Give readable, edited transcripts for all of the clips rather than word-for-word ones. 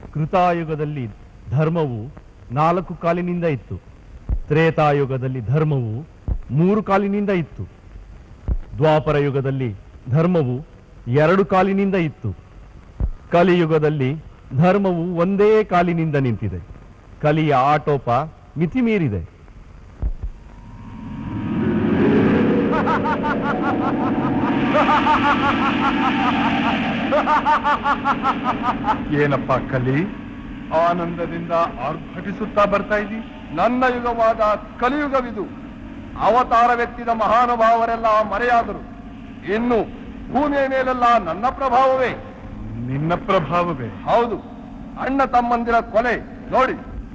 ಕೃತಾಯುಗದಲ್ಲಿ ಧರ್ಮವು 4 ಕಾಲಿನಿಂದ ಇತ್ತು. ತ್ರೇತಾಯುಗದಲ್ಲಿ ಧರ್ಮವು 3 ಕಾಲಿನಿಂದ ಇತ್ತು. ದ್ವಾಪರ ಯುಗದಲ್ಲಿ ಧರ್ಮವು 2 ಕಾಲಿನಿಂದ ಇತ್ತು. ಕಲಿಯುಗದಲ್ಲಿ ಧರ್ಮವು ಒಂದೇ ಕಾಲಿನಿಂದ ನಿಂತಿದೆ. ಕಲಿಯ ಆಟೋಪ ಮಿತಿ ಮೀರಿದೆ. ಏನಪ್ಪ ಕಲಿ, ಆನಂದದಿಂದ ಆರ್ಭಟಿಸುತ್ತಾ ಬರ್ತಾ ಇದ್ದಿ? ನನ್ನ ಯುಗವಾದ ಕಲಿಯುಗವಿದು. ಅವತಾರವೆತ್ತಿದ ಮಹಾನುಭಾವರೆಲ್ಲ ಮರೆಯಾದರು. ಇನ್ನು ಭೂಮಿಯ ಮೇಲೆಲ್ಲ ನನ್ನ ಪ್ರಭಾವವೇ. ನಿನ್ನ ಪ್ರಭಾವವೇ? ಹೌದು. ಅಣ್ಣ ತಮ್ಮಂದಿರ ಕೊಲೆ ನೋಡಿ.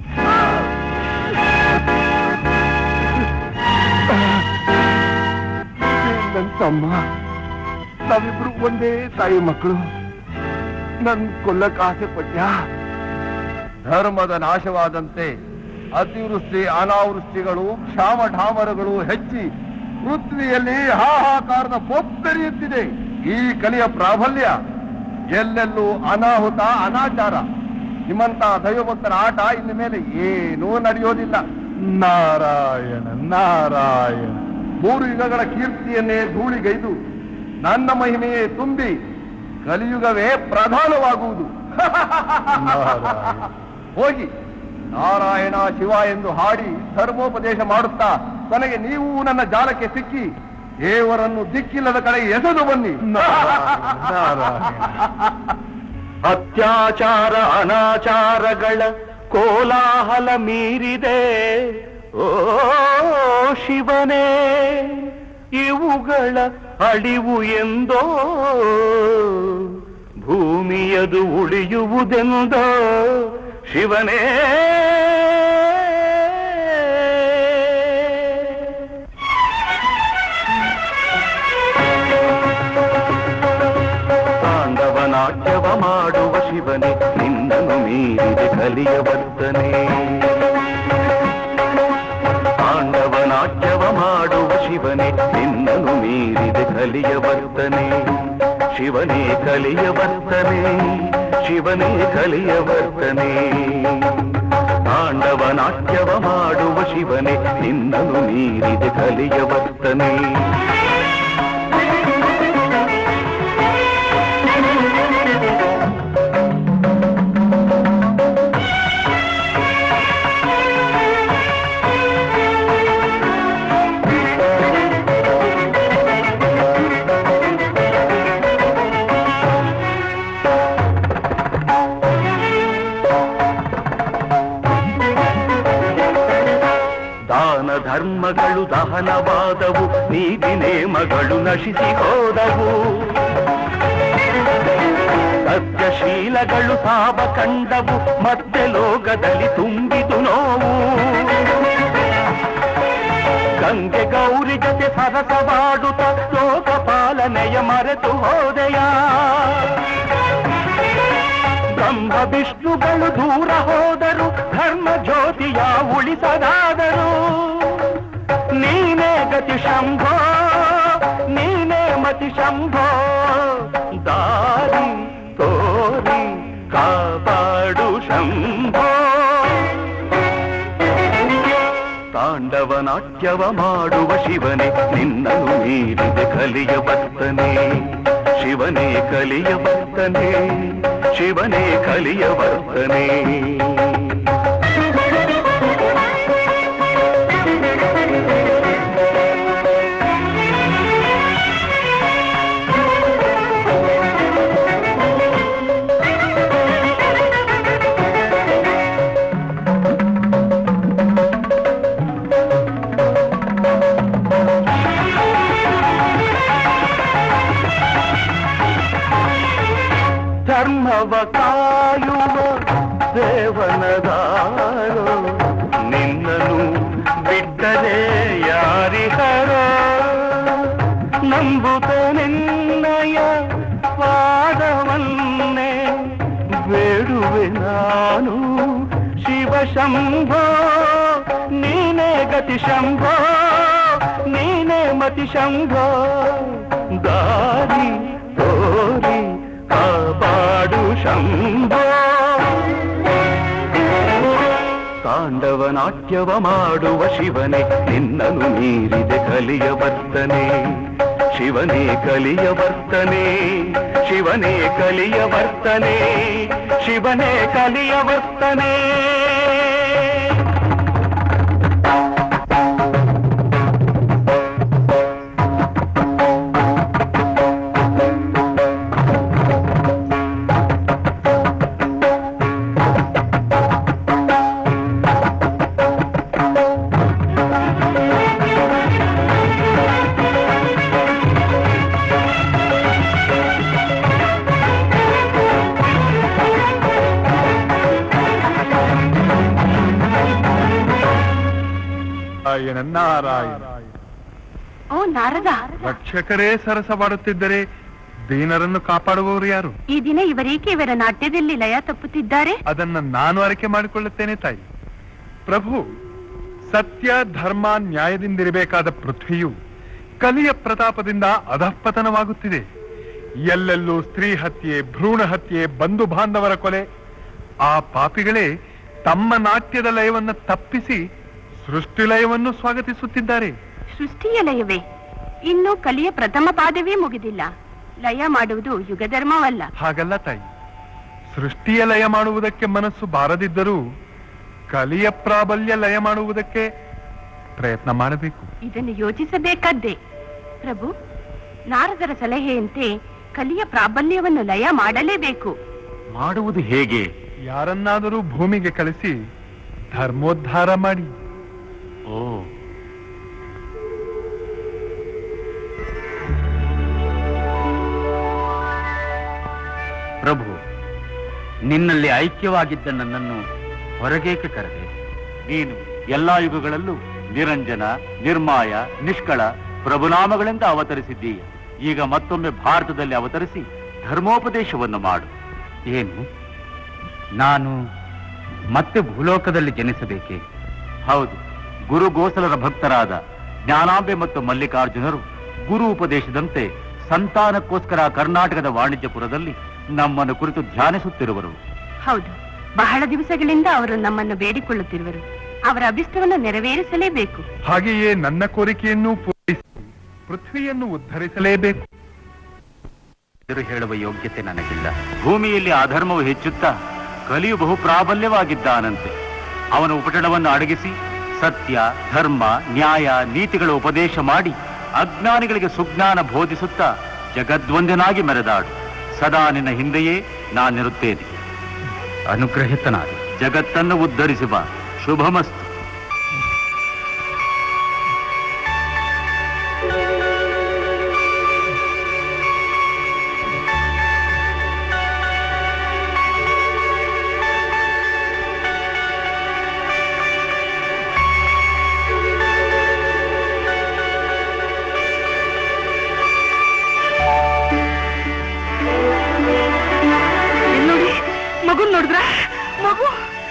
ನನ್ನ ತಮ್ಮ, ನಾವಿಬ್ರು ಒಂದೇ ತಾಯಿ ಮಕ್ಕಳು. ನನ್ ಕೊಲ್ಲಕ್ಕೆ ಆಸೆ ಪಟ್ಯ. ಧರ್ಮದ ನಾಶವಾದಂತೆ ಅತಿವೃಷ್ಟಿ ಅನಾವೃಷ್ಟಿಗಳು ಕ್ಷಾಮಢಾಮರಗಳು ಹೆಚ್ಚಿ ಪೃಥ್ವಿಯಲ್ಲಿ ಹಾಹಾಕಾರದ ಪೊಪ್ಪೆರಿಯುತ್ತಿದೆ. ಈ ಕಲಿಯ ಪ್ರಾಬಲ್ಯ. ಎಲ್ಲೆಲ್ಲೂ ಅನಾಹುತ ಅನಾಚಾರ. ನಿಮ್ಮಂತ ದೈವಭಕ್ತರ ಆಟ ಇನ್ನು ಮೇಲೆ ಏನೂ ನಡೆಯೋದಿಲ್ಲ. ನಾರಾಯಣ ನಾರಾಯಣ. 3 ಯುಗಗಳ ಕೀರ್ತಿಯನ್ನೇ ಧೂಳಿಗೈದು ನನ್ನ ಮಹಿಮೆಯೇ ತುಂಬಿ ಕಲಿಯುಗವೇ ಪ್ರಧಾನವಾಗುವುದು. ಹೋಗಿ ನಾರಾಯಣ ಶಿವ ಎಂದು ಹಾಡಿ ಧರ್ಮೋಪದೇಶ ಮಾಡುತ್ತಾ ಕೊನೆಗೆ ನೀವು ನನ್ನ ಜಾಲಕ್ಕೆ ಸಿಕ್ಕಿ ದೇವರನ್ನು ದಿಕ್ಕಿಲ್ಲದ ಕಡೆ ಎಸೆದು ಬನ್ನಿ. ಅತ್ಯಾಚಾರ ಅನಾಚಾರಗಳ ಕೋಲಾಹಲ ಮೀರಿದೆ ಓ ಶಿವನೇ, ಇವುಗಳ ಅಳಿವು ಎಂದೋ ಭೂಮಿಯದು ಉಳಿಯುವುದೆಂದೋ ಶಿವನೇ. ತಾಂಡವನಾಟ್ಯವ ಮಾಡುವ ಶಿವನೇ, ನಿನ್ನನ್ನು ಮೀರಿದೆ ಕಲಿಯ ವರ್ತನೆ. ತಾಂಡವನಾಟ್ಯವ ಮಾಡುವ ಶಿವನೇ, ನಿನ್ನನ್ನು ಮೀರಿದೆ ಕಲಿಯ ವರ್ತನೆ. ಶಿವನೇ ಕಲಿಯ ವರ್ತನೆ, ಶಿವನೇ ಕಲಿಯ ವರ್ತನೆ. ತಾಂಡವನಾಟ್ಯವ ಮಾಡುವ ಶಿವನೇ, ನಿನ್ನನ್ನು ಮೀರಿದೆ ಕಲಿಯ ವರ್ತನೆ. ಧರ್ಮಗಳು ದಹನವಾದವು, ನೀತಿ ನೇಮಗಳು ನಶಿಸಿ ಹೋದವು. ಸತ್ಯಶೀಲಗಳು ಸಾವ ಕಂಡವು, ಮತ್ತೆ ಲೋಕದಲ್ಲಿ ತುಂಬಿತು ನೋವು. ಗಂಗೆ ಗೌರಿ ಜೊತೆ ಸರಸವಾಡುತ್ತ ಲೋಕಪಾಲನೆಯ ಮರೆತು ಹೋದೆಯ. ಬ್ರಹ್ಮ ವಿಷ್ಣುಗಳು ದೂರ ಹೋದರು, ಧರ್ಮ ಜ್ಯೋತಿಯ ಉಳಿಸದಾದರು. ನೀನೇ ಗತಿ ಶಂಭೋ, ನೀನೇ ಮತಿ ಶಂಭೋ. ದಾರಿ ತೋರಿ ಕಾಪಾಡು ಶಂಭೋ. ತಾಂಡವನಾಟ್ಯವ ಮಾಡುವ ಶಿವನೇ, ನಿನ್ನನ್ನು ಮೀರಿದೆ ಕಲಿಯ ವರ್ತನೆ. ಶಿವನೇ ಕಲಿಯ ವರ್ತನೆ, ಶಿವನೇ ಕಲಿಯ ವರ್ತನೆ. ಧರ್ಮವ ಕಾಯುವ ದೇವನದಾರೋ, ನಿನ್ನನು ಬಿಟ್ಟರೆ ಯಾರಿಹರೋ. ನಂಬುತ್ತ ನಿನ್ನಯ ಪಾದವನ್ನೇ ಬೇಡುವೆ ನಾನು ಶಿವಶಂಭೋ. ನೀನೇ ಗತಿ ಶಂಭೋ, ನೀನೇ ಮತಿ ಶಂಭೋ. ದಾರಿ ತೋರಿ ಕಾಪಾಡು ಶಂಭೋ. ತಾಂಡವ ನಾಟ್ಯವ ಮಾಡುವ ಶಿವನೇ ನಿನ್ನನು ಮೀರಿದೆ ಕಲಿಯ ವರ್ತನೆ ಶಿವನೇ ಕಲಿಯ ವರ್ತನೆ ಶಿವನೇ ಕಲಿಯ ವರ್ತನೆ ಶಿವನೇ ಕಲಿಯ ವರ್ತನೆ ನಾರಾಯಣ. ಓ ನಾರದ, ರಕ್ಷಕರೇ ಸರಸವಾಡುತ್ತಿದ್ದರೆ ದೀನರನ್ನು ಕಾಪಾಡುವವರು ಯಾರು? ಈ ದಿನ ಇವರೇಕೆ ಇವರ ನಾಟ್ಯದಲ್ಲಿ ಲಯ ತಪ್ಪುತ್ತಿದ್ದಾರೆ? ಅದನ್ನ ನಾನು ಅರಿಕೆ ಮಾಡಿಕೊಳ್ಳುತ್ತೇನೆ ತಾಯಿ. ಪ್ರಭು, ಸತ್ಯ ಧರ್ಮ ನ್ಯಾಯದಿಂದಿರಬೇಕಾದ ಪೃಥ್ವಿಯು ಕಲಿಯ ಪ್ರತಾಪದಿಂದ ಅಧಃಪತನವಾಗುತ್ತಿದೆ. ಎಲ್ಲೆಲ್ಲೂ ಸ್ತ್ರೀ ಹತ್ಯೆ, ಭ್ರೂಣ ಹತ್ಯೆ, ಬಂಧು ಬಾಂಧವರ ಕೊಲೆ. ಆ ಪಾಪಿಗಳೇ ತಮ್ಮ ನಾಟ್ಯದ ಲಯವನ್ನು ತಪ್ಪಿಸಿ ಸೃಷ್ಟಿ ಲಯವನ್ನು ಸ್ವಾಗತಿಸುತ್ತಿದ್ದಾರೆ. ಸೃಷ್ಟಿಯ ಲಯವೇ? ಇನ್ನು ಕಲಿಯ ಪ್ರಥಮ ಪಾದವೇ ಮುಗಿದಿಲ್ಲ. ಲಯ ಮಾಡುವುದು ಯುಗಧರ್ಮವಲ್ಲ. ಹಾಗಲ್ಲ ತಾಯಿ, ಸೃಷ್ಟಿಯ ಲಯ ಮಾಡುವುದಕ್ಕೆ ಮನಸ್ಸು ಬಾರದಿದ್ದರೂ ಕಲಿಯ ಪ್ರಾಬಲ್ಯ ಲಯ ಮಾಡುವುದಕ್ಕೆ ಪ್ರಯತ್ನ ಮಾಡಬೇಕು. ಇದನ್ನು ಯೋಚಿಸಬೇಕಾದ್ದೇ. ಪ್ರಭು, ನಾರದರ ಸಲಹೆಯಂತೆ ಕಲಿಯ ಪ್ರಾಬಲ್ಯವನ್ನು ಲಯ ಮಾಡಲೇಬೇಕು. ಮಾಡುವುದು ಹೇಗೆ? ಯಾರನ್ನಾದರೂ ಭೂಮಿಗೆ ಕಳಿಸಿ ಧರ್ಮೋದ್ಧಾರ ಮಾಡಿ. ಓ, ಪ್ರಭು, ನಿನ್ನಲ್ಲಿ ಐಕ್ಯವಾಗಿದ್ದ ನನ್ನನ್ನು ಹೊರಗೇಕೆ ಕರೆದೆ? ನೀನು ಎಲ್ಲಾ ಯುಗಗಳಲ್ಲೂ ನಿರಂಜನ, ನಿರ್ಮಾಯ, ನಿಷ್ಕಳ ಪ್ರಭುನಾಮಗಳಿಂದ ಅವತರಿಸಿದ್ದೀಯ. ಈಗ ಮತ್ತೊಮ್ಮೆ ಭಾರತದಲ್ಲಿ ಅವತರಿಸಿ ಧರ್ಮೋಪದೇಶವನ್ನು ಮಾಡು. ಏನು, ನಾನು ಮತ್ತೆ ಭೂಲೋಕದಲ್ಲಿ ಜನಿಸಬೇಕೆ? ಹೌದು. ಗುರು ಗೋಸಲರ ಭಕ್ತರಾದ ಜ್ಞಾನಾಂಬೆ ಮತ್ತು ಮಲ್ಲಿಕಾರ್ಜುನರು ಗುರು ಉಪದೇಶದಂತೆ ಸಂತಾನಕ್ಕೋಸ್ಕರ ಕರ್ನಾಟಕದ ವಾಣಿಜ್ಯಪುರದಲ್ಲಿ ನಮ್ಮನ್ನು ಕುರಿತು ಧ್ಯಾನಿಸುತ್ತಿರುವರು. ಹೌದು, ಬಹಳ ದಿವಸಗಳಿಂದ ಅವರು ನಮ್ಮನ್ನು ಬೇಡಿಕೊಳ್ಳುತ್ತಿರುವರು. ಅವರ ಅಭಿಷ್ಟವನ್ನು ನೆರವೇರಿಸಲೇಬೇಕು. ಹಾಗೆಯೇ ನನ್ನ ಕೋರಿಕೆಯನ್ನು ಪೂರೈಸಿ ಪೃಥ್ವಿಯನ್ನು ಉದ್ಧರಿಸಲೇಬೇಕು. ಎದುರು ಹೇಳುವ ಯೋಗ್ಯತೆ ನನಗಿಲ್ಲ. ಭೂಮಿಯಲ್ಲಿ ಅಧರ್ಮವು ಹೆಚ್ಚುತ್ತಾ ಕಲಿಯು ಬಹು ಪ್ರಾಬಲ್ಯವಾಗಿದ್ದಾನಂತೆ. ಅವನ ಉಪಟಳವನ್ನು ಅಡಗಿಸಿ ಸತ್ಯ, ಧರ್ಮ, ನ್ಯಾಯ, ನೀತಿಗಳ ಉಪದೇಶ ಮಾಡಿ ಅಜ್ಞಾನಿಗಳಿಗೆ ಸುಜ್ಞಾನ ಬೋಧಿಸುತ್ತಾ ಜಗದ್ವಂದ್ಯನಾಗಿ ಮೆರೆದಾಡು. ಸದಾ ನಿನ್ನ ಹಿಂದೆಯೇ ನಾನಿರುತ್ತೇನೆ. ಅನುಗ್ರಹಿತನಾದ ಜಗತ್ತನ್ನು ಉದ್ಧರಿಸುವ ಶುಭಮಸ್ತು. ನೋಡಿದ್ರ ಮಗು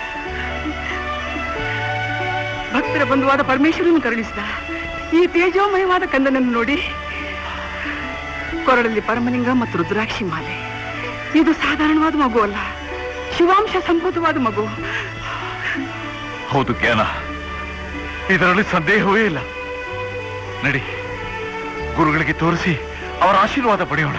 ಭಕ್ತರ ಬಂಧುವಾದ ಪರಮೇಶ್ವರನ್ನು ಕರುಣಿಸಿದ ಈ ತೇಜೋಮಯವಾದ ಕಂದನನ್ನು ನೋಡಿ ಕೊರಳಲ್ಲಿ ಪರಮಲಿಂಗ ಮತ್ತು ರುದ್ರಾಕ್ಷಿ ಮಾಲೆ. ಇದು ಸಾಧಾರಣವಾದ ಮಗು ಅಲ್ಲ, ಶಿವಾಂಶ ಸಂಭೂತವಾದ ಮಗು. ಹೌದು ಜ್ಞಾನ, ಇದರಲ್ಲಿ ಸಂದೇಹವೇ ಇಲ್ಲ. ನಡಿ, ಗುರುಗಳಿಗೆ ತೋರಿಸಿ ಅವರ ಆಶೀರ್ವಾದ ಪಡೆಯೋಣ.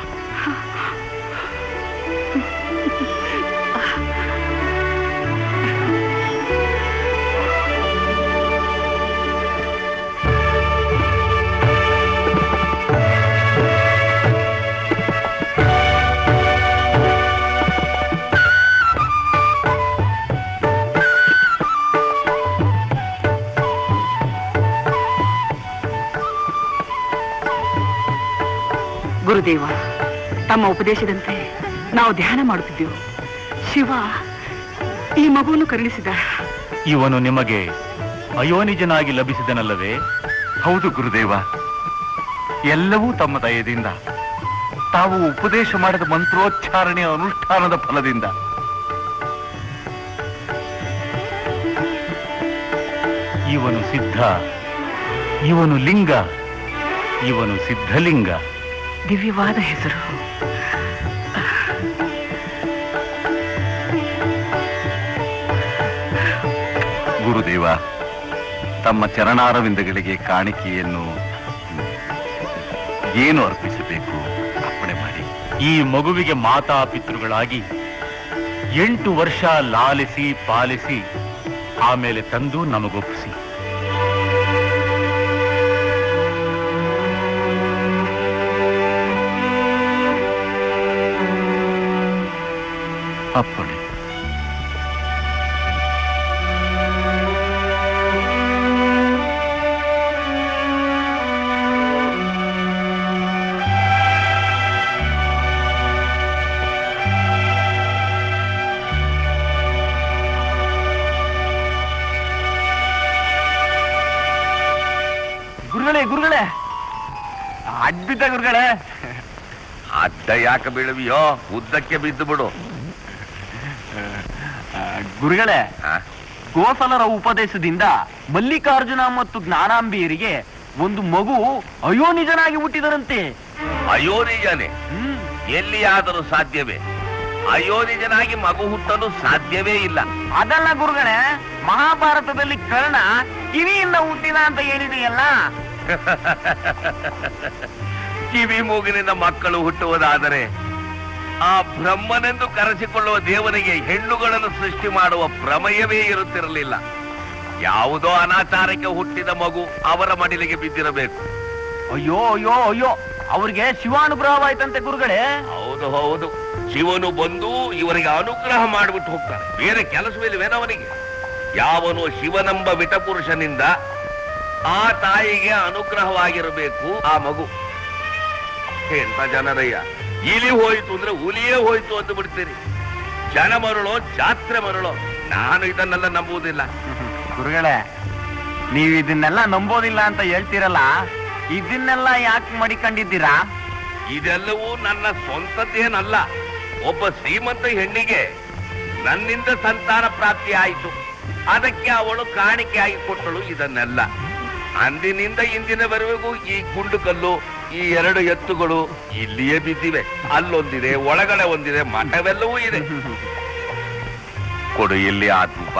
ಗುರುದೇವ, ತಮ್ಮ ಉಪದೇಶದಂತೆ ನಾವು ಧ್ಯಾನ ಮಾಡುತ್ತಿದ್ದೆವು. ಶಿವ ಈ ಮಗುವನ್ನು ಕರುಣಿಸಿದ. ಇವನು ನಿಮಗೆ ಅಯೋನಿಜನಾಗಿ ಲಭಿಸಿದನಲ್ಲವೇ? ಹೌದು ಗುರುದೇವ, ಎಲ್ಲವೂ ತಮ್ಮ ದಯದಿಂದ, ತಾವು ಉಪದೇಶ ಮಾಡಿದ ಮಂತ್ರೋಚ್ಚಾರಣೆಯ ಅನುಷ್ಠಾನದ ಫಲದಿಂದ. ಇವನು ಸಿದ್ಧ, ಇವನು ಲಿಂಗ, ಇವನು ಸಿದ್ಧಲಿಂಗ. ದಿವ್ಯವಾದ ಹೆಸರು. ಗುರುದೇವ, ತಮ್ಮ ಚರಣಾರವಿಂದಗಳಿಗೆ ಕಾಣಿಕೆಯನ್ನು ಏನು ಅರ್ಪಿಸಬೇಕು ಅಪ್ಪಣೆ ಮಾಡಿ. ಈ ಮಗುವಿಗೆ ಮಾತಾ ಪಿತೃಗಳಾಗಿ 8 ವರ್ಷ ಲಾಲಿಸಿ ಪಾಲಿಸಿ ಆಮೇಲೆ ತಂದು ನಮಗೊಪ್ಪಿಸಿ. ಅಪ್ಪಣೆ. ಗುರುಗಳೇ, ಅಡ್ಬಿದ್ದ ಗುರುಗಳೇ. ಅಡ್ಡ ಯಾಕೆ ಬೀಳುವಿಯೋ, ಉದ್ದಕ್ಕೆ ಬಿದ್ದು ಬಿಡು. ಗುರುಗಳೇ, ಗೋಸಲರ ಉಪದೇಶದಿಂದ ಮಲ್ಲಿಕಾರ್ಜುನ ಮತ್ತು ಜ್ಞಾನಾಂಬಿಯರಿಗೆ ಒಂದು ಮಗು ಅಯೋನಿಜನಾಗಿ ಹುಟ್ಟಿದರಂತೆ. ಅಯೋನಿಜನೇ? ಎಲ್ಲಿಯಾದರೂ ಸಾಧ್ಯವೇ? ಅಯೋನಿಜನಾಗಿ ಮಗು ಹುಟ್ಟಲು ಸಾಧ್ಯವೇ ಇಲ್ಲ. ಅದಲ್ಲ ಗುರುಗಳೇ, ಮಹಾಭಾರತದಲ್ಲಿ ಕರ್ಣ ಕಿವಿಯಿಂದ ಹುಟ್ಟಿದ ಅಂತ ಹೇಳಿದೆಯಲ್ಲ. ಕಿವಿ ಮೂಗಿನಿಂದ ಮಕ್ಕಳು ಹುಟ್ಟುವುದಾದರೆ ಆ ಬ್ರಹ್ಮನೆಂದು ಕರೆಸಿಕೊಳ್ಳುವ ದೇವನಿಗೆ ಹೆಣ್ಣುಗಳನ್ನು ಸೃಷ್ಟಿ ಮಾಡುವ ಪ್ರಮೇಯವೇ ಇರುತ್ತಿರಲಿಲ್ಲ. ಯಾವುದೋ ಅನಾಚಾರಕ್ಕೆ ಹುಟ್ಟಿದ ಮಗು ಅವರ ಮಡಿಲಿಗೆ ಬಿದ್ದಿರಬೇಕು. ಅಯ್ಯೋ ಅಯ್ಯೋ ಅಯ್ಯೋ, ಅವ್ರಿಗೆ ಶಿವಾನುಗ್ರಹವಾಯ್ತಂತೆ ಗುರುಗಳೇ. ಹೌದು ಹೌದು, ಶಿವನು ಬಂದು ಇವರಿಗೆ ಅನುಗ್ರಹ ಮಾಡಿಬಿಟ್ಟು ಹೋಗ್ತಾನೆ. ಬೇರೆ ಕೆಲಸವಿಲ್ಲವೇನವನಿಗೆ? ಯಾವನು ಶಿವನೆಂಬ ವಿಟಪುರುಷನಿಂದ ಆ ತಾಯಿಗೆ ಅನುಗ್ರಹವಾಗಿರಬೇಕು ಆ ಮಗು. ಎಂತ ಜನರಯ್ಯ, ಇಲಿ ಹೋಯ್ತು ಅಂದ್ರೆ ಹುಲಿಯೇ ಹೋಯ್ತು ಅಂತ ಬಿಡ್ತೀರಿ. ಜನ ಮರಳೋ ಜಾತ್ರೆ ಮರಳೋ, ನಾನು ಇದನ್ನೆಲ್ಲ ನಂಬುವುದಿಲ್ಲ. ಗುರುಗಳೇ, ನೀವು ಇದನ್ನೆಲ್ಲ ನಂಬೋದಿಲ್ಲ ಅಂತ ಹೇಳ್ತೀರಲ್ಲ, ಇದನ್ನೆಲ್ಲ ಯಾಕೆ ಮಡಿಕೊಂಡಿದ್ದೀರಾ? ಇದೆಲ್ಲವೂ ನನ್ನ ಸ್ವಂತದ್ದೇನಲ್ಲ. ಒಬ್ಬ ಶ್ರೀಮಂತ ಹೆಣ್ಣಿಗೆ ನನ್ನಿಂದ ಸಂತಾನ ಪ್ರಾಪ್ತಿ ಆಯಿತು, ಅದಕ್ಕೆ ಅವಳು ಕಾಣಿಕೆಯಾಗಿ ಕೊಟ್ಟಳು ಇದನ್ನೆಲ್ಲ. ಅಂದಿನಿಂದ ಇಂದಿನವರೆಗೂ ಈ ಗುಂಡು ಕಲ್ಲು, ಈ 2 ಎತ್ತುಗಳು ಇಲ್ಲಿಯೇ ಬಿದ್ದಿವೆ. ಅಲ್ಲೊಂದಿದೆ, ಒಳಗಡೆ ಒಂದಿದೆ, ಮಠವೆಲ್ಲವೂ ಇದೆ. ಕೊಡು ಇಲ್ಲಿ ಆ ಧೂಪ.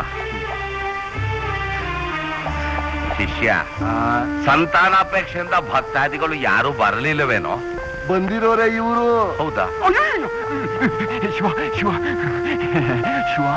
ಶಿಷ್ಯ, ಸಂತಾನಾಪೇಕ್ಷೆಯಿಂದ ಭಕ್ತಾದಿಗಳು ಯಾರು ಬರಲಿಲ್ಲವೇನೋ? ಬಂದಿರೋರೇ ಇವರು. ಹೌದಾ? ಶಿವ ಶಿವ ಶಿವ.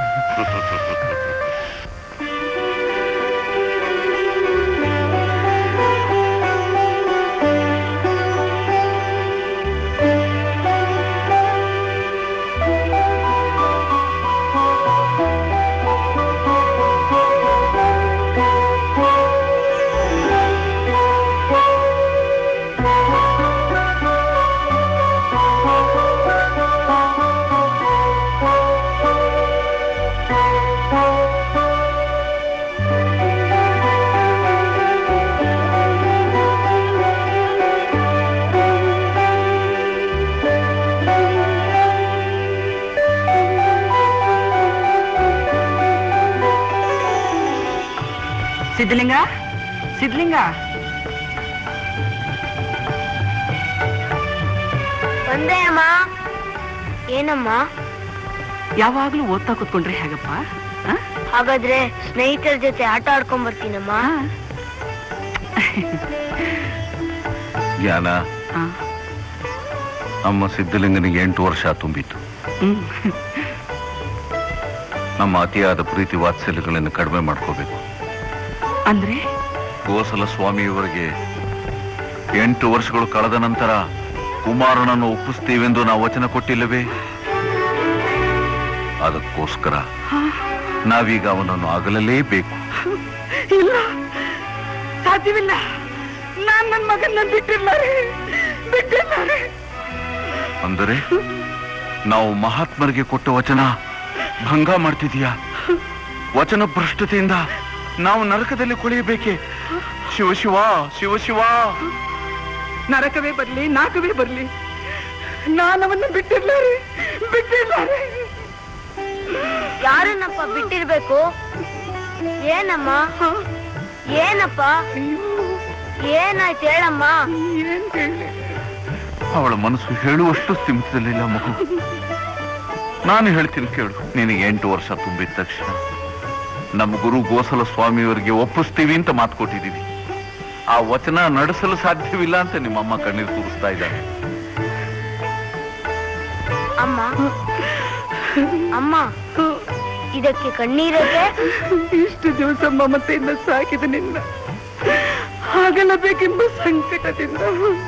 ಸಿದ್ಧಲಿಂಗ, ಸಿದ್ಧಲಿಂಗ, ಬಂದೆ ಅಮ್ಮ. ಏನಮ್ಮ? ಯಾವಾಗ್ಲೂ ಓದ್ತಾ ಕೂತ್ಕೊಂಡ್ರೆ ಹೇಗಪ್ಪ? ಹಾಗಾದ್ರೆ ಸ್ನೇಹಿತರ ಜೊತೆ ಆಟ ಆಡ್ಕೊಂಡ್ ಬರ್ತೀನಮ್ಮ. ಜ್ಞಾನ, ನಮ್ಮ ಸಿದ್ಧಲಿಂಗನಿಗೆ 8 ವರ್ಷ ತುಂಬಿತು. ನಮ್ಮ ಅತಿಯಾದ ಪ್ರೀತಿ ವಾತ್ಸಲ್ಯಗಳನ್ನು ಕಡಿಮೆ ಮಾಡ್ಕೋಬೇಕು. ಅಂದ್ರೆ ಗೋಸಲ ಸ್ವಾಮಿಯವರಿಗೆ 8 ವರ್ಷಗಳು ಕಳೆದ ನಂತರ ಕುಮಾರನನ್ನು ಒಪ್ಪಿಸ್ತೀವೆಂದು ನಾವು ವಚನ ಕೊಟ್ಟಿಲ್ಲವೇ? ಅದಕ್ಕೋಸ್ಕರ ನಾವೀಗ ಅವನನ್ನು ಅಗಲಲೇಬೇಕು. ಇಲ್ಲ, ಸಾಧ್ಯವಿಲ್ಲ. ನಾನ್ ನನ್ನ ಮಗನ್ನ ಬಿಟ್ಟಿರ್ಲಾರೆ. ಅಂದರೆ ನಾವು ಮಹಾತ್ಮರಿಗೆ ಕೊಟ್ಟ ವಚನ ಭಂಗ ಮಾಡ್ತಿದೀಯಾ? ವಚನ ಭ್ರಷ್ಟತೆಯಿಂದ ನಾವು ನರಕದಲ್ಲಿ ಕೊಳೆಯಬೇಕೆ? ಶಿವ ಶಿವ ಶಿವ ಶಿವ. ನರಕವೇ ಬರ್ಲಿ, ನಾಕವೇ ಬರ್ಲಿ, ನಾನವನ್ನ ಬಿಟ್ಟಿರ್ಲಾರೆ. ಯಾರನ್ನಪ್ಪ ಬಿಟ್ಟಿರ್ಬೇಕು? ಏನಮ್ಮ? ಏನಪ್ಪ? ಏನಾಯ್ತು ಹೇಳಮ್ಮ. ಏನ್ ಹೇಳಿ? ಅವಳ ಮನಸ್ಸು ಹೇಳುವಷ್ಟು ಸ್ಥಿಮಿತದಲ್ಲಿಲ್ಲ ಮಗು. ನಾನು ಹೇಳ್ತೀನಿ ಕೇಳು. ನಿನಗೆ 8 ವರ್ಷ ತುಂಬಿದ ತಕ್ಷಣ ನಮ್ಮ ಗುರು ಗೋಸಲ ಸ್ವಾಮಿಯವರಿಗೆ ಒಪ್ಪಿಸ್ತೀವಿ ಅಂತ ಮಾತು ಕೊಟ್ಟಿದ್ದೀವಿ. ಆ ವಚನ ನಡೆಸಲು ಸಾಧ್ಯವಿಲ್ಲ ಅಂತ ನಿಮ್ಮಮ್ಮ ಕಣ್ಣೀರು ತೋರಿಸ್ತಾ ಇದ್ದಾರೆ. ಅಮ್ಮ ಅಮ್ಮ ಇದಕ್ಕೆ ಕಣ್ಣೀರಕ್ಕೆ? ಇಷ್ಟು ದಿವಸ ಮಮತೆಯಿಂದ ಸಾಕಿದ ನಿನ್ನ ಆಗಲಬೇಕೆಂಬ ಸಂಕಟದಿಂದ.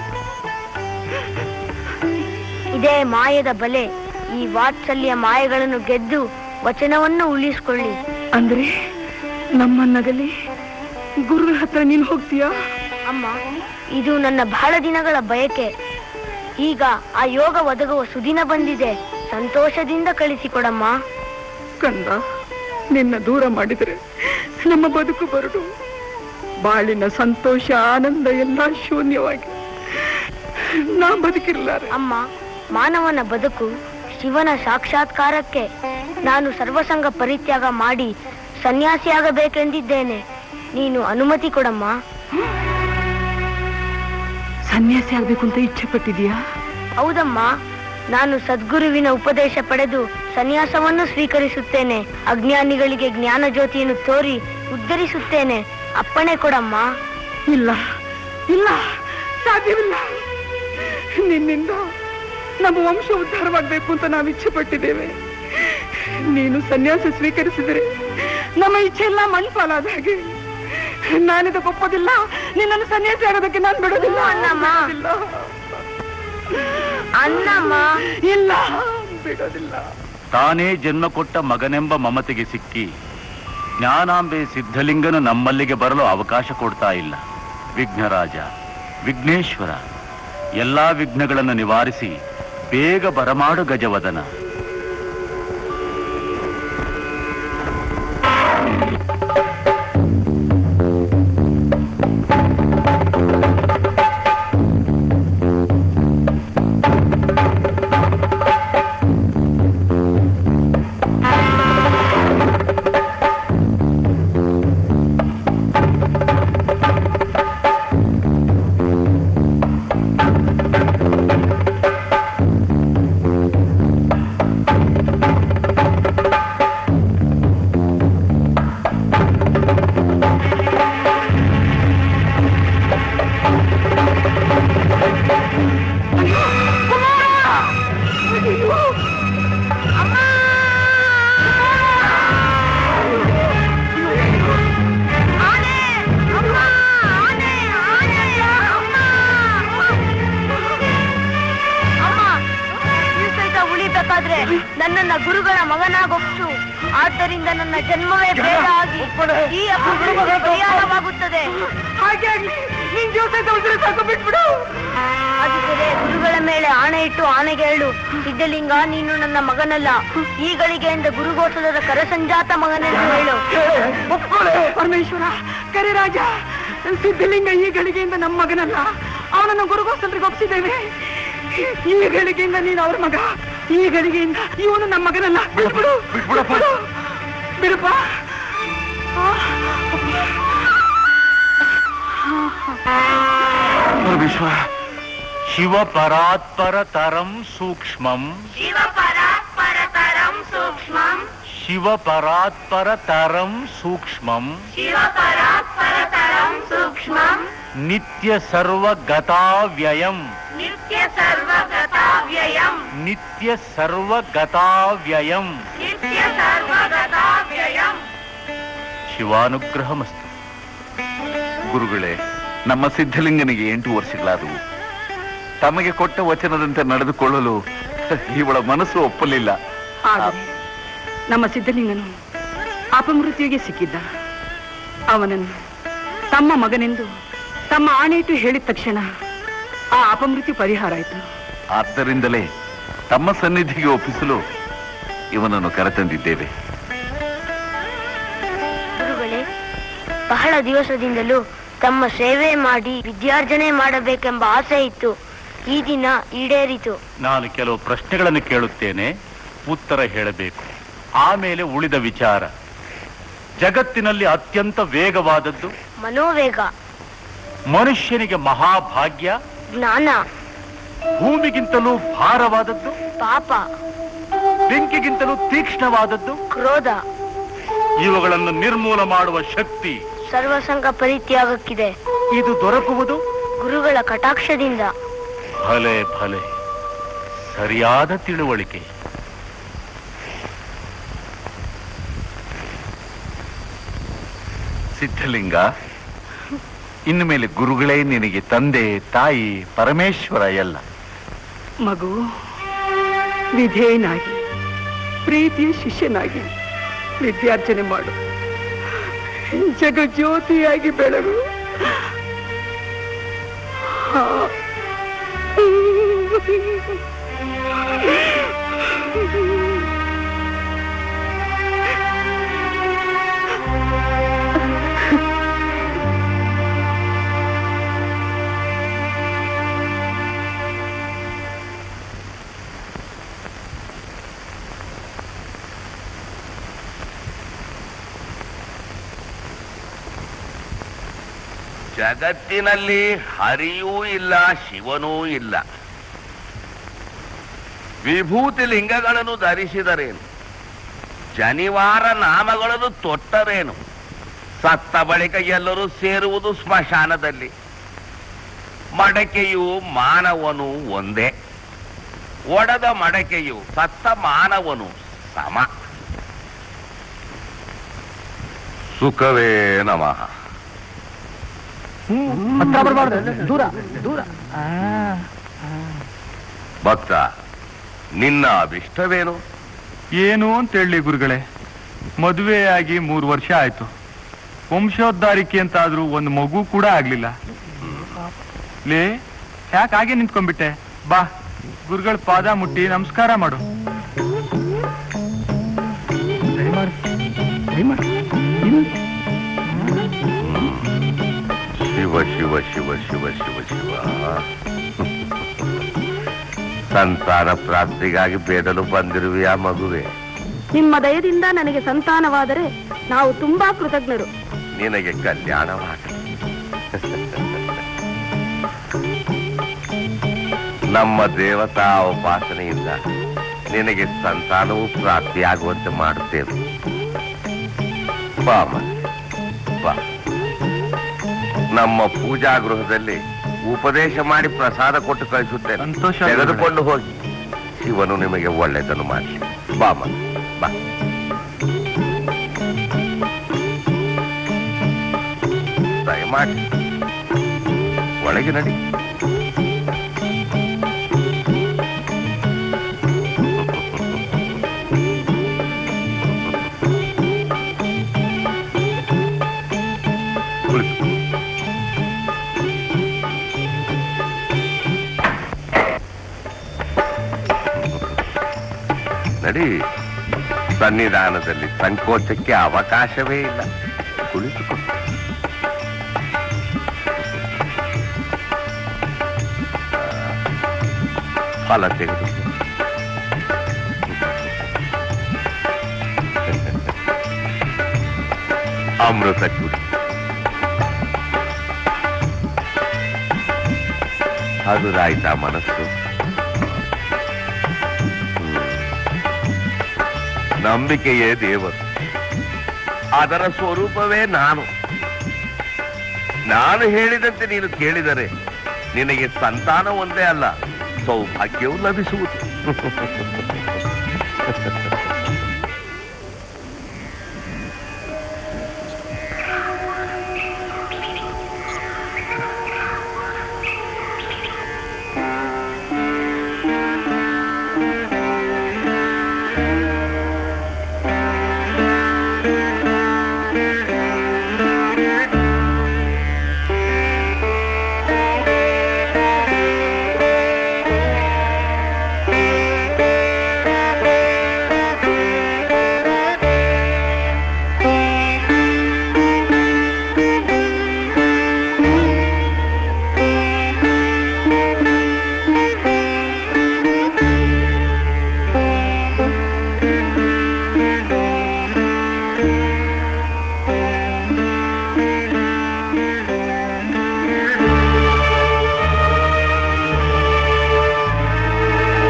ಇದೇ ಮಾಯದ ಬಲೆ. ಈ ವಾತ್ಸಲ್ಯ ಮಾಯೆಗಳನ್ನು ಗೆದ್ದು ವಚನವನ್ನು ಉಳಿಸಿಕೊಳ್ಳಿ. ಅಂದ್ರೆ ನಮ್ಮನ್ನಗಲಿ ಗುರುಗಳ ಹತ್ರ ನೀನು ಹೋಗ್ತೀಯಾ? ಅಮ್ಮ, ಇದು ನನ್ನ ಬಹಳ ದಿನಗಳ ಬಯಕೆ. ಈಗ ಆ ಯೋಗ ಒದಗುವ ಸುದಿನ ಬಂದಿದೆ. ಸಂತೋಷದಿಂದ ಕಳಿಸಿಕೊಡಮ್ಮ. ಕಂದ, ನಿನ್ನ ದೂರ ಮಾಡಿದರೆ ನಮ್ಮ ಬದುಕು ಬರಡು. ಬಾಳಿನ ಸಂತೋಷ ಆನಂದ ಎಲ್ಲ ಶೂನ್ಯವಾಗಿ ನಾ ಬದುಕಿರಲಾರೆ. ಅಮ್ಮ, ಮಾನವನ ಬದುಕು ಶಿವನ ಸಾಕ್ಷಾತ್ಕಾರಕ್ಕೆ ನಾನು ಸರ್ವಸಂಗ ಪರಿತ್ಯಾಗ ಮಾಡಿ ಸನ್ಯಾಸಿಯಾಗಬೇಕೆಂದಿದ್ದೇನೆ. ನೀನು ಅನುಮತಿ ಕೊಡಮ್ಮ. ಸನ್ಯಾಸಿ ಆಗ್ಬೇಕು ಅಂತ ಇಚ್ಛೆ ಪಟ್ಟಿದ್ಯಾ? ಹೌದಮ್ಮ, ನಾನು ಸದ್ಗುರುವಿನ ಉಪದೇಶ ಪಡೆದು ಸನ್ಯಾಸವನ್ನು ಸ್ವೀಕರಿಸುತ್ತೇನೆ. ಅಜ್ಞಾನಿಗಳಿಗೆ ಜ್ಞಾನ ಜ್ಯೋತಿಯನ್ನು ತೋರಿ ಉದ್ಧರಿಸುತ್ತೇನೆ. ಅಪ್ಪಣೆ ಕೊಡಮ್ಮ. ಇಲ್ಲ ಇಲ್ಲ, ಸಾಧ್ಯವಿಲ್ಲ. ನಿನ್ನಿಂದ ನಮ್ಮ ವಂಶ ಉದ್ಧಾರವಾಗಬೇಕು ಅಂತ ನಾವು ಇಚ್ಛೆ ಪಟ್ಟಿದ್ದೇವೆ. ನೀನು ಸನ್ಯಾಸ ಸ್ವೀಕರಿಸಿದರೆ ನಮ್ಮ ಇಚ್ಛೆ ಎಲ್ಲ ಮಣ್ಪಾಲಾದ ಹಾಗೆ. ನಾನಿದಕ್ಕೆ ಒಪ್ಪೋದಿಲ್ಲ. ನಿನ್ನನ್ನು ಸನ್ಯಾಸಿ ಆಗೋದಕ್ಕೆ ನಾನು ಬಿಡೋದಿಲ್ಲ. ಅನ್ನಮ್ಮ, ಇಲ್ಲ, ಬಿಡೋದಿಲ್ಲ. ತಾನೇ ಜನ್ಮ ಕೊಟ್ಟ ಮಗನೆಂಬ ಮಮತೆಗೆ ಸಿಕ್ಕಿ ಜ್ಞಾನಾಂಬೆ ಸಿದ್ಧಲಿಂಗನು ನಮ್ಮಲ್ಲಿಗೆ ಬರಲು ಅವಕಾಶ ಕೊಡ್ತಾ ಇಲ್ಲ. ವಿಘ್ನರಾಜ, ವಿಘ್ನೇಶ್ವರ, ಎಲ್ಲಾ ವಿಘ್ನಗಳನ್ನು ನಿವಾರಿಸಿ ಬೇಗ ಬರಮಾಡು ಗಜವದನ. ನನ್ನನ್ನ ಗುರುಗಳ ಮಗನಾಗೊಪ್ಸು. ಆದ್ದರಿಂದ ನನ್ನ ಜನ್ಮವೇ ಬೇಗ ಆಗಿ ಈ ಅಪರಾಧಕ್ಕೆ ಪರಿಹಾರವಾಗುತ್ತದೆ. ಹಾಗೆ ನಿನ್ ಜೀವ ಸಾಕು, ಬಿಟ್ಬಿಡು. ಆದರೆ ಗುರುಗಳ ಮೇಲೆ ಆಣೆ ಇಟ್ಟು ಆಣೆಗೆ ಹೇಳು, ಸಿದ್ಧಲಿಂಗ ನೀನು ನನ್ನ ಮಗನಲ್ಲ, ಈ ಗಳಿಗೆಯಿಂದ ಗುರುಗೋಸಲದ ಕರಸಂಜಾತ ಮಗನೆಂದು ಹೇಳು. ಪರಮೇಶ್ವರ, ಕರಿರಾಜ, ಸಿದ್ಧಲಿಂಗ ಈ ಗಳಿಗೆಯಿಂದ ನಮ್ಮ ಮಗನಲ್ಲ, ಅವನನ್ನು ಗುರುಗೋಸಲರಿಗೆ ಒಪ್ಪಿಸಿದ್ದೇವೆ. ಈ ಗಳಿಗೆಯಿಂದ ನೀನು ಅವ್ರ ಮಗ, ಈ ಗಳಿಗೆಯಿಂದ ಇವನು ನಮ್ಮ ಮಗನಲ್ಲ. ಬಿಟ್ಬಿಡು, ಬಿಡಪ್ಪ. ಪರಮೇಶ್ವರ, ಶಿವ ಪರಾತ್ಪರ ತರಂ ಸೂಕ್ಷ್ಮಂ, ಶಿವ ಪರಾತ್ಪರ ತರಂ ಸೂಕ್ಷ್ಮಂ, ಶಿವ ಪರಾತ್ಪರ ತರಂ ಸೂಕ್ಷ್ಮಂ, ಶಿವ ಪರಾತ್ಪರ ತರಂ ಸೂಕ್ಷ್ಮಂ, ನಿತ್ಯ ಸರ್ವಗತಾವ್ಯಯಂ, ನಿತ್ಯ ಸರ್ವಗತಾವ್ಯಯಂ, ನಿತ್ಯ ಸರ್ವಗತಾವ್ಯಯಂ, ನಿತ್ಯ ಸರ್ವಗತಾವ್ಯಯಂ. ಶಿವಾನುಗ್ರಹಮಸ್ತು. ಗುರುಗಳೇ, ನಮ್ಮ ಸಿದ್ಧಲಿಂಗನಿಗೆ 8 ವರ್ಷಗಳಾದವು. ತಮಗೆ ಕೊಟ್ಟ ವಚನದಂತೆ ನಡೆದುಕೊಳ್ಳಲು ಇವಳ ಮನಸ್ಸು ಒಪ್ಪಲಿಲ್ಲ. ಆದರೆ ನಮ್ಮ ಸಿದ್ಧಲಿಂಗನು ಅಪಮೃತ್ಯುವಿಗೆ ಸಿಕ್ಕಿದ್ದ. ಅವನನ್ನು ತಮ್ಮ ಮಗನೆಂದು ತಮ್ಮ ಆಣೆಯಿಟ್ಟು ಹೇಳಿದ ತಕ್ಷಣ ಆ ಅಪಮೃತ್ಯು ಪರಿಹಾರ ಆಯಿತು. ಆದ್ದರಿಂದಲೇ ತಮ್ಮ ಸನ್ನಿಧಿಗೆ ಒಪ್ಪಿಸಲು ಇವನನ್ನು ಕರೆತಂದಿದ್ದೇವೆ. ಗುರುಗಳೇ, ಬಹಳ ದಿವಸದಿಂದಲೂ ತಮ್ಮ ಸೇವೆ ಮಾಡಿ ವಿದ್ಯಾರ್ಜನೆ ಮಾಡಬೇಕೆಂಬ ಆಸೆ ಇತ್ತು. ಈ ದಿನ ಈಡೇರಿತು. ನಾನು ಕೆಲವು ಪ್ರಶ್ನೆಗಳನ್ನು ಕೇಳುತ್ತೇನೆ, ಉತ್ತರ ಹೇಳಬೇಕು. ಆಮೇಲೆ ಉಳಿದ ವಿಚಾರ. ಜಗತ್ತಿನಲ್ಲಿ ಅತ್ಯಂತ ವೇಗವಾದದ್ದು ಮನೋವೇಗ, ಮನುಷ್ಯನಿಗೆ ಮಹಾಭಾಗ್ಯ. ಜ್ಞಾನ, ಭೂಮಿಗಿಂತಲೂ ಭಾರವಾದದ್ದು ಪಾಪ, ಬೆಂಕಿಗಿಂತಲೂ ತೀಕ್ಷ್ಣವಾದದ್ದು ಕ್ರೋಧ, ಇವುಗಳನ್ನು ನಿರ್ಮೂಲ ಮಾಡುವ ಶಕ್ತಿ ಸರ್ವಸಂಗ ಪರಿತ್ಯಾಗಕ್ಕಿದೆ. ಇದು ದೊರಕುವುದು ಗುರುಗಳ ಕಟಾಕ್ಷದಿಂದ. ಭಲೆ ಭಲೆ, ಸರಿಯಾದ ತಿಳುವಳಿಕೆ. ಸಿದ್ಧಲಿಂಗ, ಇನ್ನು ಮೇಲೆ ಗುರುಗಳೇ ನಿನಗೆ ತಂದೆ, ತಾಯಿ, ಪರಮೇಶ್ವರ ಎಲ್ಲ. ಮಗು ವಿಧೇಯನಾಗಿ ಪ್ರೀತಿಯ ಶಿಷ್ಯನಾಗಿ ವಿದ್ಯಾರ್ಜನೆ ಮಾಡು. ಜಗಜ್ಯೋತಿಯಾಗಿ ಬೆಳಗು. ಜಗತ್ತಿನಲ್ಲಿ ಹರಿಯೂ ಇಲ್ಲ, ಶಿವನೂ ಇಲ್ಲ. ವಿಭೂತಿ ಲಿಂಗಗಳನ್ನು ಧರಿಸಿದರೇನು, ಜನಿವಾರ ನಾಮಗಳನ್ನು ತೊಟ್ಟರೇನು, ಸತ್ತ ಬಳಿಕ ಎಲ್ಲರೂ ಸೇರುವುದು ಸ್ಮಶಾನದಲ್ಲಿ. ಮಡಕೆಯು ಮಾನವನು ಒಂದೇ, ಒಡೆದ ಮಡಕೆಯು ಸತ್ತ ಮಾನವನು ಸಮ. ಸುಖವೇ ನಮಃ. ದೂರ ದೂರ. ಭಕ್ತ, ನಿನ್ನ ಅಭಿಷ್ಟವೇನು? ಏನು ಅಂತ ಹೇಳಿ ಗುರುಗಳೇ, ಮದುವೆಯಾಗಿ 3 ವರ್ಷ ಆಯ್ತು. ವಂಶೋದ್ಧಾರಿಕೆ ಅಂತಾದ್ರೂ ಒಂದು ಮಗು ಕೂಡ ಆಗ್ಲಿಲ್ಲ. ಲೇ, ಯಾಕೆ ಹಾಗೆ ನಿಂತ್ಕೊಂಡ್ಬಿಟ್ಟೆ? ಬಾ, ಗುರುಗಳ ಪಾದ ಮುಟ್ಟಿ ನಮಸ್ಕಾರ ಮಾಡು. ಶಿವ ಶಿವ ಶಿವ ಶಿವ ಶಿವ ಶಿವ. ಸಂತಾನ ಪ್ರಾಪ್ತಿಗಾಗಿ ಬೇಡಲು ಬಂದಿರುವೆಯಾ ಮಗುವೆ? ನಿಮ್ಮ ದಯದಿಂದ ನನಗೆ ಸಂತಾನವಾದರೆ ನಾವು ತುಂಬಾ ಕೃತಜ್ಞರು. ನಿನಗೆ ಕಲ್ಯಾಣವಾಗಲಿ. ನಮ್ಮ ದೇವತಾ ಉಪಾಸನೆಯಿಂದ ನಿನಗೆ ಸಂತಾನವೂ ಪ್ರಾಪ್ತಿಯಾಗುವಂತೆ ಮಾಡುತ್ತೇವೆ. ಬಾ ಮಗ, ಬಾ. ನಮ್ಮ ಪೂಜಾ ಗೃಹದಲ್ಲಿ ಉಪದೇಶ ಮಾಡಿ ಪ್ರಸಾದ ಕೊಟ್ಟು ಕಳಿಸುತ್ತೇನೆ. ಸಂತೋಷ. ತೆಗೆದುಕೊಂಡು ಹೋಗಿ. ಶಿವನು ನಿಮಗೆ ಒಳ್ಳೆಯದನ್ನು ಮಾಡಲಿ. ಬಾ ಮಗ, ಬಾ. ದಯಮಾಡಿ ಒಳಗೆ ನಡಿ. ನಡಿ. ಸನ್ನಿಧಾನದಲ್ಲಿ ಸಂಕೋಚಕ್ಕೆ ಅವಕಾಶವೇ ಇಲ್ಲ. ಕುಳಿತುಕೊಂಡು ಫಲ ತೆಗೆದು ಅಮೃತ ಕುಡಿ. ಹದುರಾಯ್ತಾ ಮನಸ್ಸು? ನಂಬಿಕೆಯೇ ದೇವರು, ಅದರ ಸ್ವರೂಪವೇ ನಾನು. ನಾನು ಹೇಳಿದಂತೆ ನೀನು ಕೇಳಿದರೆ ನಿನಗೆ ಸಂತಾನ ಒಂದೇ ಅಲ್ಲ, ಸೌಭಾಗ್ಯವೂ ಲಭಿಸುವುದು.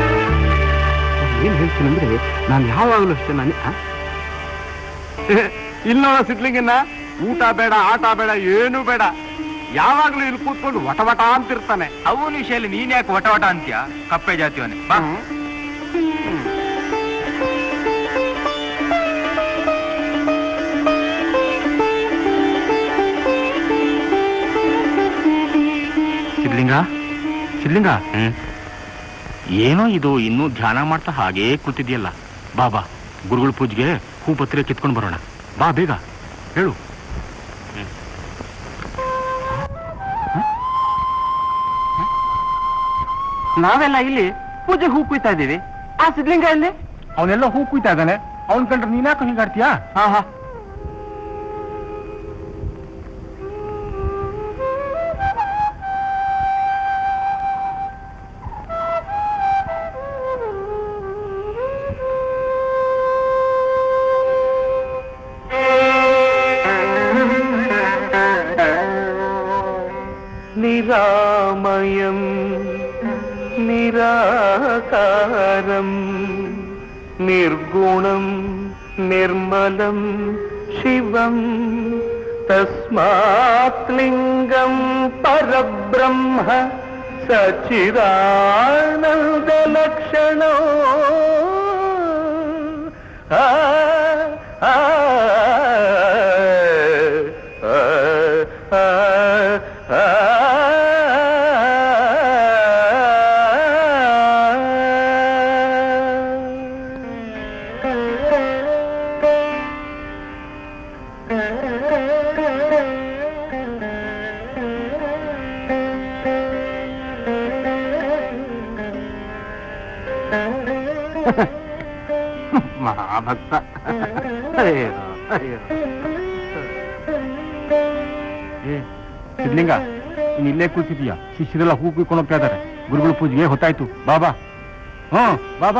ನಾನು ಯಾವಾಗಲೂ ಅಷ್ಟೇ ಇಲ್ಲ ಸಿದ್ಲಿಂಗನ್ನ ಊಟ ಬೇಡ ಆಟ ಬೇಡ ಏನು ಬೇಡ, ಯಾವಾಗ್ಲೂ ಇಲ್ಲಿ ಕೂತ್ಕೊಂಡು ವಟ ಅಂತಿರ್ತಾನೆ. ಅವನ ವಿಷಯಲ್ಲಿ ನೀನ್ ಯಾಕೆ ವಟ ಅಂತ್ಯ? ಕಪ್ಪೆ ಜಾತಿಯವನೇ ಬಾ. ಸಿದ್ಲಿಂಗ, ಏನೋ ಇದು ಇನ್ನೂ ಧ್ಯಾನ ಮಾಡ್ತಾ ಹಾಗೇ ಕೂತಿದ್ಯಲ್ಲ. ಬಾ ಗುರುಗಳ ಪೂಜೆಗೆ ಹೂ ಪತ್ರೆ ಕಿತ್ಕೊಂಡು ಬರೋಣ. ಬಾ ಬೇಗ ಹೇಳು. ನಾವೆಲ್ಲ ಇಲ್ಲಿ ಪೂಜೆ ಹೂ ಕುಯ್ತಾ ಇದ್ದೀವಿ. ಆ ಸಿದ್ಲಿಂಗ ಇಲ್ಲಿ ಅವನೆಲ್ಲ ಹೂ ಕುಯ್ತಾ ಇದ್ದಾನೆ. ಅವನ್ ಕಂಡ್ರೆ ನೀನ್ಯಾಕೆ ಹೀಗಾಡ್ತೀಯಾ? ಹಾ निरामयं निराकारं निर्गुणं निर्मलं शिवं तस्मात् लिङ्गं परब्रह्म सच्चिदानन्दलक्षणो ಮಹಾಭಕ್ತ. ಸಿದ್ಲಿಂಗ, ನೀನ್ ಇಲ್ಲೇ ಕೂತಿದೀಯ. ಶಿಷ್ಯರೆಲ್ಲ ಹೂ ಕುಯ್ಕೊಂಡು ಹೋಗ್ತಾ ಇದಾರೆ. ಗುರುಗಳ ಪೂಜೆಗೆ ಹೊತ್ತಾಯ್ತು. ಬಾಬಾ. ಬಾಬಾ.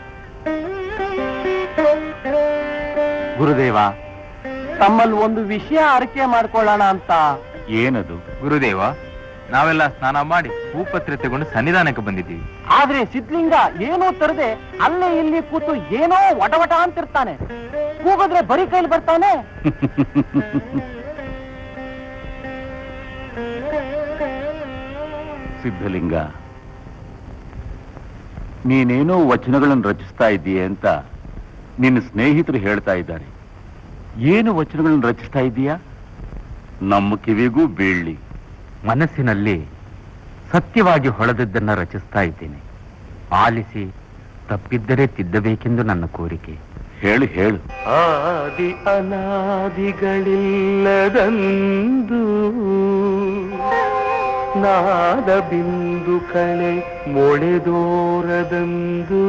ಗುರುದೇವ, ತಮ್ಮಲ್ಲಿ ಒಂದು ವಿಷಯ ಅರಿಕೆ ಮಾಡ್ಕೊಳ್ಳೋಣ ಅಂತ. ಏನದು? ಗುರುದೇವ, ನಾವೆಲ್ಲ ಸ್ನಾನ ಮಾಡಿ ಹೂಪತ್ರೆ ತಗೊಂಡು ಸನ್ನಿಧಾನಕ್ಕೆ ಬಂದಿದ್ದೀವಿ. ಆದ್ರೆ ಸಿದ್ಲಿಂಗ ಏನೋ ತರದೆ ಅಲ್ಲೇ ಇಲ್ಲಿ ಕೂತು ಏನೋ ವಟ ಅಂತಿರ್ತಾನೆ. ಕೂಗಿದ್ರೆ ಬರೀ ಕೈಲಿ ಬರ್ತಾನೆ. ಸಿದ್ಧಲಿಂಗ, ನೀನೇನೋ ವಚನಗಳನ್ನು ರಚಿಸ್ತಾ ಇದ್ದೀಯ ಅಂತ ನಿನ್ನ ಸ್ನೇಹಿತರು ಹೇಳ್ತಾ ಇದ್ದಾರೆ. ಏನು ವಚನಗಳನ್ನು ರಚಿಸ್ತಾ ಇದ್ದೀಯಾ? ನಮ್ಮ ಕಿವಿಗೂ ಬೀಳ್ಲಿ. ಮನಸ್ಸಿನಲ್ಲಿ ಸತ್ಯವಾಗಿ ಹೊಳೆದದ್ದನ್ನ ರಚಿಸ್ತಾ ಇದ್ದೇನೆ. ಆಲಿಸಿ, ತಪ್ಪಿದ್ದರೆ ತಿದ್ದಬೇಕೆಂದು ನನ್ನ ಕೋರಿಕೆ. ಹೇಳು ಹೇಳು. ಆದಿ ಅನಾದಿಗಳಿಲ್ಲದಂದು ನಾದ ಬಿಂದು ಕಳೆ ಮೊಳೆದೋರದಂದು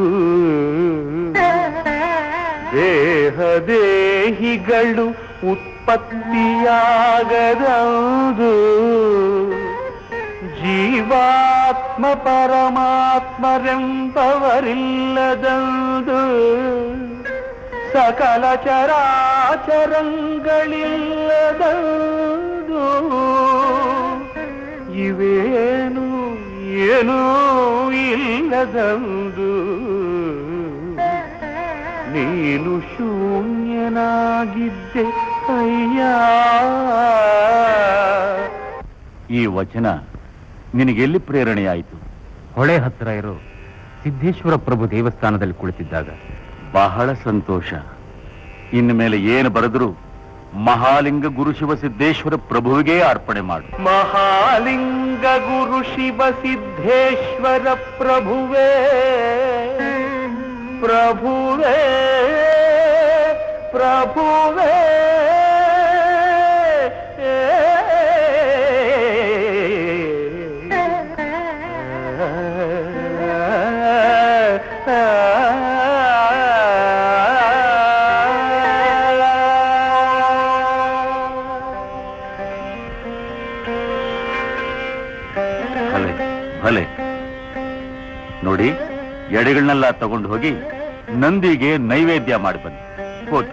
ದೇಹ ದೇಹಿಗಳು ಉತ್ಪತ್ತಿಯಾಗದಂದು ಜೀವಾತ್ಮ ಪರಮಾತ್ಮರೆಂಬವರಿಲ್ಲದಂದು ಸಕಲ ಚರಾಚರಂಗಳಿಲ್ಲದಂದು ಇವೇನು ಏನೂ ಇಲ್ಲದಂದು ನೀನು ಶೂನ್ಯನಾಗಿದ್ದೆ ಅಯ್ಯ. ಈ ವಚನ ನಿನಗೆಲ್ಲಿ ಪ್ರೇರಣೆಯಾಯಿತು? ಹೊಳೆ ಹತ್ತಿರ ಇರೋ ಸಿದ್ದೇಶ್ವರ ಪ್ರಭು ದೇವಸ್ಥಾನದಲ್ಲಿ ಕುಳಿತಿದ್ದಾಗ. ಬಹಳ ಸಂತೋಷ. ಇನ್ನು ಮೇಲೆ ಏನು ಬರೆದ್ರು ಮಹಾಲಿಂಗ ಗುರು ಶಿವ ಸಿದ್ದೇಶ್ವರ ಪ್ರಭುವಿಗೆ ಅರ್ಪಣೆ ಮಾಡು. ಮಹಾಲಿಂಗ ಗುರು ಶಿವ ಸಿದ್ದೇಶ್ವರ ಪ್ರಭುವೇ ಪ್ರಭುವೇ ಪ್ರಭುವೇ ಭಲೆ ನೋಡಿ, ಎಡೆಗಳನ್ನೆಲ್ಲ ತಗೊಂಡು ಹೋಗಿ ನಂದಿಗೆ ನೈವೇದ್ಯ ಮಾಡಿ ಬನ್ನಿ. ಹೋಗಿ.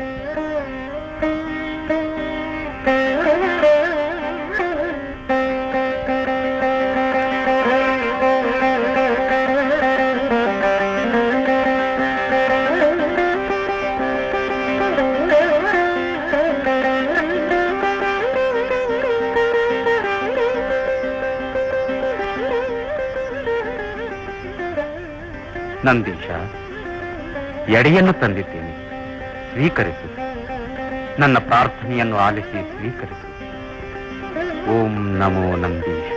ನಂದೀಶ, ಎಡೆಯನ್ನು ತಂದಿದ್ದೇನೆ, ಸ್ವೀಕರಿಸು. ನನ್ನ ಪ್ರಾರ್ಥನೆಯನ್ನು ಆಲಿಸಿ ಸ್ವೀಕರಿಸು. ಓಂ ನಮೋ ನಂದೀಶ,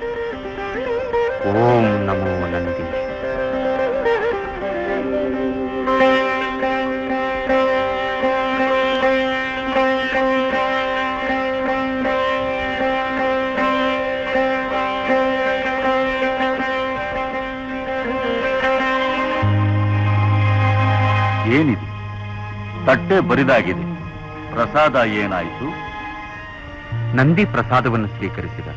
ಓಂ ನಮೋ ನಂದೀಶ. ಏನಿದೆ? ತಟ್ಟೆ ಬರಿದಾಗಿದೆ. ಪ್ರಸಾದ ಏನಾಯಿತು? ನಂದಿ ಪ್ರಸಾದವನ್ನು ಸ್ವೀಕರಿಸಿದ.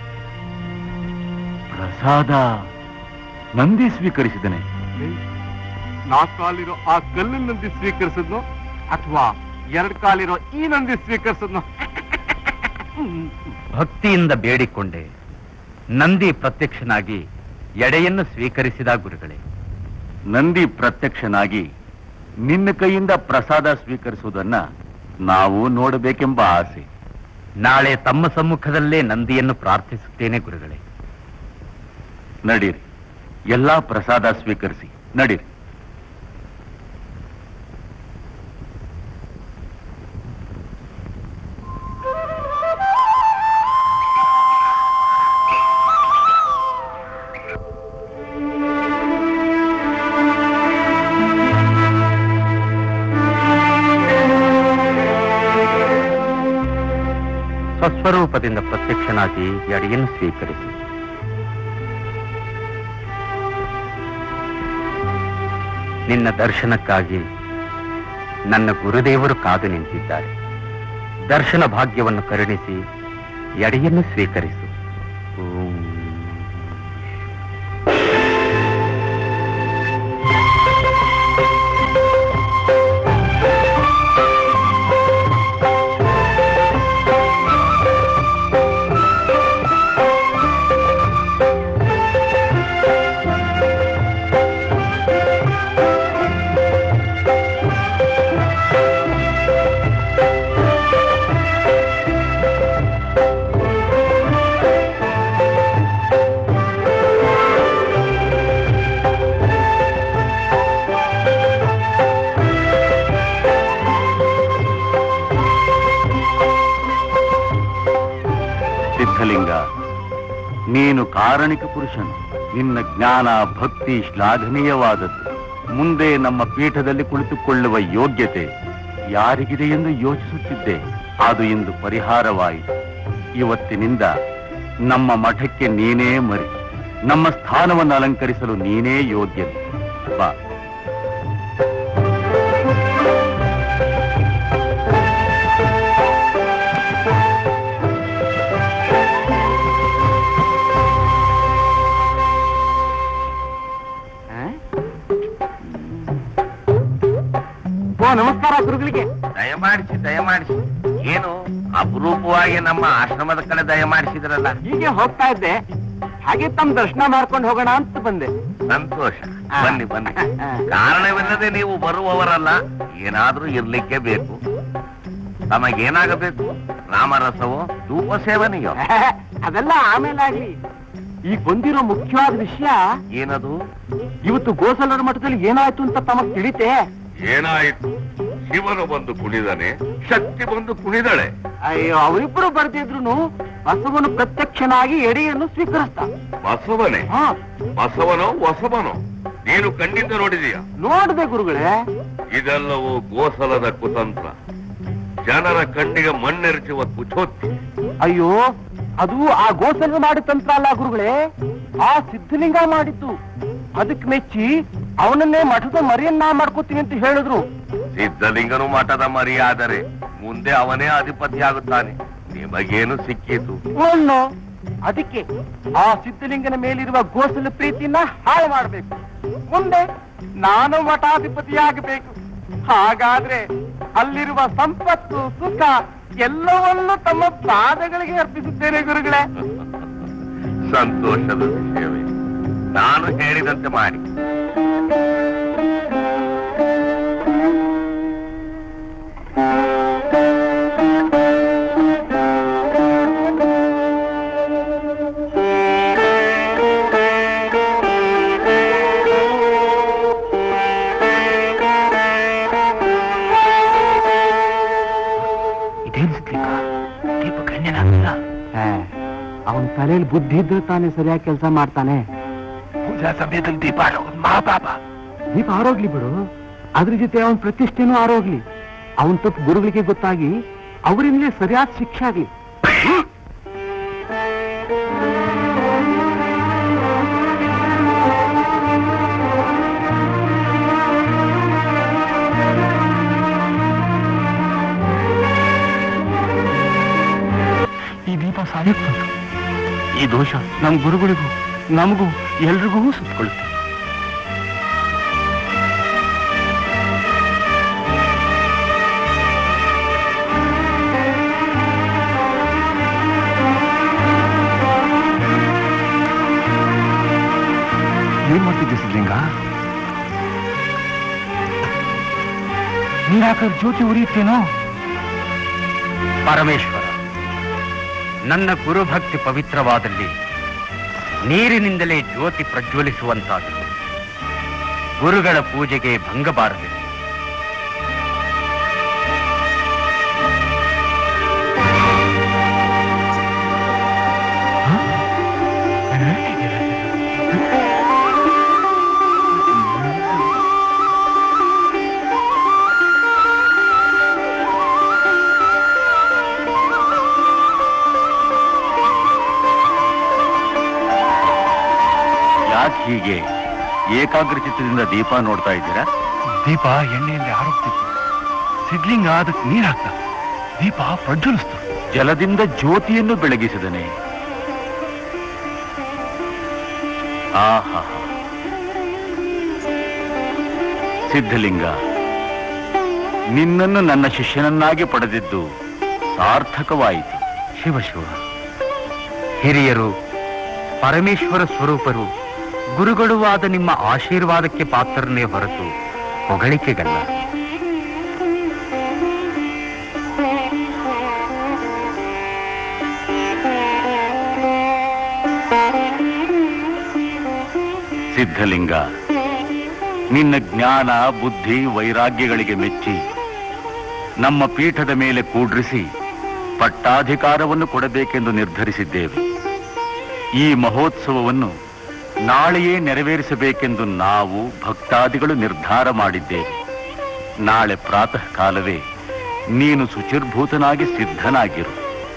ಪ್ರಸಾದ ನಂದಿ ಸ್ವೀಕರಿಸಿದನೆ? 4 ಕಾಲಿರೋ ಆ ಕಲ್ಲಿನ ನಂದಿ ಸ್ವೀಕರಿಸಿದ್ನೋ ಅಥವಾ 2 ಕಾಲಿರೋ ಈ ನಂದಿ ಸ್ವೀಕರಿಸಿದ್ನೋ? ಭಕ್ತಿಯಿಂದ ಬೇಡಿಕೊಂಡೆ. ನಂದಿ ಪ್ರತ್ಯಕ್ಷನಾಗಿ ಎಡೆಯನ್ನು ಸ್ವೀಕರಿಸಿದ ಗುರುಗಳೇ. ನಂದಿ ಪ್ರತ್ಯಕ್ಷನಾಗಿ ನಿನ್ನ ಕೈಯಿಂದ ಪ್ರಸಾದ ಸ್ವೀಕರಿಸುವುದನ್ನ ನಾವು ನೋಡಬೇಕೆಂಬ ಆಸೆ. ನಾಳೆ ತಮ್ಮ ಸಮ್ಮುಖದಲ್ಲೇ ನಂದಿಯನ್ನು ಪ್ರಾರ್ಥಿಸುತ್ತೇನೆ ಗುರುಗಳೇ. ನಡೀರಿ, ಎಲ್ಲಾ ಪ್ರಸಾದ ಸ್ವೀಕರಿಸಿ. ನಡೀರಿ. ಸ್ವಸ್ವರೂಪದಿಂದ ಪ್ರತ್ಯಕ್ಷನಾಗಿ ಎಡೆಯನ್ನು ಸ್ವೀಕರಿಸಿ. ನಿನ್ನ ದರ್ಶನಕ್ಕಾಗಿ ನನ್ನ ಗುರುದೇವರು ಕಾದು ನಿಂತಿದ್ದಾರೆ. ದರ್ಶನ ಭಾಗ್ಯವನ್ನು ಕರುಣಿಸಿ ಎಡೆಯನ್ನು ಸ್ವೀಕರಿಸು. ಸಿದ್ಧಲಿಂಗ, ನೀನು ಕಾರಣಿಕ ಪುರುಷನು. ನಿನ್ನ ಜ್ಞಾನ ಭಕ್ತಿ ಶ್ಲಾಘನೀಯವಾದದ್ದು. ಮುಂದೆ ನಮ್ಮ ಪೀಠದಲ್ಲಿ ಕುಳಿತುಕೊಳ್ಳುವ ಯೋಗ್ಯತೆ ಯಾರಿಗಿದೆ ಎಂದು ಯೋಚಿಸುತ್ತಿದ್ದೆ. ಅದು ಇಂದು ಪರಿಹಾರವಾಯಿತು. ಇವತ್ತಿನಿಂದ ನಮ್ಮ ಮಠಕ್ಕೆ ನೀನೇ ಮರಿ. ನಮ್ಮ ಸ್ಥಾನವನ್ನು ಅಲಂಕರಿಸಲು ನೀನೇ ಯೋಗ್ಯ. ಬಾ. ನಮಸ್ಕಾರ ಗುರುಗಳಿಗೆ. ದಯಮಾಡಿಸಿ. ಏನು ಅಪರೂಪವಾಗಿ ನಮ್ಮ ಆಶ್ರಮದ ಕಡೆ ದಯಮಾಡಿಸಿದ್ರಲ್ಲ? ಹೀಗೆ ಹೋಗ್ತಾ ಇದ್ದೆ, ಹಾಗೆ ತಮ್ಮ ದರ್ಶನ ಮಾಡ್ಕೊಂಡು ಹೋಗೋಣ ಅಂತ ಬಂದೆ. ಸಂತೋಷ. ಬನ್ನಿ. ಕಾರಣವಿಲ್ಲದೆ ನೀವು ಬರುವವರಲ್ಲ. ಏನಾದ್ರೂ ಇರ್ಲಿಕ್ಕೆ ಬೇಕು. ತಮಗೇನಾಗಬೇಕು? ರಾಮರಸವೋ ಧೂಪ ಸೇವನೆಯೋ? ಅದೆಲ್ಲ ಆಮೇಲೆ ಆಗ್ಲಿ. ಈಗ ಬಂದಿರೋ ಮುಖ್ಯವಾದ ವಿಷಯ ಏನದು? ಇವತ್ತು ಗೋಸಲರ ಮಠದಲ್ಲಿ ಏನಾಯ್ತು ಅಂತ ತಮಗ್ ತಿಳಿತೆ? ಏನಾಯ್ತು? ಶಿವನು ಬಂದು ಕುಣಿದನೆ, ಶಕ್ತಿ ಬಂದು ಕುಣಿದಳೆ. ಅಯ್ಯೋ, ಅವರಿಬ್ಬರು ಬರ್ದಿದ್ರು ಬಸವನು ಪ್ರತ್ಯಕ್ಷನಾಗಿ ಎಡೆಯನ್ನು ಸ್ವೀಕರಿಸ್ತ. ಬಸವನೇ? ಬಸವನೋ ಹೊಸವನೋ? ನೀನು ಕಂಡಿದ್ದ ನೋಡಿದೀಯ? ನೋಡ್ದೆ ಗುರುಗಳೇ. ಇದೆಲ್ಲವೂ ಗೋಸಲದ ಕುತಂತ್ರ, ಜನರ ಕಣ್ಣಿಗೆ ಮಣ್ಣೆರಚುವ ಕುಚೋತ್ತಿ. ಅಯ್ಯೋ, ಅದು ಆ ಗೋಸಲ ಮಾಡಿದ ತಂತ್ರ ಅಲ್ಲ ಗುರುಗಳೇ, ಆ ಸಿದ್ಧಲಿಂಗ ಮಾಡಿದ್ದು. ಅದಕ್ಕೆ ಮೆಚ್ಚಿ ಅವನನ್ನೇ ಮಠದ ಮರಿಯನ್ನ ಮಾಡ್ಕೋತೀನಿ ಅಂತ ಹೇಳಿದ್ರು. ಸಿದ್ಧಲಿಂಗನು ಮಠದ ಮರಿ ಆದರೆ ಮುಂದೆ ಅವನೇ ಅಧಿಪತಿ ಆಗುತ್ತಾನೆ. ನಿಮಗೇನು ಸಿಕ್ಕಿತು? ಅದಕ್ಕೆ ಆ ಸಿದ್ಧಲಿಂಗನ ಮೇಲಿರುವ ಗೋಸಲ ಪ್ರೀತಿಯನ್ನ ಹಾಳು ಮಾಡಬೇಕು. ಮುಂದೆ ನಾನು ಮಠಾಧಿಪತಿಯಾಗಬೇಕು. ಹಾಗಾದ್ರೆ ಅಲ್ಲಿರುವ ಸಂಪತ್ತು ಸುಖ ಎಲ್ಲವನ್ನೂ ತಮ್ಮ ಪಾದಗಳಿಗೆ ಅರ್ಪಿಸುತ್ತೇನೆ ಗುರುಗಳೇ. ಸಂತೋಷದ ವಿಷಯವೇ. ನಾನು ಹೇಳಿದಂತೆ ಮಾಡಿ. ದೀಪ ಗಣ್ಯನಾಗಲ್ಲ. ಅವನ ತಲೆಯಲ್ಲಿ ಬುದ್ಧಿ ಇದ್ರೆ ತಾನೇ ಸರಿಯಾಗಿ ಕೆಲಸ ಮಾಡ್ತಾನೆ. ಪೂಜಾ ಸಮಯದಲ್ಲಿ ದೀಪ ಆರೋಗೋದು ಮಹಾಪಾಪ. ದೀಪ ಆರೋಗ್ಲಿ ಬಿಡು, ಅದ್ರ ಜೊತೆ ಅವನ ಪ್ರತಿಷ್ಠೆನೂ ಆರೋಗ್ಲಿ. ಅವನ್ ತಪ್ಪು ಗುರುಗಳಿಗೆ ಗೊತ್ತಾಗಿ ಅವರಿಂದಲೇ ಸರಿಯಾದ ಶಿಕ್ಷೆ ಆಗ್ಲಿ. ಈ ದೀಪ ಸಾಯುತ್ತೆ. ಈ ದೋಷ ನಮ್ಮ ಗುರುಗಳಿಗೂ ನಮಗೂ ಎಲ್ರಿಗೂ ಸುತ್ತಕೊಳ್ಳುತ್ತೆ. ಏನ್ ಮಾಡ್ತಿದ್ದೆ ಸಿದ್ಲಿಂಗ? ನೀರಾಕರ್ ಜ್ಯೋತಿ ಉರಿಯುತ್ತೇನೋ? ಪರಮೇಶ್ವರ, ನನ್ನ ಗುರುಭಕ್ತಿ ಪವಿತ್ರವಾದಲ್ಲಿ ನೀರಿನಿಂದಲೇ ಜ್ಯೋತಿ ಪ್ರಜ್ವಲಿಸುವಂತಾಗಿದೆ. ಗುರುಗಳ ಪೂಜೆಗೆ ಭಂಗಬಾರದಿದೆ. ಹೀಗೆ ಏಕಾಗ್ರಚಿತ್ತದಿಂದ ದೀಪ ನೋಡ್ತಾ ಇದ್ದೀರಾ? ದೀಪ ಎಣ್ಣೆಯಲ್ಲಿ ಆರೋಗ್ತಿತ್ತು. ಸಿದ್ಲಿಂಗ ಅದಕ್ಕೆ ನೀರ್ ಹಾಕ್ತ, ದೀಪ ಪ್ರಜ್ವಲಿಸ್ತು. ಜಲದಿಂದ ಜ್ಯೋತಿಯನ್ನು ಬೆಳಗಿಸಿದನೆ. ಆಹಾ, ಸಿದ್ಧಲಿಂಗ, ನಿನ್ನನ್ನು ನನ್ನ ಶಿಷ್ಯನನ್ನಾಗಿ ಪಡೆದಿದ್ದು ಸಾರ್ಥಕವಾಯಿತು. ಶಿವ, ಹಿರಿಯರು, ಪರಮೇಶ್ವರ ಸ್ವರೂಪರು, ಗುರುಗಳು ಆದ ನಿಮ್ಮ ಆಶೀರ್ವಾದಕ್ಕೆ ಪಾತ್ರನೇ ಹೊರತು ಹೊಗಳಿಕೆಗಲ್ಲ. ಸಿದ್ಧಲಿಂಗ, ನಿನ್ನ ಜ್ಞಾನ, ಬುದ್ಧಿ, ವೈರಾಗ್ಯಗಳಿಗೆ ಮೆಚ್ಚಿ ನಮ್ಮ ಪೀಠದ ಮೇಲೆ ಕೂಡ್ರಿಸಿ ಪಟ್ಟಾಧಿಕಾರವನ್ನು ಕೊಡಬೇಕೆಂದು ನಿರ್ಧರಿಸಿದ್ದೇವೆ. ಈ ಮಹೋತ್ಸವವನ್ನು ನಾಳೆಯೇ ನೆರವೇರಿಸಬೇಕೆಂದು ನಾವು ಭಕ್ತಾದಿಗಳು ನಿರ್ಧಾರ ಮಾಡಿದ್ದೇವೆ. ನಾಳೆ ಪ್ರಾತಃ ಕಾಲವೇ ನೀನು ಶುಚಿರ್ಭೂತನಾಗಿ ಸಿದ್ಧನಾಗಿರು.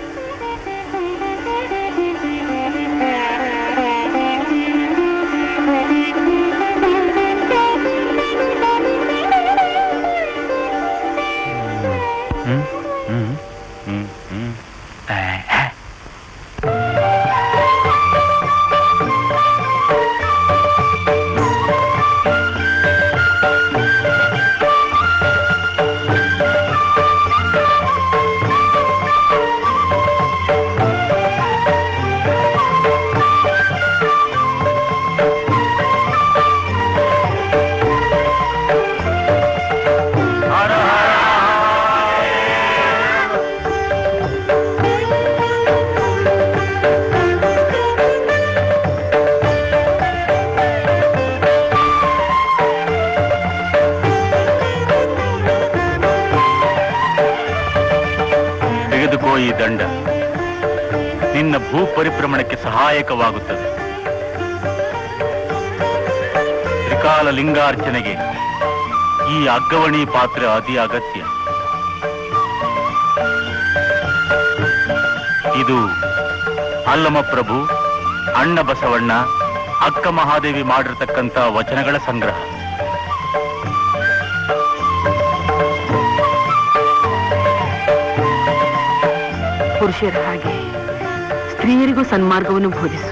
ಈ ದಂಡ ನಿನ್ನ ಭೂ ಪರಿಭ್ರಮಣಕ್ಕೆ ಸಹಾಯಕವಾಗುತ್ತದೆ. ತ್ರಿಕಾಲ ಲಿಂಗಾರ್ಚನೆಗೆ ಈ ಅಗ್ಗವಣಿ ಪಾತ್ರೆ ಅತಿ ಅಗತ್ಯ. ಇದು ಅಲ್ಲಮಪ್ರಭು, ಅಣ್ಣ ಬಸವಣ್ಣ, ಅಕ್ಕ ಮಹಾದೇವಿ ಮಾಡಿರತಕ್ಕಂಥ ವಚನಗಳ ಸಂಗ್ರಹ. ಪುರುಷರ ಹಾಗೆ ಸ್ತ್ರೀಯರಿಗೂ ಸನ್ಮಾರ್ಗವನ್ನು ಬೋಧಿಸು.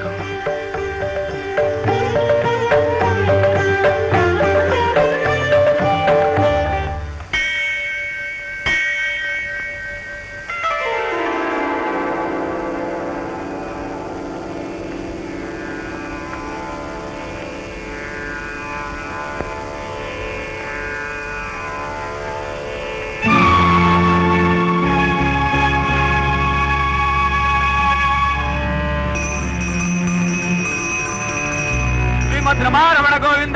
ರಮಣ ಗೋವಿಂದ.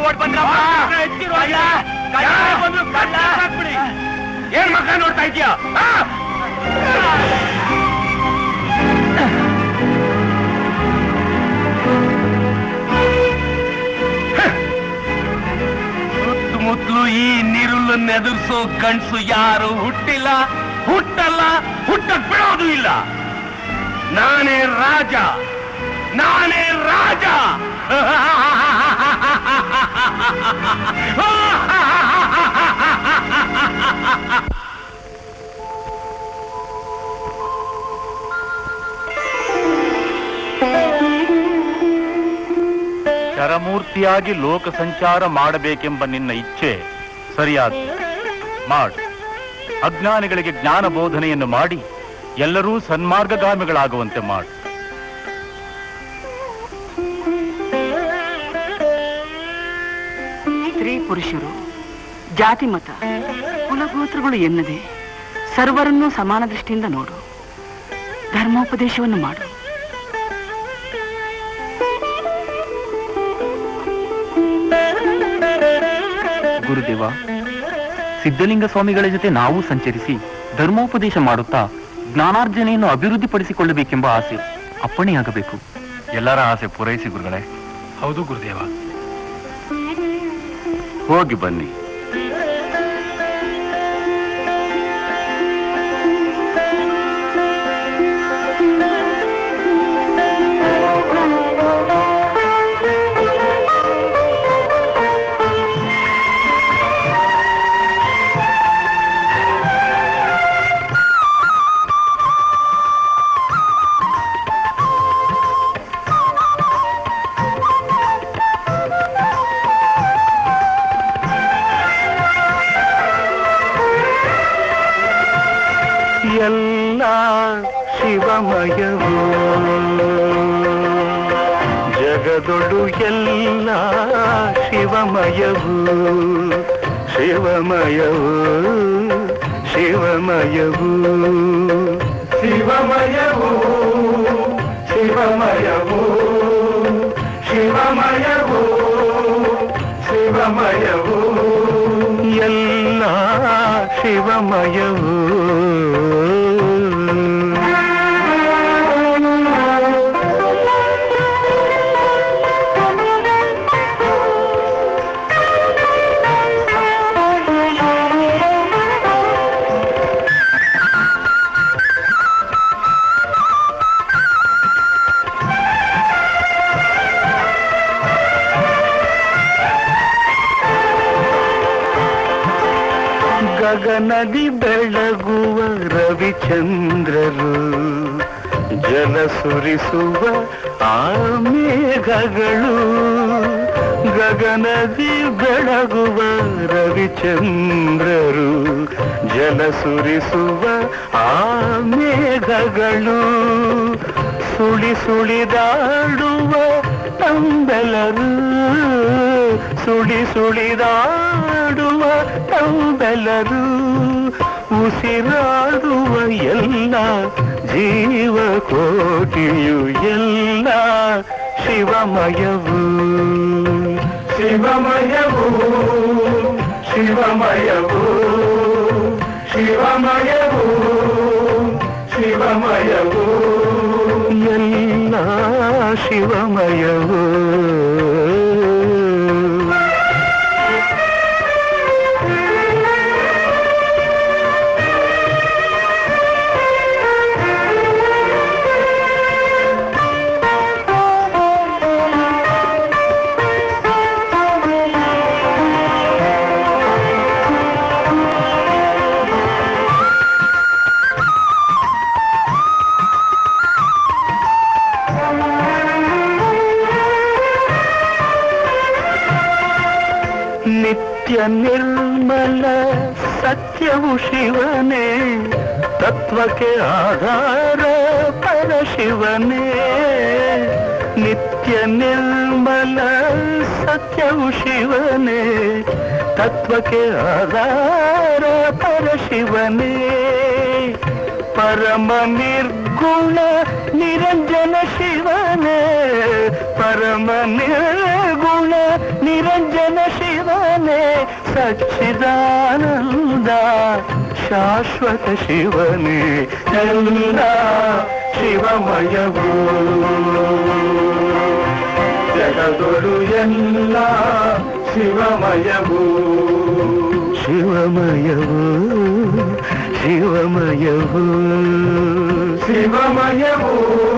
ಓಡ್ ಬಂದ್ರ ಏನ್ ಮಕ್ಕ ನೋಡ್ತಾ ಇದೀಯಾ? ಸುತ್ತಮುತ್ತಲು ಈ ನೀರುಳ್ಳನ್ನು ಎದುರಿಸೋ ಗಂಡಸು ಯಾರು ಹುಟ್ಟಿಲ್ಲ, ಹುಟ್ಟಲ್ಲ, ಹುಟ್ಟಕ್ ಬಿಡೋದು ಇಲ್ಲ. ನಾನೇ ರಾಜ, ನಾನೇ ರಾಜ. ಶರಮೂರ್ತಿಯಾಗಿ ಲೋಕ ಸಂಚಾರ ಮಾಡಬೇಕೆಂಬ ನಿನ್ನ ಇಚ್ಛೆ ಸರಿಯಾದ ಮಾಡು. ಅಜ್ಞಾನಿಗಳಿಗೆ ಜ್ಞಾನ ಬೋಧನೆಯನ್ನು ಮಾಡಿ ಎಲ್ಲರೂ ಸನ್ಮಾರ್ಗಗಾಮಿಗಳಾಗುವಂತೆ ಮಾಡು. ಸ್ತ್ರೀ ಪುರುಷರು, ಜಾತಿ ಮತ, ಕುಲಗೋತ್ರಗಳು ಎನ್ನದೆ ಸರ್ವರನ್ನೂ ಸಮಾನ ದೃಷ್ಟಿಯಿಂದ ನೋಡು. ಧರ್ಮೋಪದೇಶವನ್ನು ಮಾಡು. ಗುರುದೇವ, ಸಿದ್ಧಲಿಂಗ ಸ್ವಾಮಿಗಳ ಜೊತೆ ನಾವು ಸಂಚರಿಸಿ ಧರ್ಮೋಪದೇಶ ಮಾಡುತ್ತಾ ಜ್ಞಾನಾರ್ಜನೆಯನ್ನು ಅಭಿವೃದ್ಧಿಪಡಿಸಿಕೊಳ್ಳಬೇಕೆಂಬ ಆಸೆ ಅಪ್ಪಣೆಯಾಗಬೇಕು. ಎಲ್ಲರ ಆಸೆ ಪೂರೈಸಿ ಗುರುಗಳೇ. ಹೌದು ಗುರುದೇವ. ಹೋಗಿ ಬನ್ನಿ. ಎಲ್ಲ ಶಿವಮಯವೋ ಜಗದೊಳು ಎಲ್ಲ ಶಿವಮಯವೋ ಶಿವಮಯವೋ ಶಿವಮಯವೋ ಶಿವಮಯವೋ ಶಿವಮಯವೋ ಶಿವಮಯವೋ ಶಿವಮಯವೋ ಎಲ್ಲ ಶಿವಮಯವೋ ಗಗನದಿ ಬೆಳಗುವ ರವಿಚಂದ್ರರು ಜಲ ಸುರಿಸುವ ಆ ಮೇಘಗಳು ಗಗನದಿ ಬೆಳಗುವ ರವಿಚಂದ್ರರು ಜಲ ಸುರಿಸುವ ಆ ಮೇಘಗಳು ಸುಳಿ ಸುಳಿದಾಡುವ ತಂಬೆಲರು ಸುಳಿ ಸುಳಿದಾಡುವ ತಂಬೆಲರು ಉಸಿರಾಡುವ ಎಲ್ಲ ಜೀವಕೋಟಿಯು ಎಲ್ಲ ಶಿವಮಯವು ಶಿವಮಯವು ಶಿವಮಯವು ಶಿವಮಯವು ಶಿವಮಯವು ಎಲ್ಲ ಶಿವಮಯವು ನಿರ್ಮಲ ಸತ್ಯವು ಶಿವನೇ ತತ್ವಕ್ಕೆ ಆಧಾರ ಪರಶಿವನೇ ನಿತ್ಯ ನಿರ್ಮಲ ಸತ್ಯವು ಶಿವನೇ ತತ್ವಕ್ಕೆ ಆಧಾರ ಪರಶಿವನೇ ಪರಮ ನಿರ್ಗುಣ ನಿರಂಜನ ಶಿವನೇ ಪರಮ ನಿರ್ಗುಣ ನಿರಂಜನ ಶಿವನೇ ಸಚ್ಚಿದಾನಂದ ಶಾಶ್ವತ ಶಿವನೇ ಎಲ್ಲ ಶಿವಮಯವೂ ಜಗದೊಳು ಎಲ್ಲ ಶಿವಮಯವೂ ಶಿವಮಯವೂ ಶಿವಮಯವೂ ಶಿವಮಯವೂ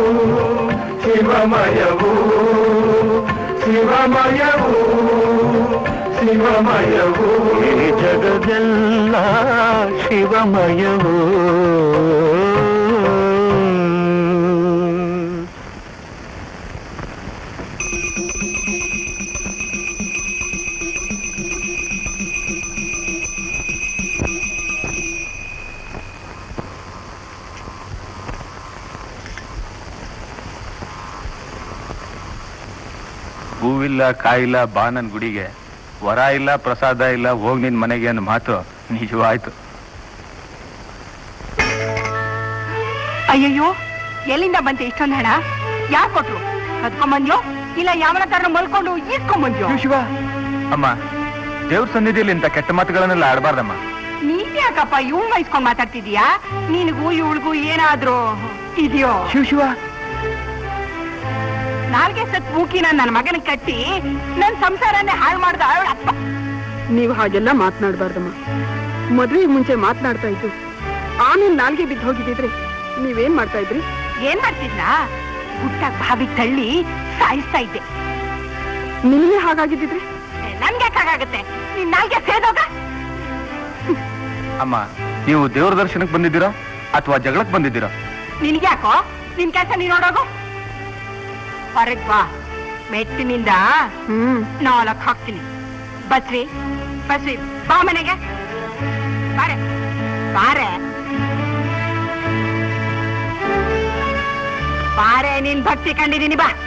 ಶಿವಮಯವೂ ಶಿವಮಯವೂ ಶಿವಮಯವೂ ಈ ಜಗದೆಲ್ಲ ಶಿವಮಯವೂ ಹೂವಿಲ್ಲ ಕಾಯಿಲ್ಲ ಬಾ ನನ್ ಗುಡಿಗೆ, ವರ ಇಲ್ಲ ಪ್ರಸಾದ ಇಲ್ಲ ಹೋಗ್ ನಿನ್ ಮನೆಗೆ ಅನ್ನೋ ಮಾತು ನಿಜವಾಯ್ತು. ಅಯ್ಯಯ್ಯೋ, ಎಲ್ಲಿಂದ ಬಂತೆ ಇಷ್ಟೊಂದು ಹಣ? ಯಾಕೆ ಕೊಟ್ರು? ಕದ್ಕೊಂಬಂದ್ಯೋ ಇಲ್ಲ ಯಾವನ ತರ ಮಲ್ಕೊಂಡು ಈಸ್ಕೊಂಬಂದ್ಯೋ? ಶಿವ ಅಮ್ಮ, ದೇವ್ರ ಸನ್ನಿಧಿಯಲ್ಲಿ ಇಂತ ಕೆಟ್ಟ ಮಾತುಗಳನ್ನೆಲ್ಲ ಆಡಬಾರ್ದಮ್ಮ. ನೀನ್ ಯಾಕಪ್ಪ ಇವಳ್ ವಹಿಸ್ಕೊಂಡ್ ಮಾತಾಡ್ತಿದೀಯಾ? ನಿನಗೂ ಇವಳಿಗೂ ಏನಾದ್ರೂ ಇದೆಯೋ? ಶಿವ ನಾಲ್ಗೆ ಸತ್ ಮೂಕಿನ ನನ್ನ ಮಗನ ಕಟ್ಟಿ ನನ್ ಸಂಸಾರನೇ ಹಾಳು ಮಾಡ್ದ ಅವಳ ಅಪ್ಪ. ನೀವು ಹಾಗೆಲ್ಲ ಮಾತನಾಡ್ಬಾರ್ದಮ್ಮ. ಮದ್ವೆಗೆ ಮುಂಚೆ ಮಾತನಾಡ್ತಾ ಇದ್ದು ಆಮೇಲೆ ನಾಲ್ಗೆ ಬಿದ್ದು ಹೋಗಿದ್ದಿದ್ರೆ ನೀವೇನ್ ಮಾಡ್ತಾ ಇದ್ರಿ? ಏನ್ ಮಾಡ್ತಿದ್ನಾ? ಗುಟ್ಟಾಗ್ ಬಾವಿ ತಳ್ಳಿ ಸಾಯಿಸ್ತಾ ಇದ್ದೆ. ನಿಮಗೆ ಹಾಗಾಗಿದ್ದಿದ್ರೆ ನನ್ಗೆ ಹಾಗಾಗತ್ತೆ? ನೀನ್ ನಾಲ್ಗೆ ಸೇದೋಗ. ಅಮ್ಮ, ನೀವು ದೇವ್ರ ದರ್ಶನಕ್ಕೆ ಬಂದಿದ್ದೀರಾ ಅಥವಾ ಜಗಳಕ್ಕೆ ಬಂದಿದ್ದೀರಾ? ನಿನ್ಗ್ಯಾಕೋ? ನಿನ್ ಕೆಲಸ ನೀನ್ ನೋಡೋಗು. ಹೊರಗ್ ಬಾ, ಮೆಟ್ಟಿನಿಂದ 4 ಹಾಕ್ತೀನಿ. ಬಸ್ರಿ ಬಸ್ರಿ, ಬಾ ಮನೆಗೆ ಬಾರೆ ಬಾರೆ ಬಾರೆ. ನಿನ್ ಭಕ್ತಿ ಕಂಡಿದ್ದೀನಿ, ಬಾ.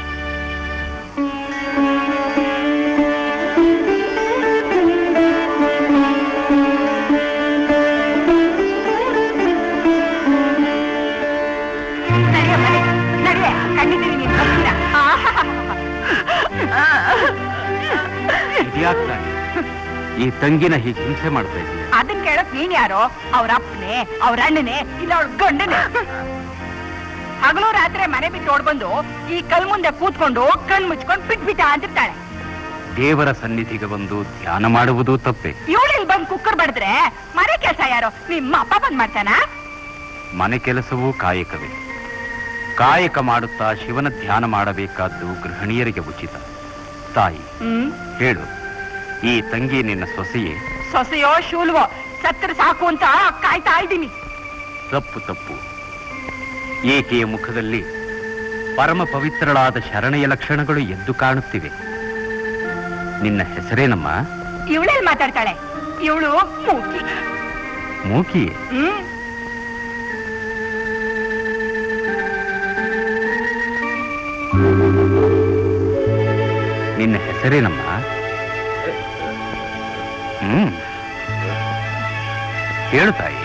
ನಡಿವೆ, ಕಂಡಿದ್ದೀನಿ ನಿನ್ ಭಕ್ತಿನ. ಈ ತಂಗಿನ ಹೀಗೆ ಹಿಂಸೆ ಮಾಡ್ತಾ ಇದ್ದೀನಿ. ಅದನ್ ಕೇಳಕ್ ನೀನ್ ಯಾರೋ? ಅವ್ರ ಅಪ್ಪನೇ, ಅವ್ರ ಅಣ್ಣನೇ, ಇಲ್ಲ ಅವ್ಳ ಗಂಡನೇ? ಹಗಲು ರಾತ್ರಿ ಮನೆ ಬಿಟ್ಟು ಓಡ್ಬಂದು ಈ ಕಲ್ ಮುಂದೆ ಕೂತ್ಕೊಂಡು ಕಣ್ ಮುಚ್ಕೊಂಡು ಬಿಟ್ಬಿಟ್ಟ ಅಂತಿರ್ತಾಳೆ. ದೇವರ ಸನ್ನಿಧಿಗೆ ಬಂದು ಧ್ಯಾನ ಮಾಡುವುದು ತಪ್ಪೆ. ಇವಳಿಲ್ ಬಂದು ಕುಕ್ಕರ್ ಬಡಿದ್ರೆ ಮನೆ ಕೆಲಸ ಯಾರೋ? ನಿಮ್ಮ ಅಪ್ಪ ಬಂದ್ ಮಾಡ್ತಾನ? ಮನೆ ಕೆಲಸವೂ ಕಾಯಕವೇ. ಕಾಯಕ ಮಾಡುತ್ತಾ ಶಿವನ ಧ್ಯಾನ ಮಾಡಬೇಕಾದ್ದು ಗೃಹಿಣಿಯರಿಗೆ ಉಚಿತ. ತಾಯಿ, ಹೇಳು, ಈ ತಂಗಿ ನಿನ್ನ ಸೊಸೆಯೇ? ಸೊಸೆಯೋ ಶೂಲ್ವೋ ಸತ್ರ ಸಾಕು ಅಂತ ಕಾಯ್ತಾ ಇದ್ದೀನಿ. ತಪ್ಪು ತಪ್ಪು. ಏಕೆಯ ಮುಖದಲ್ಲಿ ಪರಮ ಪವಿತ್ರಳಾದ ಶರಣೆಯ ಲಕ್ಷಣಗಳು ಎದ್ದು ಕಾಣುತ್ತಿವೆ. ನಿನ್ನ ಹೆಸರೇನಮ್ಮ? ಇವಳೆಲ್ ಮಾತಾಡ್ತಾಳೆ? ಇವಳು ಮೂಕಿ. ಮೂಕಿಯೇ? ನಿನ್ನ ಹೆಸರೇನಮ್ಮ? ಹೇಳು ತಾಯಿ.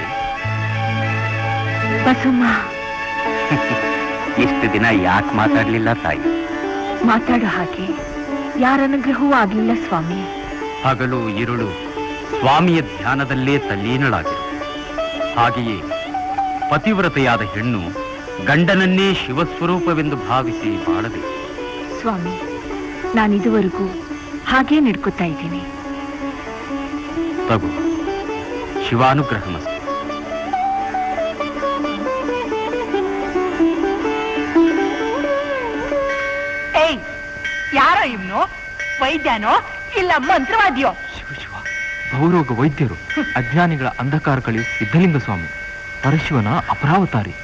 ಬಸಮ್ಮ. ಇಷ್ಟು ದಿನ ಯಾಕೆ ಮಾತಾಡ್ಲಿಲ್ಲ ತಾಯಿ? ಮಾತಾಡೋ ಹಾಗೆ ಯಾರ ಅನುಗ್ರಹವೂ ಆಗ್ಲಿಲ್ಲ ಸ್ವಾಮಿ. ಹಗಲು ഇരുಳು ಸ್ವಾಮಿಯ ಧ್ಯಾನದಲ್ಲೇ ತಲ್ಲೀನಳಾಗಿದೆ. ಹಾಗೆಯೇ ಪತಿವ್ರತೆಯಾದ ಹೆಣ್ಣು ಗಂಡನನ್ನೇ ಶಿವಸ್ವರೂಪವೆಂದು ಭಾವಿಸಿ ಬಾಳಬೇಕು. ಸ್ವಾಮಿ, ನಾನಿದುವರೆಗೂ ಹಾಗೇ ನಡ್ಕೊತಾ ಇದ್ದೀನಿ. ತಗೋ, ಶಿವಾನುಗ್ರಹಮಸ್ತು. ಏಯ್, ಯಾರೋ ಇವನು? ವೈದ್ಯನೋ ಇಲ್ಲ ಮಂತ್ರವಾದಿಯೋ? ಬಹುರೋಗ ವೈದ್ಯರು, ಅಜ್ಞಾನಿಗಳ ಅಂಧಕಾರ ಕಳೆಯುವ ಸಿದ್ಧಲಿಂಗ ಸ್ವಾಮಿ, ಪರಶಿವನ ಅಪರಾವತಾರಿ.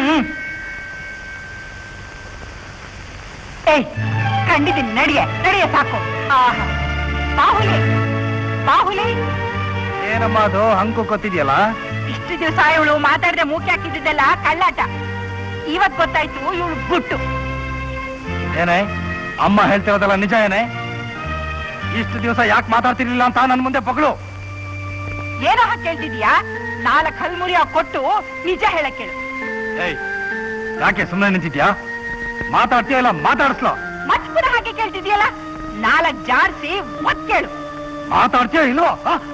ಏಯ್, ಕಂಡಿದ್ದೀನಿ. ನಡಿಯೇ ನಡಿಯೇ, ಸಾಕು. ಬಾಹುಲಿ ಬಾಹುಲಿ. ಏನಮ್ಮ ಅದು ಹಂಕು ಗೊತ್ತಿದ್ಯಲ್ಲ? ಇಷ್ಟು ದಿವಸ ಇವಳು ಮಾತಾಡದೆ ಮೂಕಿ ಹಾಕಿದ್ದೆಲ್ಲ ಕಳ್ಳಾಟ. ಇವತ್ ಗೊತ್ತಾಯ್ತು ಇವಳು ಗುಟ್ಟು. ಏನೇ ಅಮ್ಮ ಹೇಳ್ತಿರೋದಲ್ಲ ನಿಜ ಏನೇ? ಇಷ್ಟು ದಿವಸ ಯಾಕೆ ಮಾತಾಡ್ತಿರ್ಲಿಲ್ಲ ಅಂತ ನನ್ ಮುಂದೆ ಪಗಳು. ಏನೋ ಹಾಗೆ ಕೇಳ್ತಿದೀಯಾ? 4 ಹಲ್ಮುರಿ ಕೊಟ್ಟು ನಿಜ ಹೇಳಕ್ ಹೇಳು. ಯಾಕೆ ಸುಮ್ಮನೆ ನಿಂತಿದ್ಯಾ? ಮಾತಾಡ್ತೀಯ ಇಲ್ಲ ಮಾತಾಡಿಸ್ಲೋ? ಮಚ್ಪುರ ಹಾಗೆ ಕೇಳ್ತಿದ್ಯಲ್ಲ, 4 ಜಾರ್ಸಿ ಒತ್ ಕೇಳು. ಮಾತಾಡ್ತೀಯ ಇಲ್ವೋ?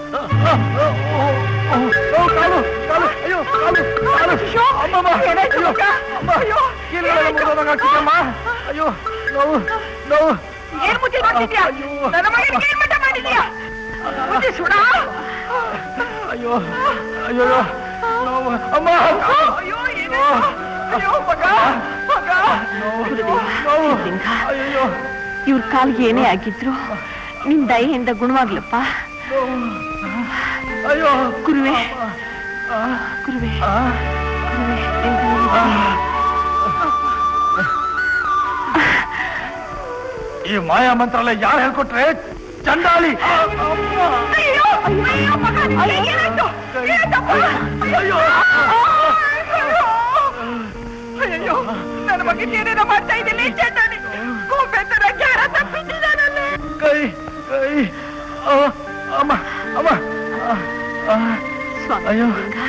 ಏನ್ ಮುದ್ದೆ ಮಾಡ್ತಿದ್ಯಾ? ನನ್ನ ಮಗನಿಗೆ ಏನ್ ಮಟ್ಟ ಮಾಡಿದ್ಯಾ? ಮುದ್ದೆ ಸುಡ. ಅಯ್ಯೋ ಅಯ್ಯೋ ಅಮ್ಮ, ಅಯ್ಯೋ ಅಯ್ಯೋ ಮಗ ಮಗ. ಇವ್ರ ಕಾಲಿಗೆ ಏನೇ ಆಗಿದ್ರು ನಿನ್ ದಯೆಯಿಂದ ಗುಣವಾಗ್ಲಪ್ಪ. ಅಯ್ಯೋ ಗುರುವೆ ಗುರುವೆ ಗುರುವೆ. ಈ ಮಾಯಾ ಮಂತ್ರ ಎಲ್ಲ ಯಾರು ಹೇಳ್ಕೊಟ್ರೆ? ಚಂಡಾಳಿ. ಅಯ್ಯೋ ಅಯ್ಯೋ ಮಗ, ಏನಾಯ್ತು? ಏನಾಯ್ತಪ್ಪ? ಅಯ್ಯೋ ಅಯ್ಯೋ, ನನ್ನ ಮಗನಿಗೆ ಏನೇನೋ ಮಾಡ್ತಾ ಇದ್ದೀನಿ. ಚಂಡಾಳಿ ಗೋಪೆ ತರ ಯಾರ ತಪ್ಪಿದ್ದಾನಲ್ಲೇ. ಕೈ ಕೈ ಅಮ್ಮ ಅಮ್ಮ. ಅಯ್ಯೋ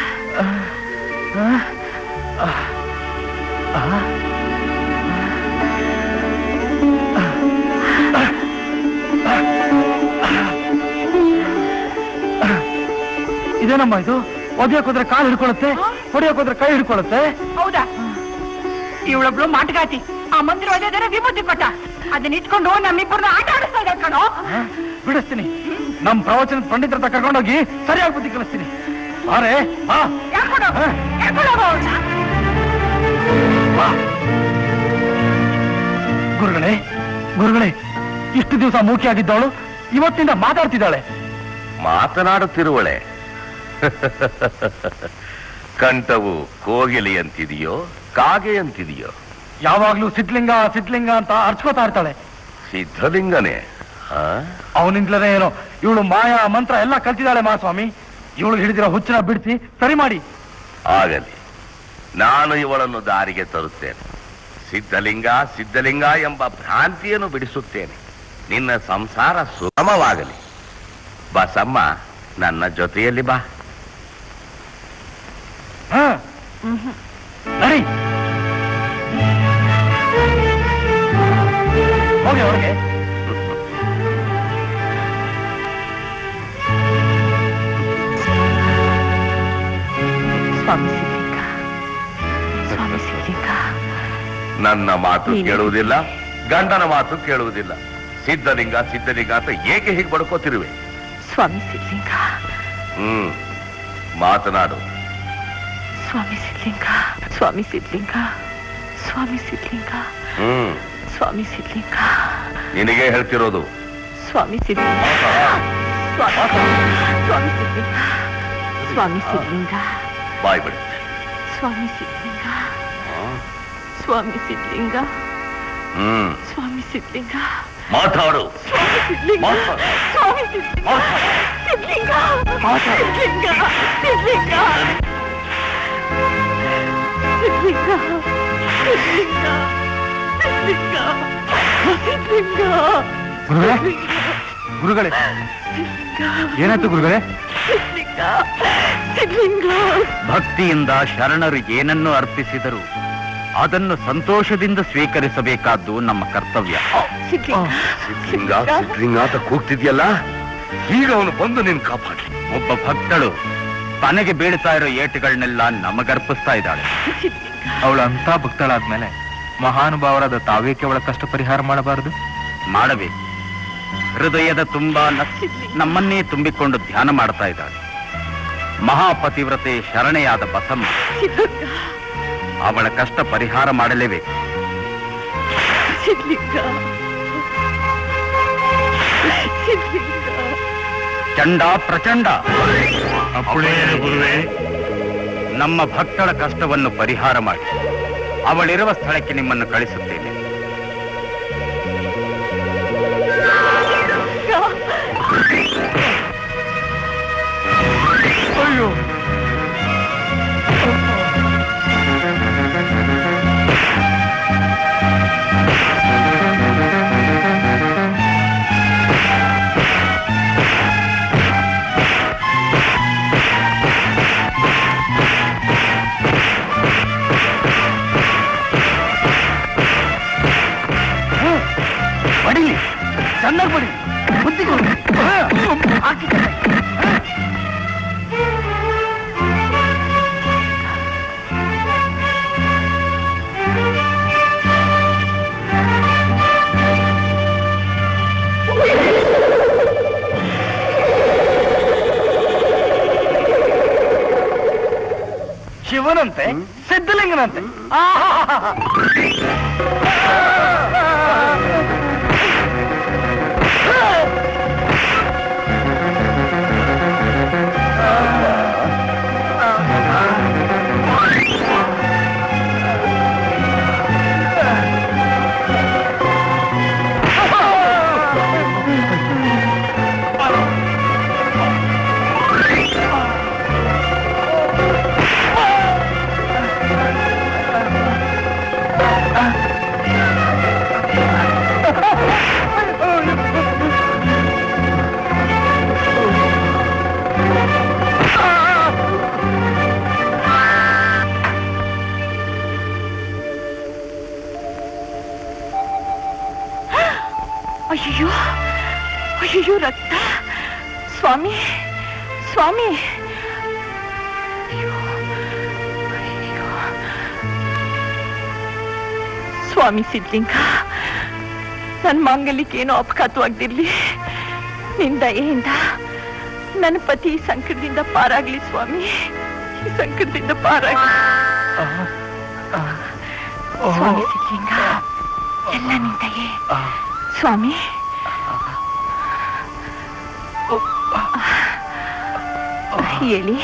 ಇದೇನಮ್ಮ ಇದು? ಒದ್ಯಕ್ ಹೋದ್ರೆ ಕಾಲು ಹಿಡ್ಕೊಳುತ್ತೆ, ಹೊಡಿಯಕ್ ಹೋದ್ರೆ ಕೈ ಹಿಡ್ಕೊಳುತ್ತೆ. ಹೌದಾ? ಇವಳೊಬ್ಳು ಮಾಟಗಾತಿ. ಆ ಮಂದಿರ ಒಳ್ಳೆದರ ವಿಭೂತಿ ಕೊಟ್ಟ, ಅದನ್ನ ಇಟ್ಕೊಂಡು ನಮ್ಮಿಬ್ಬರನ್ನ ಆಟ ಆಡಿಸ್ತಾ ಇದ್ದಾರೆ ಕಣೋ. ಬಿಡಿಸ್ತೀನಿ. ನಮ್ ಪ್ರವಚನದ ಪಂಡಿತರ ಹತ್ರ ಕರ್ಕೊಂಡೋಗಿ ಸರಿಯಾಗಿ ಬುದ್ಧಿ ಕಲಿಸ್ತೀನಿ. ಅರೆ ಗುರುಗಳೇ ಗುರುಗಳೇ, ಇಷ್ಟು ದಿವಸ ಮೂಕಿಯಾಗಿದ್ದವಳು ಇವತ್ತಿಂದ ಮಾತಾಡ್ತಿದ್ದಾಳೆ. ಮಾತನಾಡುತ್ತಿರುವಳೆ. ಕಂಠವು ಕೋಗಿಲೆ ಅಂತಿದೆಯೋ ಕಾಗೆ ಅಂತಿದೆಯೋ? ಯಾವಾಗ್ಲೂ ಸಿದ್ಧಲಿಂಗ ಸಿದ್ಧಲಿಂಗ ಅಂತ ಅರ್ಚ್ಕೋತಾ ಇರ್ತಾಳೆ. ಸಿದ್ಧಲಿಂಗನೇ? ಅವನಿಂದಲೇ ಏನೋ ಇವಳು ಮಾಯಾ ಮಂತ್ರ ಎಲ್ಲ ಕಲ್ತಿದ್ದಾಳೆ ಮಹಾಸ್ವಾಮಿ. ಇವಳು ಹಿಡಿದಿರೋ ಹುಚ್ಚನ ಬಿಡಿಸಿ ಸರಿ ಮಾಡಿ. ಆಗಲಿ, ನಾನು ಇವಳನ್ನು ದಾರಿಗೆ ತರುತ್ತೇನೆ. ಸಿದ್ಧಲಿಂಗ ಸಿದ್ಧಲಿಂಗ ಎಂಬ ಭ್ರಾಂತಿಯನ್ನು ಬಿಡಿಸುತ್ತೇನೆ. ನಿನ್ನ ಸಂಸಾರ ಸುಗಮವಾಗಲಿ. ಬಸಮ್ಮ, ನನ್ನ ಜೊತೆಯಲ್ಲಿ ಬಾ. ನಡಿ ಹೋಗಿ ಹೊರಗೆ. ಸ್ವಾಮಿ ಸಿದ್ಧಲಿಂಗ, ಸ್ವಾಮಿ ಸಿದ್ಧಲಿಂಗ. ನನ್ನ ಮಾತು ಕೇಳುವುದಿಲ್ಲ, ಗಂಡನ ಮಾತು ಕೇಳುವುದಿಲ್ಲ. ಸಿದ್ಧಲಿಂಗ ಸಿದ್ಧಲಿಂಗ ಅಂತ ಏಕೆ ಹೀಗೆ ಬಡ್ಕೋತಿರುವೆ? ಸ್ವಾಮಿ ಸಿದ್ಧಲಿಂಗ. ಮಾತನಾಡು. ಸ್ವಾಮಿ ಸಿದ್ಧಲಿಂಗ, ಸ್ವಾಮಿ ಸಿದ್ಧಲಿಂಗ, ಸ್ವಾಮಿ ಸಿದ್ಧಲಿಂಗ, ಸ್ವಾಮಿ ಸಿದ್ಧಲಿಂಗ. ನಿನಗೆ ಹೇಳ್ತಿರೋದು. ಸ್ವಾಮಿ ಸಿದ್ಧಲಿಂಗ, ಸ್ವಾಮಿ ಸಿದ್ಧಲಿಂಗ, ಸ್ವಾಮಿ ಸಿದ್ಧಲಿಂಗ. ಬಾಯ್ ಬಿಡಿ. ಸ್ವಾಮಿ ಸಿದ್ಧಲಿಂಗ, ಸ್ವಾಮಿ ಸಿದ್ಧಲಿಂಗ, ಸ್ವಾಮಿ ಸಿದ್ಧಲಿಂಗ. ಮಾತಾಡು. ಸ್ವಾಮಿ ಸಿದ್ಧಲಿಂಗ, ಸ್ವಾಮಿ ಸಿದ್ಧಲಿಂಗ, ಸಿದ್ಧಲಿಂಗ, ಸಿದ್ಧಲಿಂಗ, ಸಿದ್ಧಲಿಂಗ, ಸಿದ್ಧಲಿಂಗ, ಸಿದ್ಧಲಿಂಗ, ಸಿದ್ಧಲಿಂಗ, ಸಿದ್ಧಲಿಂಗ. ಗುರುಗಳೇ ಏನಾಯ್ತು ಗುರುಗಳೇ? ಸಿದ್ಧಲಿಂಗ, ಸಿದ್ಧಲಿಂಗ. ಭಕ್ತಿಯಿಂದ ಶರಣರು ಏನನ್ನು ಅರ್ಪಿಸಿದರು ಅದನ್ನು ಸಂತೋಷದಿಂದ ಸ್ವೀಕರಿಸಬೇಕಾದ್ದು ನಮ್ಮ ಕರ್ತವ್ಯ. ಸಿದ್ಧಲಿಂಗ ಸಿದ್ಧಲಿಂಗ ಅಂತ ಕೂಗ್ತಿದ್ಯಲ್ಲ, ಈಗ ಅವನು ಬಂದು ನಿನ್ ಕಾಪಾಡ್ಲಿ. ಒಬ್ಬ ಭಕ್ತಳು ತನಗೆ ಬೀಳ್ತಾ ಇರೋ ಏಟುಗಳನ್ನೆಲ್ಲ ನಮಗರ್ಪಿಸ್ತಾ ಇದ್ದಾಳೆ. ಅವಳಂತ ಭಕ್ತಳಾದ್ಮೇಲೆ ಮಹಾನುಭಾವರಾದ ತಾವೇಕೆ ಅವಳ ಕಷ್ಟ ಪರಿಹಾರ ಮಾಡಬಾರದು? ಮಾಡಬೇಕು. ಹೃದಯದ ತುಂಬಾ ನಮ್ಮನ್ನೇ ತುಂಬಿಕೊಂಡು ಧ್ಯಾನ ಮಾಡ್ತಾ ಇದ್ದಾಳೆ. ಮಹಾಪತಿವ್ರತೆ ಶರಣೆಯಾದ ಬಸಮ್ಮ ಅವಳ ಕಷ್ಟ ಪರಿಹಾರ ಮಾಡಲೇಬೇಕು. ಚಂಡ ಪ್ರಚಂಡ, ಗುರುವೇ, ನಮ್ಮ ಭಕ್ತಳ ಕಷ್ಟವನ್ನು ಪರಿಹಾರ ಮಾಡಿ ಅವಳಿರುವ ಸ್ಥಳಕ್ಕೆ ನಿಮ್ಮನ್ನು ಕಳಿಸುತ್ತೇನೆ. ಅಯ್ಯೋ ಶಿವನಂತೆ ಸಿದ್ಧಲಿಂಗನಂತೆ. ಅಯ್ಯೋ ಅಯ್ಯೋ, ರಕ್ತ! ಸ್ವಾಮಿ ಸ್ವಾಮಿ! ಸ್ವಾಮಿ ಸಿದ್ಧಲಿಂಗ, ನನ್ನ ಮಾಂಗಲ್ಯಕ್ಕೆ ಏನೋ ಅಪಘಾತವಾಗ್ದಿರ್ಲಿ. ನಿನ್ ದಯೆಯಿಂದ ನನ್ನ ಪತಿ ಈ ಸಂಕಟದಿಂದ ಪಾರಾಗ್ಲಿ ಸ್ವಾಮಿ, ಈ ಸಂಕಟದಿಂದ ಪಾರಾಗ್ಲಿ. ಸ್ವಾಮಿ ಸಿದ್ಧಲಿಂಗ, ಎಲ್ಲ ನಿನ್ ದಯೆ ಸ್ವಾಮಿ. ಹೇಳಿ.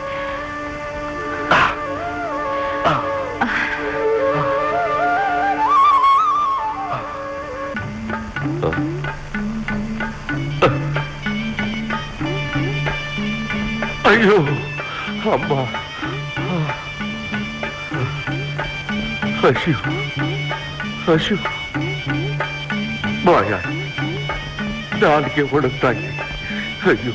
ಅಯ್ಯೋ ಅಮ್ಮ, ಹಶು ಮಾಯ ನಾಲಿಗೆ ಹೊಡುತ್ತಾ ಇದೆ. ಅಯ್ಯೋ,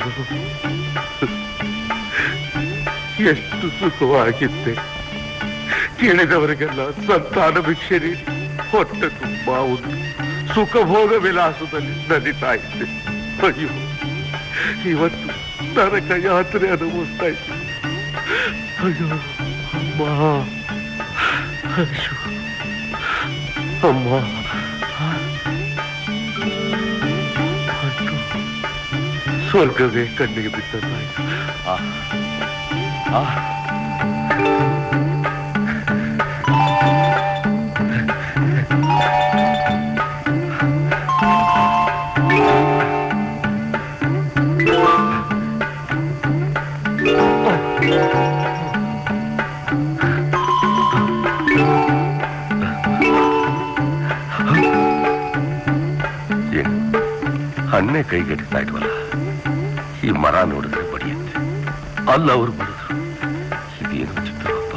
ಎಷ್ಟು ಸುಖವಾಗಿದ್ದೆ. ಕೇಳಿದವರಿಗೆಲ್ಲ ಸಂತಾನ ಭಿಕ್ಷೆ ನೀಡಿ ಹೊಟ್ಟೆ ತುಂಬಾ ಉಂಟು ಸುಖ ಭೋಗ ವಿಲಾಸದಲ್ಲಿ ನಡೀತಾ ಇದ್ದೆ. ಅಯ್ಯೋ, ಇವತ್ತು ನರಕ ಯಾತ್ರೆ ಅನುಭವಿಸ್ತಾ ಇದ್ದೆ. ಅಯ್ಯೋ ಅಮ್ಮ, ಹಶು ಅಮ್ಮ, ಸ್ವರ್ಗವೇ ಕಣ್ಣಿಗೆ ಬಿಟ್ಟದ್ದಾಯ್ತು. ಹಣ್ಣೆ ಕೈಗಟ್ಟಿಸ್ತಾ ಇದ್ವಲ್ಲ, ಈ ಮರ ನೋಡಿದ್ರೆ ಬಡಿಯುತ್ತೆ, ಅಲ್ಲ ಅವ್ರು ಬಡಿದ್ರು. ಇದೇನು ಚಿತ್ರಪ್ಪ.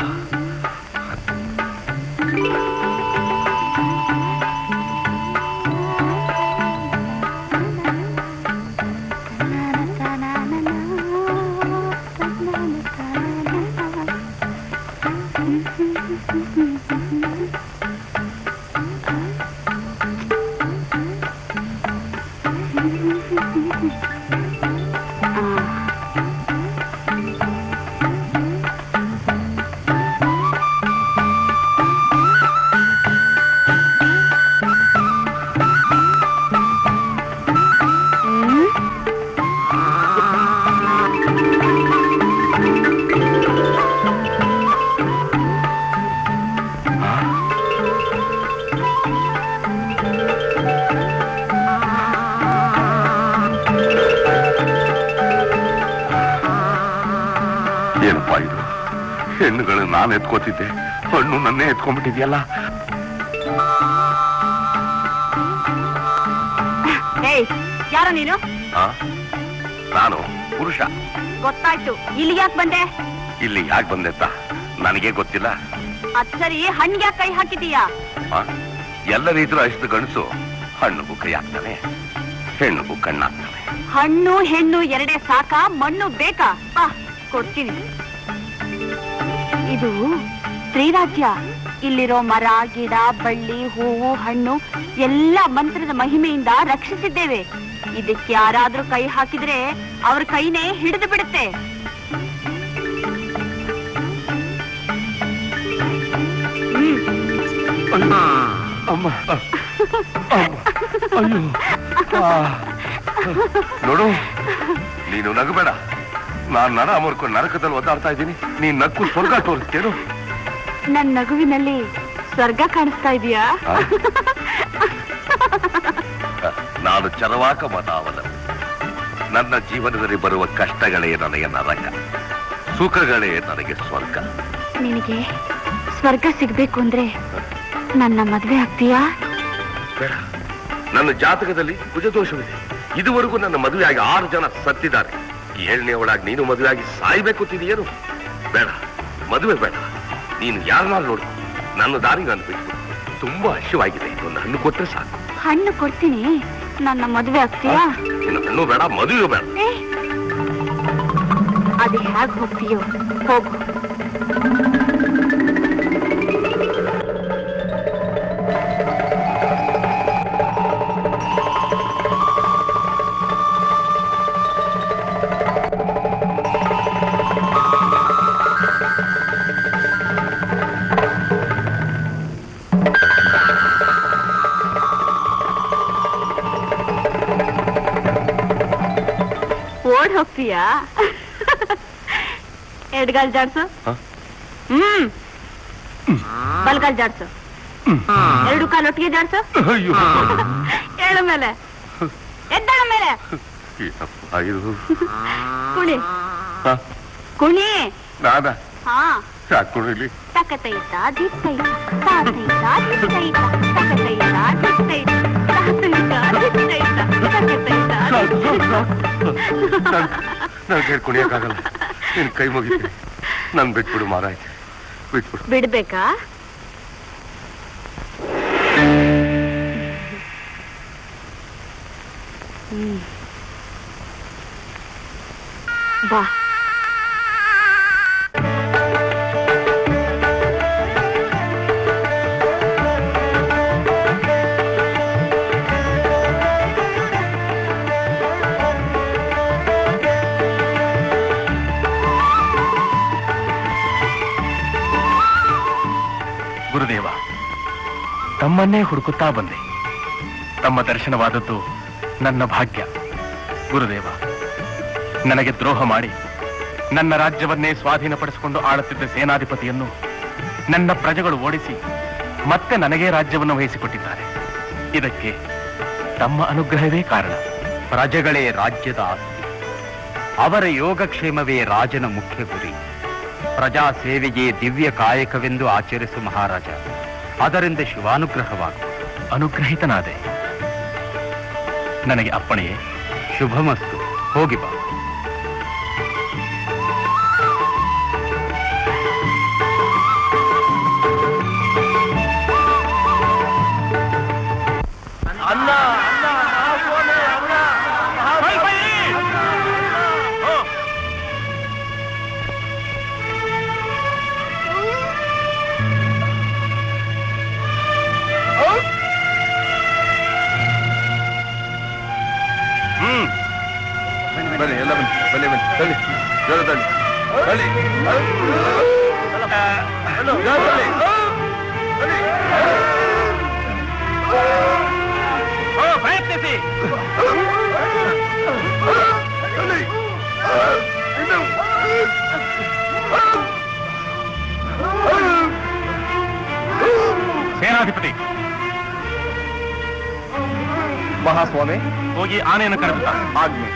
ಏನಪ್ಪಾ ಇದು? ಹೆಣ್ಣುಗಳು ನಾನು ಎತ್ಕೋತಿದ್ದೆ, ಹಣ್ಣು ನನ್ನೇ ಎತ್ಕೊಂಡ್ಬಿಟ್ಟಿದ್ಯಲ್ಲ. ಯಾರ ನೀನು? ನಾನು ಪುರುಷ. ಗೊತ್ತಾಯ್ತು. ಇಲ್ಲಿ ಯಾಕೆ ಬಂದೆ? ಇಲ್ಲಿ ಯಾಕೆ ಬಂದೆ ಅಂತ ನನಗೆ ಗೊತ್ತಿಲ್ಲ. ಅದ್ ಸರಿ, ಹಣ್ಣಿಗೆ ಯಾಕೆ ಕೈ ಹಾಕಿದೀಯಾ? ಎಲ್ಲ ರೀತಿಯ ಅಷ್ಟು ಗಂಡಸು ಹಣ್ಣುಗೂ ಕೈ ಹಾಕ್ತಾನೆ, ಹೆಣ್ಣುಗೂ ಕಣ್ಣಾಗ್ತಾನೆ. ಹಣ್ಣು ಹೆಣ್ಣು ಎರಡೇ ಸಾಕ? ಮಣ್ಣು ಬೇಕಾ? ಕೊಡ್ತೀನಿ. ಇದು ಶ್ರೀರಾಜ್ಯ. ಇಲ್ಲಿರೋ ಮರ ಗಿಡ ಬಳ್ಳಿ ಹೂವು ಹಣ್ಣು ಎಲ್ಲ ಮಂತ್ರದ ಮಹಿಮೆಯಿಂದ ರಕ್ಷಿಸಿದ್ದೇವೆ. ಇದಕ್ಕೆ ಯಾರಾದ್ರೂ ಕೈ ಹಾಕಿದ್ರೆ ಅವ್ರ ಕೈನೇ ಹಿಡಿದು ಬಿಡುತ್ತೆ. ಅಮ್ಮ, ಅಯ್ಯೋ, ನೋಡು, ನೀನು ನಗಬೇಡ. ನಾನ್ ನರ ಮುರ್ಕೊಂಡು ನರಕದಲ್ಲಿ ಒದ್ದಾಡ್ತಾ ಇದ್ದೀನಿ, ನೀನ್ ನಕ್ಕು ಸ್ವರ್ಗ ತೋರಿಸ್ತೇನು? ನನ್ ನಗುವಿನಲ್ಲಿ ಸ್ವರ್ಗ ಕಾಣಿಸ್ತಾ ಇದೆಯಾ? ನಾನು ಚರವಾಕ ಮತಾವಲ. ನನ್ನ ಜೀವನದಲ್ಲಿ ಬರುವ ಕಷ್ಟಗಳೇ ನನಗೆ ನರಕ, ಸುಖಗಳೇ ನನಗೆ ಸ್ವರ್ಗ. ನಿನಗೆ ಸ್ವರ್ಗ ಸಿಗ್ಬೇಕು ಅಂದ್ರೆ ನನ್ನ ಮದ್ವೆ ಆಗ್ತೀಯಾ? ಬೇಡ, ನನ್ನ ಜಾತಕದಲ್ಲಿ ಕುಜದೋಷವಿದೆ. ಇದುವರೆಗೂ ನನ್ನ ಮದುವೆಯಾಗಿ 6 ಜನ ಸತ್ತಿದ್ದಾರೆ. 7ನೇ ಒಳಗೆ ನೀನು ಮದುವೆಯಾಗಿ ಸಾಯ್ಬೇಕುತ್ತಿದೆಯೇನು? ಬೇಡ, ಮದುವೆ ಬೇಡ. ನೀನು ಯಾರನ್ನಾರು ನೋಡು, ನನ್ನ ದಾರಿ ನಾನು ಬಿಟ್ಟು. ತುಂಬಾ ಹಸಿವಾಗಿದೆ, ಒಂದು ಹಣ್ಣು ಕೊಟ್ಟರೆ ಸಾಕು. ಹಣ್ಣು ಕೊಡ್ತೀನಿ, ನನ್ನ ಮದುವೆ ಆಗ್ತೀಯಾ? ಹಣ್ಣು ಬೇಡ, ಮದುವೆ ಬೇಡ. ಅದು ಹೇಗೆ ಹೋಗ್ತೀಯೋ ಹೋಗು. ಓಡ್ ಹೋಗ್ತೀಯಾ? ಎಡ್ಗಾಲ್ ಜಾಡ್ಸು, ಬಲ್ಗಾಲ್ ಜಾಡ್ಸು, 2 ಕಾಲು ಒಟ್ಟಿಗೆ ಜಾಡ್ಸು. ಏಳು ಮೇಲೆ, ಎದ್ದಳ ಮೇಲೆ ಕುಣಿ ಕುಣಿ. ಹಾ, ತಕತೈತ ದಿತ್ತೈತ ತಾತೈತ ದಿತ್ತೈತ ತಕತೈತ ದಿತ್ತೈತ ತಾತೈತ ದಿತ್ತೈತ ತಕತೈತ. ನನಗೆ ಕುಣಿಯಕ್ಕಾಗಲ್ಲ, ನಿನ್ ಕೈ ಮುಗಿತೀನಿ. ನನ್ ಬಿಟ್ಬಿಡು ಮಾರಾಯ, ಬಿಟ್ಬಿಡು. ಬಿಡ್ಬೇಕಾ? ಬಾ. ಗುರುದೇವ, ತಮ್ಮನ್ನೇ ಹುಡುಕುತ್ತಾ ಬಂದೆ. ತಮ್ಮ ದರ್ಶನವಾದದ್ದು ನನ್ನ ಭಾಗ್ಯ. ಗುರುದೇವ, ನನಗೆ ದ್ರೋಹ ಮಾಡಿ ನನ್ನ ರಾಜ್ಯವನ್ನೇ ಸ್ವಾಧೀನಪಡಿಸಿಕೊಂಡು ಆಳುತ್ತಿದ್ದ ಸೇನಾಧಿಪತಿಯನ್ನು ನನ್ನ ಪ್ರಜೆಗಳು ಓಡಿಸಿ ಮತ್ತೆ ನನಗೇ ರಾಜ್ಯವನ್ನು ವಹಿಸಿಕೊಟ್ಟಿದ್ದಾರೆ. ಇದಕ್ಕೆ ತಮ್ಮ ಅನುಗ್ರಹವೇ ಕಾರಣ. ಪ್ರಜೆಗಳೇ ರಾಜ್ಯದ ಆಸ್ತಿ, ಅವರ ಯೋಗಕ್ಷೇಮವೇ ರಾಜನ ಮುಖ್ಯ ಗುರಿ. ಪ್ರಜಾ ಸೇವೆಯೇ ದಿವ್ಯ ಕಾಯಕವೆಂದು ಆಚರಿಸು ಮಹಾರಾಜ. ಅದರಿಂದ ಶಿವಾನುಗ್ರಹವಾಗು. ಅನುಗ್ರಹಿತನಾದೆ. ನನಗೆ ಅಪ್ಪಣೆಯೇ? ಶುಭಮಸ್ತು. ಹೋಗಿ ಬಾ. ಬನ್ನಿ, ಎಲ್ಲ ಬನ್ನಿ, ಬನ್ನಿ ಬನ್ನಿ, ತಳ್ಳಿ, ಜೋರ ತಳ್ಳಿ, ತಳ್ಳಿ, ಪ್ರಯತ್ನಿಸಿ. ಸೇನಾಧಿಪತಿ, ಮಹಾಸ್ವಾಮಿ, ಹೋಗಿ ಆನೆಯನ್ನು ಕರೆದುತ್ತಾ. ಆಜ್ಞೆ.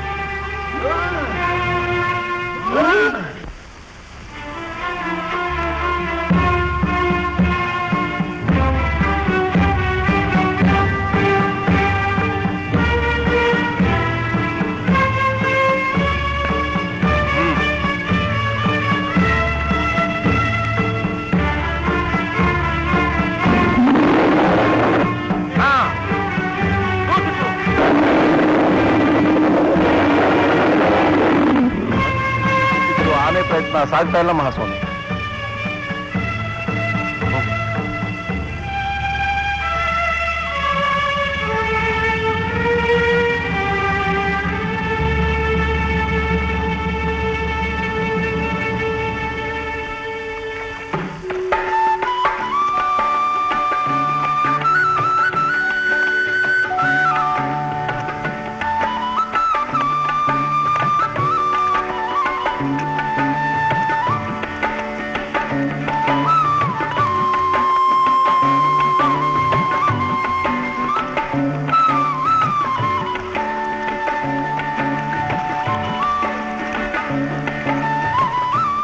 ಪ್ರಯತ್ನ ಸಾಗ್ತಾ ಇಲ್ಲ ಮಹಾಸ್ವಾಮಿ.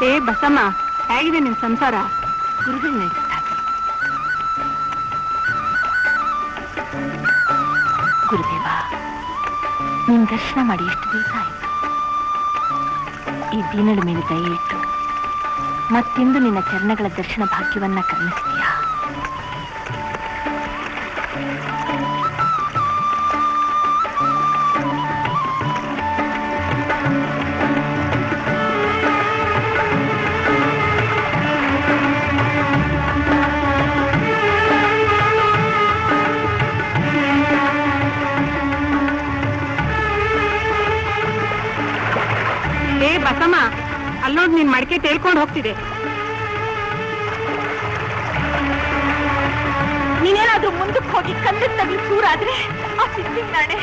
ಏ ಬಸಮ್ಮ, ಹೇಗಿದೆ ನಿಮ್ ಸಂಸಾರ? ಗುರುಗಳು ನಡೆಸ್ತಾ ಗುರುದೇವ, ನಿನ್ ದರ್ಶನ ಮಾಡಿ ಎಷ್ಟು ದಿವಸ ಆಯ್ತು. ಈ ದೀನಳ ಮೇಲೆ ದಯ ಇಟ್ಟು ಮತ್ತಿಂದು ನಿನ್ನ ಚರಣಗಳ ದರ್ಶನ ಭಾಗ್ಯವನ್ನ ಕರುಣಿಸ್ತೀಯಾ? ಬಸಮ್ಮ, ಅಲ್ಲೋಡ್ ನಿನ್ ಮಡಿಕೆ ತೇಲ್ಕೊಂಡು ಹೋಗ್ತಿದೆ. ನೀನೇನಾದ್ರೂ ಮುಂದಕ್ಕೆ ಹೋಗಿ ಕಲ್ಲು ತಗಲಿ ಸೂರಾದ್ರೆ ಆ ಸಿದ್ಧಿಂಗ್ ನಾಳೆ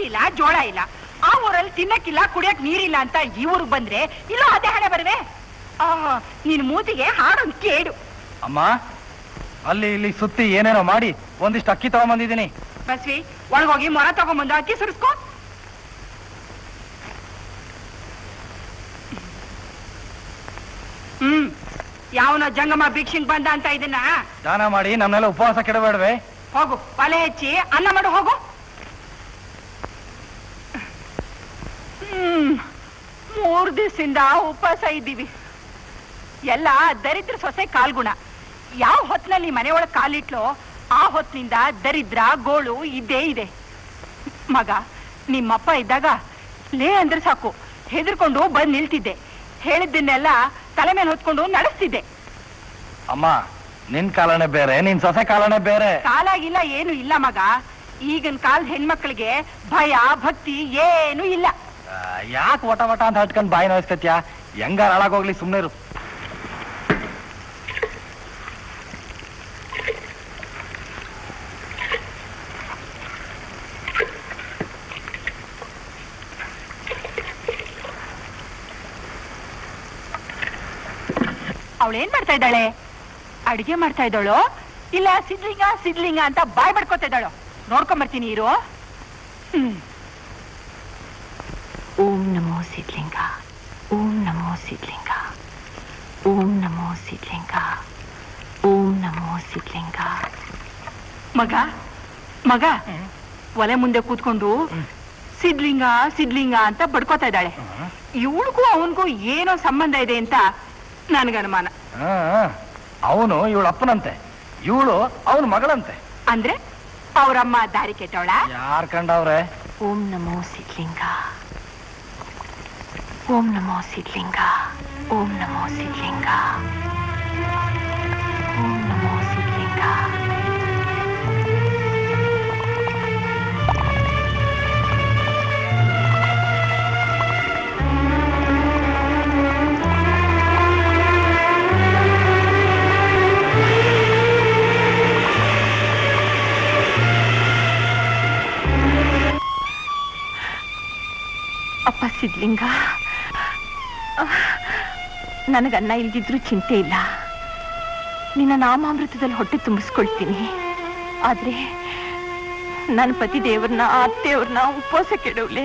ಇಲ್ಲ, ಜೋಳ ಇಲ್ಲ. ಆ ಊರಲ್ಲಿ ತಿನ್ನಕ್ಕಿಲ್ಲ, ಕುಡಿಯಕ್ ನೀರಿಲ್ಲ ಅಂತ ಈ ಊರಿಗೆ ಬಂದ್ರೆ ಇಲ್ಲೋ ಅದೇ ಹಣೆ ಬರುವೆ. ನಿನ್ ಮೂತಿಗೆ ಹಾಡೊಂದು ಕೇಡು. ಅಮ್ಮ, ಅಲ್ಲಿ ಇಲ್ಲಿ ಸುತ್ತಿ ಏನೇನೋ ಮಾಡಿ ಒಂದಿಷ್ಟು ಅಕ್ಕಿ ತಗೊಂಬಂದಿದ್ದೀನಿ. ಬಸ್ವಿ, ಒಳಗೋಗಿ ಮೊರ ತಗೊಂಬಂದು ಅಕ್ಕಿ ಸುರಿಸ್ಕೊ. ಯಾವನೋ ಜಂಗಮ ಭಿಕ್ಷಿಂಗ್ ಬಂದ ಅಂತ ಇದನ್ನ ದಾನ ಮಾಡಿ ನಮ್ನೆಲ್ಲ ಉಪವಾಸ ಕೆಡಬೇಡವೆ. ಹೋಗು, ಒಲೆ ಹೆಚ್ಚಿ ಅನ್ನ ಮಾಡು, ಹೋಗು. 3 ದಿವಸದಿಂದ ಉಪವಾಸ ಇದ್ದೀವಿ. ಎಲ್ಲ ದರಿದ್ರ ಸೊಸೆ ಕಾಲ್ಗುಣ. ಯಾವ ಹೊತ್ತಿನಲ್ಲಿ ಮನೆ ಒಳಗೆ ಕಾಲಿಟ್ಲೋ ಆ ಹೊತ್ತಿನಿಂದ ದರಿದ್ರ ಗೋಳು ಇದ್ದೇ ಇದೆ. ಮಗ, ನಿಮ್ಮಪ್ಪ ಇದ್ದಾಗ ಲೇ ಅಂದ್ರೆ ಸಾಕು ಹೆದರ್ಕೊಂಡು ಬಂದು ನಿಲ್ತಿದ್ದೆ. ಹೇಳಿದ್ದನ್ನೆಲ್ಲ ತಲೆ ಮೇಲೆ ಹೊತ್ಕೊಂಡು ನಡೆಸ್ತಿದ್ದೆ. ಅಮ್ಮ, ನಿನ್ ಕಾಲನೇ ಬೇರೆ, ನಿನ್ ಸೊಸೆ ಕಾಲನೇ ಬೇರೆ. ಕಾಲಾಗಿಲ್ಲ, ಏನು ಇಲ್ಲ ಮಗ. ಈಗಿನ ಕಾಲದ ಹೆಣ್ಮಕ್ಳಿಗೆ ಭಯ ಭಕ್ತಿ ಏನು ಇಲ್ಲ. ಯಾಕೆ ವಟ ವಟ ಅಂತ ಹಟ್ಕೊಂಡ್ ಬಾಯಿ ನೋಯಿಸ್ಕತ್ಯಾ? ಹೆಂಗಾರ ಹಾಳಾಗೋಗ್ಲಿ, ಸುಮ್ನೆ ಇರು. ಅವಳೇನ್ ಮಾಡ್ತಾ ಇದ್ದಾಳೆ? ಅಡಿಗೆ ಮಾಡ್ತಾ ಇದ್ದಾಳೋ ಇಲ್ಲ ಸಿದ್ಲಿಂಗ ಸಿದ್ಲಿಂಗ ಅಂತ ಬಾಯ್ ಬಡ್ಕೋತಾ ಇದ್ದಾಳೋ? ನೋಡ್ಕೊಂಬರ್ತೀನಿ ಇರು. ಓಂ ನಮೋ ಸಿದ್ಲಿಂಗ, ಓಂ ನಮೋ ಸಿದ್ಲಿಂಗ, ಓಂ ನಮೋ ಸಿದ್ಲಿಂಗ, ಓಂ ನಮೋ ಸಿದ್ಲಿಂಗ. ಮಗ ಮಗ ಒಲೆ ಮುಂದೆ ಕೂತ್ಕೊಂಡು ಸಿದ್ಲಿಂಗ ಸಿದ್ಲಿಂಗ ಅಂತ ಬಡ್ಕೋತಾ ಇದ್ದಾಳೆ. ಇವಳಿಗೂ ಅವನಿಗೂ ಏನೋ ಸಂಬಂಧ ಇದೆ ಅಂತ ನನ್ಗನುಮಾನ. ಅವನು ಇವಳ ಅಪ್ಪನಂತೆ, ಇವಳು ಅವನ ಮಗಳಂತೆ. ಅಂದ್ರೆ ಅವರಮ್ಮ ದಾರಿ ಕೆಟ್ಟವಳ? ಯಾರ್ ಕಂಡವ್ರೆ? ಓಂ ನಮೋ ಸಿದ್ಲಿಂಗ, ಓಂ ನಮೋ ಸಿದ್ಲಿಂಗ, ಓಂ ನಮೋ ಸಿದ್ಲಿಂಗ, ಓಂ ನಮೋ ಸಿದ್ಲಿಂಗ. ಅಪ್ಪ ಸಿದ್ಲಿಂಗ, ನನಗನ್ನ ಇಲ್ದಿದ್ರು ಚಿಂತೆ ಇಲ್ಲ. ನಿನ್ನ ನಾಮಾಮೃತದಲ್ಲಿ ಹೊಟ್ಟೆ ತುಂಬಿಸ್ಕೊಳ್ತೀನಿ. ಆದ್ರೆ ನನ್ನ ಪತಿ ದೇವ್ರನ್ನ ಅತ್ತೆಯವ್ರನ್ನ ಉಪವಾಸ ಕೆಡವಲೆ.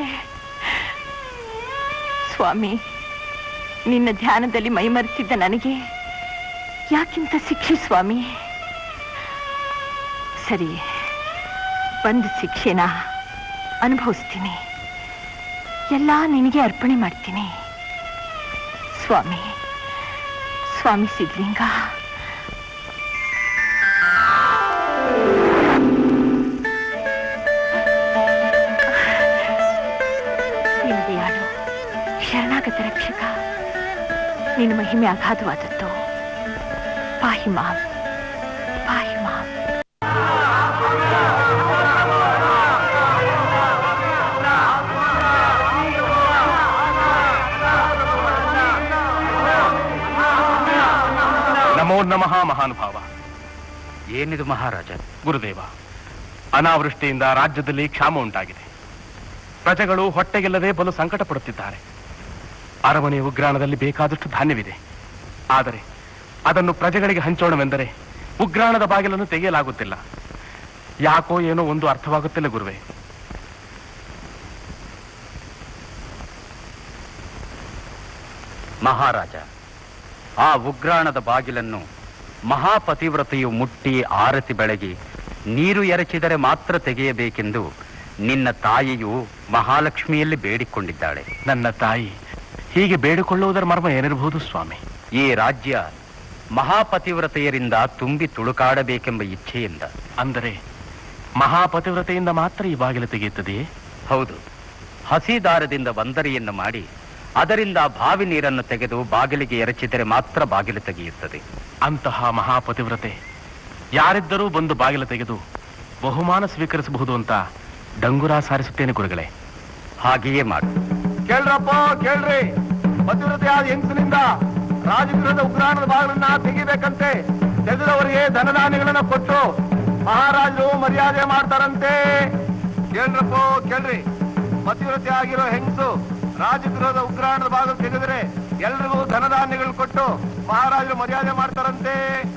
ಸ್ವಾಮಿ, ನಿನ್ನ ಧ್ಯಾನದಲ್ಲಿ ಮೈಮರೆತಿದ್ದ ನನಗೆ ಯಾಕಿಂತ ಶಿಕ್ಷೆ ಸ್ವಾಮಿ? ಸರಿ, ಬಂದ ಶಿಕ್ಷೆನ ಅನುಭವಿಸ್ತೀನಿ. ಎಲ್ಲ ನಿನಗೆ ಅರ್ಪಣೆ ಮಾಡ್ತೀನಿ ಸ್ವಾಮಿ. ಸ್ವಾಮಿ ಸಿದ್ಲಿಂಗ, ನಿಂದೆಯಾಳು ಶರಣಾಗತ ರಕ್ಷಕ. ನಿನ್ನ ಮಹಿಮೆ ಅಗಾಧವಾದದ್ದು. ಪಾಹಿ ಮಾಂ, ಪಾಹಿ ಮಾಂ. ನಮೋ ನಮಃ ಮಹಾನುಭಾವ. ಏನಿದು ಮಹಾರಾಜ? ಗುರುದೇವ, ಅನಾವೃಷ್ಟಿಯಿಂದ ರಾಜ್ಯದಲ್ಲಿ ಕ್ಷಾಮ ಉಂಟಾಗಿದೆ. ಪ್ರಜೆಗಳು ಹೊಟ್ಟೆಗಿಲ್ಲದೆ ಬಲು ಸಂಕಟ ಪಡುತ್ತಿದ್ದಾರೆ. ಅರಮನೆ ಉಗ್ರಾಣದಲ್ಲಿ ಬೇಕಾದಷ್ಟು ಧಾನ್ಯವಿದೆ. ಆದರೆ ಅದನ್ನು ಪ್ರಜೆಗಳಿಗೆ ಹಂಚೋಣವೆಂದರೆ ಉಗ್ರಾಣದ ಬಾಗಿಲನ್ನು ತೆಗೆಯಲಾಗುತ್ತಿಲ್ಲ. ಯಾಕೋ ಏನೋ ಒಂದು ಅರ್ಥವಾಗುತ್ತಿಲ್ಲ ಗುರುವೇ. ಮಹಾರಾಜ, ಆ ಉಗ್ರಾಣದ ಬಾಗಿಲನ್ನು ಮಹಾಪತಿವ್ರತೆಯು ಮುಟ್ಟಿ ಆರತಿ ಬೆಳಗಿ ನೀರು ಎರಚಿದರೆ ಮಾತ್ರ ತೆಗೆಯಬೇಕೆಂದು ನಿನ್ನ ತಾಯಿಯು ಮಹಾಲಕ್ಷ್ಮಿಯಲ್ಲಿ ಬೇಡಿಕೊಂಡಿದ್ದಾಳೆ. ನನ್ನ ತಾಯಿ ಹೀಗೆ ಬೇಡಿಕೊಳ್ಳುವುದರ ಮರ್ಮ ಏನಿರಬಹುದು ಸ್ವಾಮಿ? ಈ ರಾಜ್ಯ ಮಹಾಪತಿವ್ರತೆಯರಿಂದ ತುಂಬಿ ತುಳುಕಾಡಬೇಕೆಂಬ ಇಚ್ಛೆಯಿಂದ. ಅಂದರೆ ಮಹಾಪತಿವ್ರತೆಯಿಂದ ಮಾತ್ರ ಈ ಬಾಗಿಲು ತೆಗೆಯುತ್ತದೆಯೇ? ಹೌದು. ಹಸಿದಾರದಿಂದ ಬಂದರಿಯನ್ನು ಮಾಡಿ ಅದರಿಂದ ಬಾವಿ ನೀರನ್ನು ತೆಗೆದು ಬಾಗಿಲಿಗೆ ಎರಚಿದರೆ ಮಾತ್ರ ಬಾಗಿಲು ತೆಗೆಯುತ್ತದೆ. ಅಂತಹ ಮಹಾಪತಿವ್ರತೆ ಯಾರಿದ್ದರೂ ಬಂದು ಬಾಗಿಲು ತೆಗೆದು ಬಹುಮಾನ ಸ್ವೀಕರಿಸಬಹುದು ಅಂತ ಡಂಗುರ ಸಾರಿಸುತ್ತೇನೆ ಗುರುಗಳೇ. ಹಾಗೆಯೇ ಮಾಡಿ. ಕೇಳ್ರಪ್ಪ ಕೇಳ್ರಿ, ಪತಿವ್ರತೆಯಾದ ಹೆಂಗಸಿನಿಂದ ರಾಜಗೃಹದ ಉಗ್ರಾಣದ ಬಾಗಿಲನ್ನ ತೆಗಿಬೇಕಂತೆ. ತೆಗೆದವರಿಗೆ ಧನಧಾನ್ಯಗಳನ್ನ ಕೊಟ್ಟು ಮಹಾರಾಜರು ಮರ್ಯಾದೆ ಮಾಡ್ತಾರಂತೆ. ಕೇಳ್ರಪ್ಪ ಕೇಳ್ರಿ. ಪತಿವ್ರತೆ ಆಗಿರೋ ಹೆಂಗಸು ರಾಜಗೃಹದ ಉಗ್ರಾಣದ ಭಾಗ ತೆಗೆದ್ರೆ ಎಲ್ರಿಗೂ ಧನಧಾನ್ಯಗಳು ಕೊಟ್ಟು ಮಹಾರಾಜರು ಮರ್ಯಾದೆ ಮಾಡ್ತಾರಂತೆ.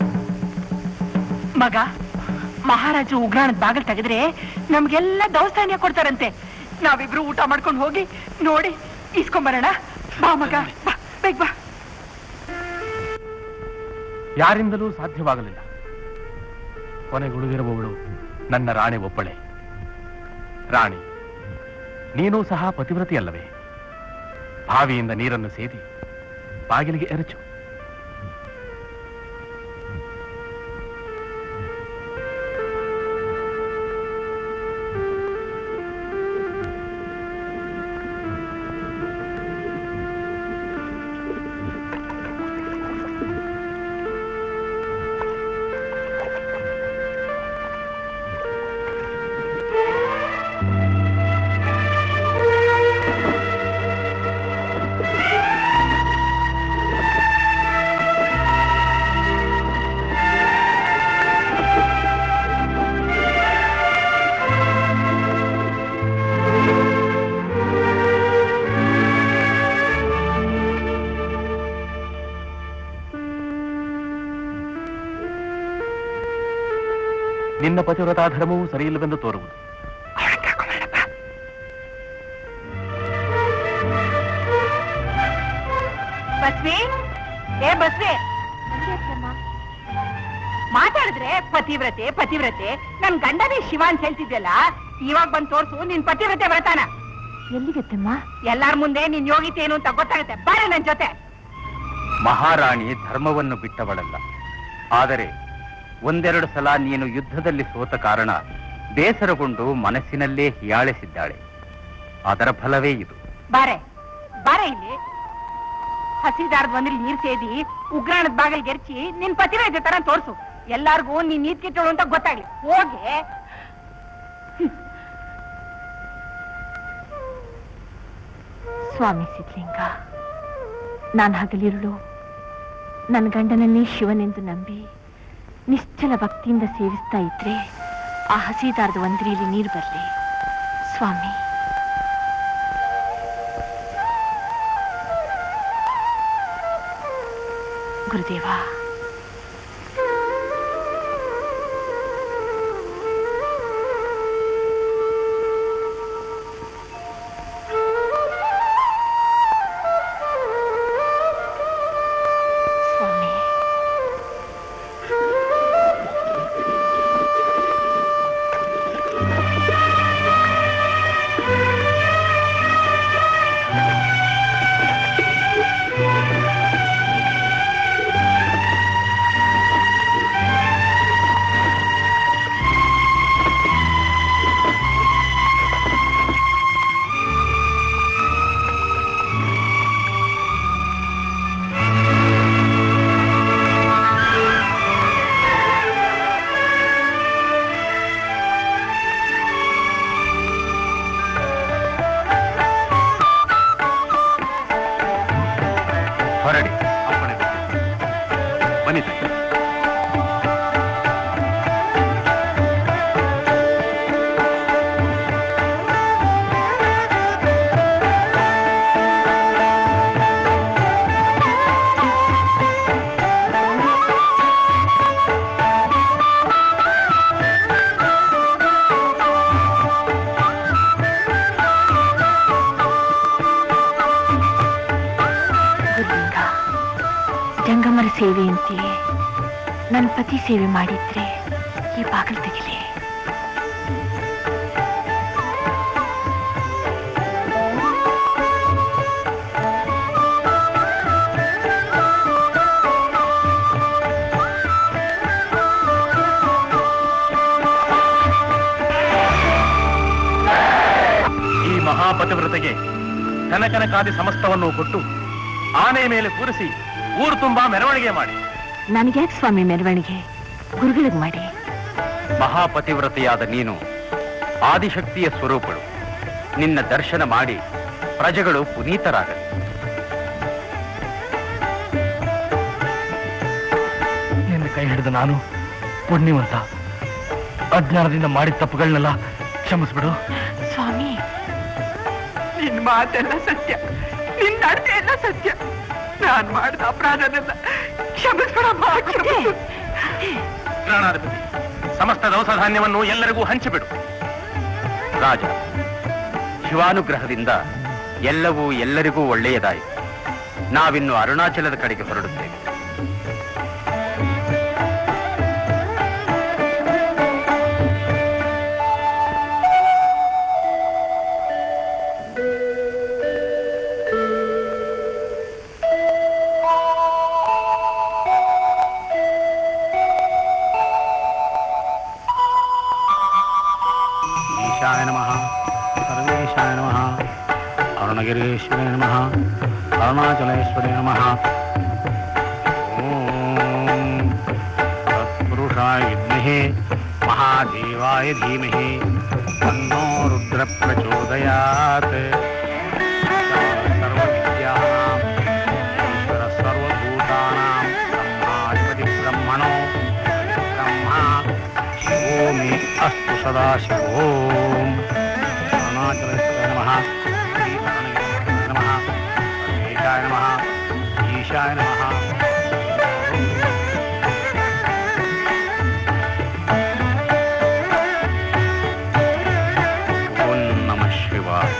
ಮಗ, ಮಹಾರಾಜರು ಉಗ್ರಾಣದ ಬಾಗಿಲು ತೆಗೆದ್ರೆ ನಮ್ಗೆಲ್ಲ ದೌಸ್ತಾನ್ಯ ಕೊಡ್ತಾರಂತೆ. ನಾವಿಬ್ರು ಊಟ ಮಾಡ್ಕೊಂಡು ಹೋಗಿ ನೋಡಿ ಇಸ್ಕೊಂಬರೋಣ. ಬಾ ಮಗ, ಬಾ, ಬೇಗ ಬಾ. ಯಾರಿಂದಲೂ ಸಾಧ್ಯವಾಗಲಿಲ್ಲ. ಕೊನೆಗುಳಿದಿರುವವಳು ನನ್ನ ರಾಣಿ ಒಬ್ಬಳೆ. ರಾಣಿ, ನೀನೂ ಸಹ ಪತಿವ್ರತೆಯಲ್ಲವೇ? ಬಾವಿಯಿಂದ ನೀರನ್ನು ಸೇದಿ ಬಾಗಿಲಿಗೆ ಎರಚು. ನಿನ್ನ ಪತಿವ್ರತಾ ಧರ್ಮವೂ ಸರಿಯಿಲ್ಲವೆಂದು ತೋರುವುದು. ಬಸ್ವಿ, ಏ ಬಸ್ವಿ, ಮಾತಾಡಿದ್ರೆ ಪತಿವ್ರತೆ ಪತಿವ್ರತೆ, ನನ್ ಗಂಡನೇ ಶಿವ ಅಂತ ಹೇಳ್ತಿದ್ಯಲ್ಲ, ಇವಾಗ ಬಂದ್ ತೋರ್ಸು ನಿನ್ ಪತಿವ್ರತೆ ವ್ರತಾನ. ಎಲ್ಲಿಗತ್ತಮ್ಮ? ಎಲ್ಲಾರ ಮುಂದೆ ನಿನ್ ಯೋಗಿತೆ ಏನು ಅಂತ ಗೊತ್ತಾಗುತ್ತೆ. ಬಾರೆ ನನ್ ಜೊತೆ. ಮಹಾರಾಣಿ ಧರ್ಮವನ್ನು ಬಿಟ್ಟವಳಲ್ಲ. ಆದರೆ ಒಂದೆರಡು ಸಲ ನೀನು ಯುದ್ಧದಲ್ಲಿ ಸೋತ ಕಾರಣ ಬೇಸರಗೊಂಡು ಮನಸ್ಸಿನಲ್ಲೇ ಹೀಯಾಳಿಸಿದ್ದಾಳೆ. ಅದರ ಫಲವೇ ಇದು. ಬಾರೆ ಬಾರೆ, ಇಲ್ಲಿ ಹಸಿದಾರದ ಬಂದ್ರಲ್ಲಿ ನೀರ್ ಸೇದಿ ಉಗ್ರಾಣದ ಬಾಗಿಲ್ ಗೆರ್ಚಿ ನಿನ್ ಪತಿವ್ರತೆ ತರ ತೋರ್ಸು. ಎಲ್ಲಾರ್ಗೂ ನೀನ್ ನೀತ್ ಕೆಟ್ಟಳು ಅಂತ ಗೊತ್ತಾಗ್ಲಿ. ಹೋಗಿ. ಸ್ವಾಮಿ ಸಿದ್ಧಲಿಂಗ, ನಾನು ಹಗಲಿರುಳು ನನ್ನ ಗಂಡನನ್ನೇ ಶಿವನೆಂದು ನಂಬಿ ನಿಶ್ಚಲ ಭಕ್ತಿಯಿಂದ ಸೇವಿಸ್ತಾ ಇದ್ರೆ ಆ ಹಸಿದಾರದ ಒಂದ್ರಿಯಲ್ಲಿ ನೀರು ಬರಲಿ. ಸ್ವಾಮಿ, ಗುರುದೇವ, ಹೊರಡಿ. ಅಪ್ಪಣೆ. ಬನ್ನಿ ಸರ್. ಜಂಗಮರ ಸೇವೆಯಂತೆಯೇ ನನ್ನ ಪತಿ ಸೇವೆ ಮಾಡಿದ್ರೆ ಈ ಬಾಗಿಲು ತೆಗಿಲಿ. ಈ ಮಹಾಪತಿವ್ರತೆಗೆ ಕನಕನಕಾದಿ ಸಮಸ್ತವನ್ನು ಕೊಟ್ಟು ಆನೆಯ ಮೇಲೆ ಕೂರಿಸಿ ಊರು ತುಂಬಾ ಮೆರವಣಿಗೆ ಮಾಡಿ. ನನಗ್ಯಾಕೆ ಸ್ವಾಮಿ ಮೆರವಣಿಗೆ? ಗುರುಗಳಿಗೆ ಮಾಡಿ. ಮಹಾಪತಿವ್ರತೆಯಾದ ನೀನು ಆದಿಶಕ್ತಿಯ ಸ್ವರೂಪಳು. ನಿನ್ನ ದರ್ಶನ ಮಾಡಿ ಪ್ರಜೆಗಳು ಪುನೀತರಾಗಲಿ. ನಿನ್ನ ಕೈ ಹಿಡಿದ ನಾನು ಪುಣ್ಯವಂತ. ಅಜ್ಞಾನದಿಂದ ಮಾಡಿದ ತಪ್ಪುಗಳನ್ನೆಲ್ಲ ಕ್ಷಮಿಸ್ಬಿಡು ಸ್ವಾಮಿ. ನಿನ್ ಮಾತೆಲ್ಲ ಸತ್ಯ, ನಿನ್ ನಡತೆ ಎಲ್ಲ ಸತ್ಯ. ನಾನ್ ಮಾಡಿದ ಅಪರಾಧನೆಲ್ಲ ಕ್ಷಮಿಸ್ಬಿಡಮ್ಮ. ಪ್ರಾಣಾಧಿಪತಿ, ಸಮಸ್ತ ದವಸ ಧಾನ್ಯವನ್ನು ಎಲ್ಲರಿಗೂ ಹಂಚಿಬಿಡು. ರಾಜ, ಶಿವಾನುಗ್ರಹದಿಂದ ಎಲ್ಲವೂ ಎಲ್ಲರಿಗೂ ಒಳ್ಳೆಯದಾಯಿತು. ನಾವಿನ್ನು ಅರುಣಾಚಲದ ಕಡೆಗೆ ಹೊರಡುತ್ತೇವೆ. ಈಶಾಯ ನಮಃ, ಸರ್ವೇಶಾಯ ನಮಃ, ಅರುಣಗಿರೀಶ್ವರೇ ನಮಃ, ಅರುಣಾಚಲೇಶ್ವರೇ ನಮಃ. ಓಂ ತತ್ಪುರುಷಾಯ ವಿದ್ಮಹೇ ಮಹಾದೇವಾಯ ಧೀಮಹಿ ತನ್ನೋ ರುದ್ರ ಪ್ರಚೋದಯಾತ್. ಸರ್ವವಿದ್ಯಾನಾಂ ಈಶ್ವರ ಸರ್ವಭೂತಾನಾಂ ಬ್ರಹ್ಮಾಧಿಪತಿ ಬ್ರಹ್ಮಣೋ ಬ್ರಹ್ಮ ಶಿವೋ ಮೇ ಅಸ್ತು ಸದಾ ಶಿವೋಂ. ಅರುಣಾಚಲೇಶ್ವರಾಯ ನಮಃ, ಶ್ರೀ ಅರುಣಗಿರೀಶ್ವರಾಯ ನಮಃ, ಸರ್ವೇಶಾಯ ನಮಃ, ಈಶಾಯ ನಮಃ. ಓಂ ನಮಃ ಶಿವಾಯ.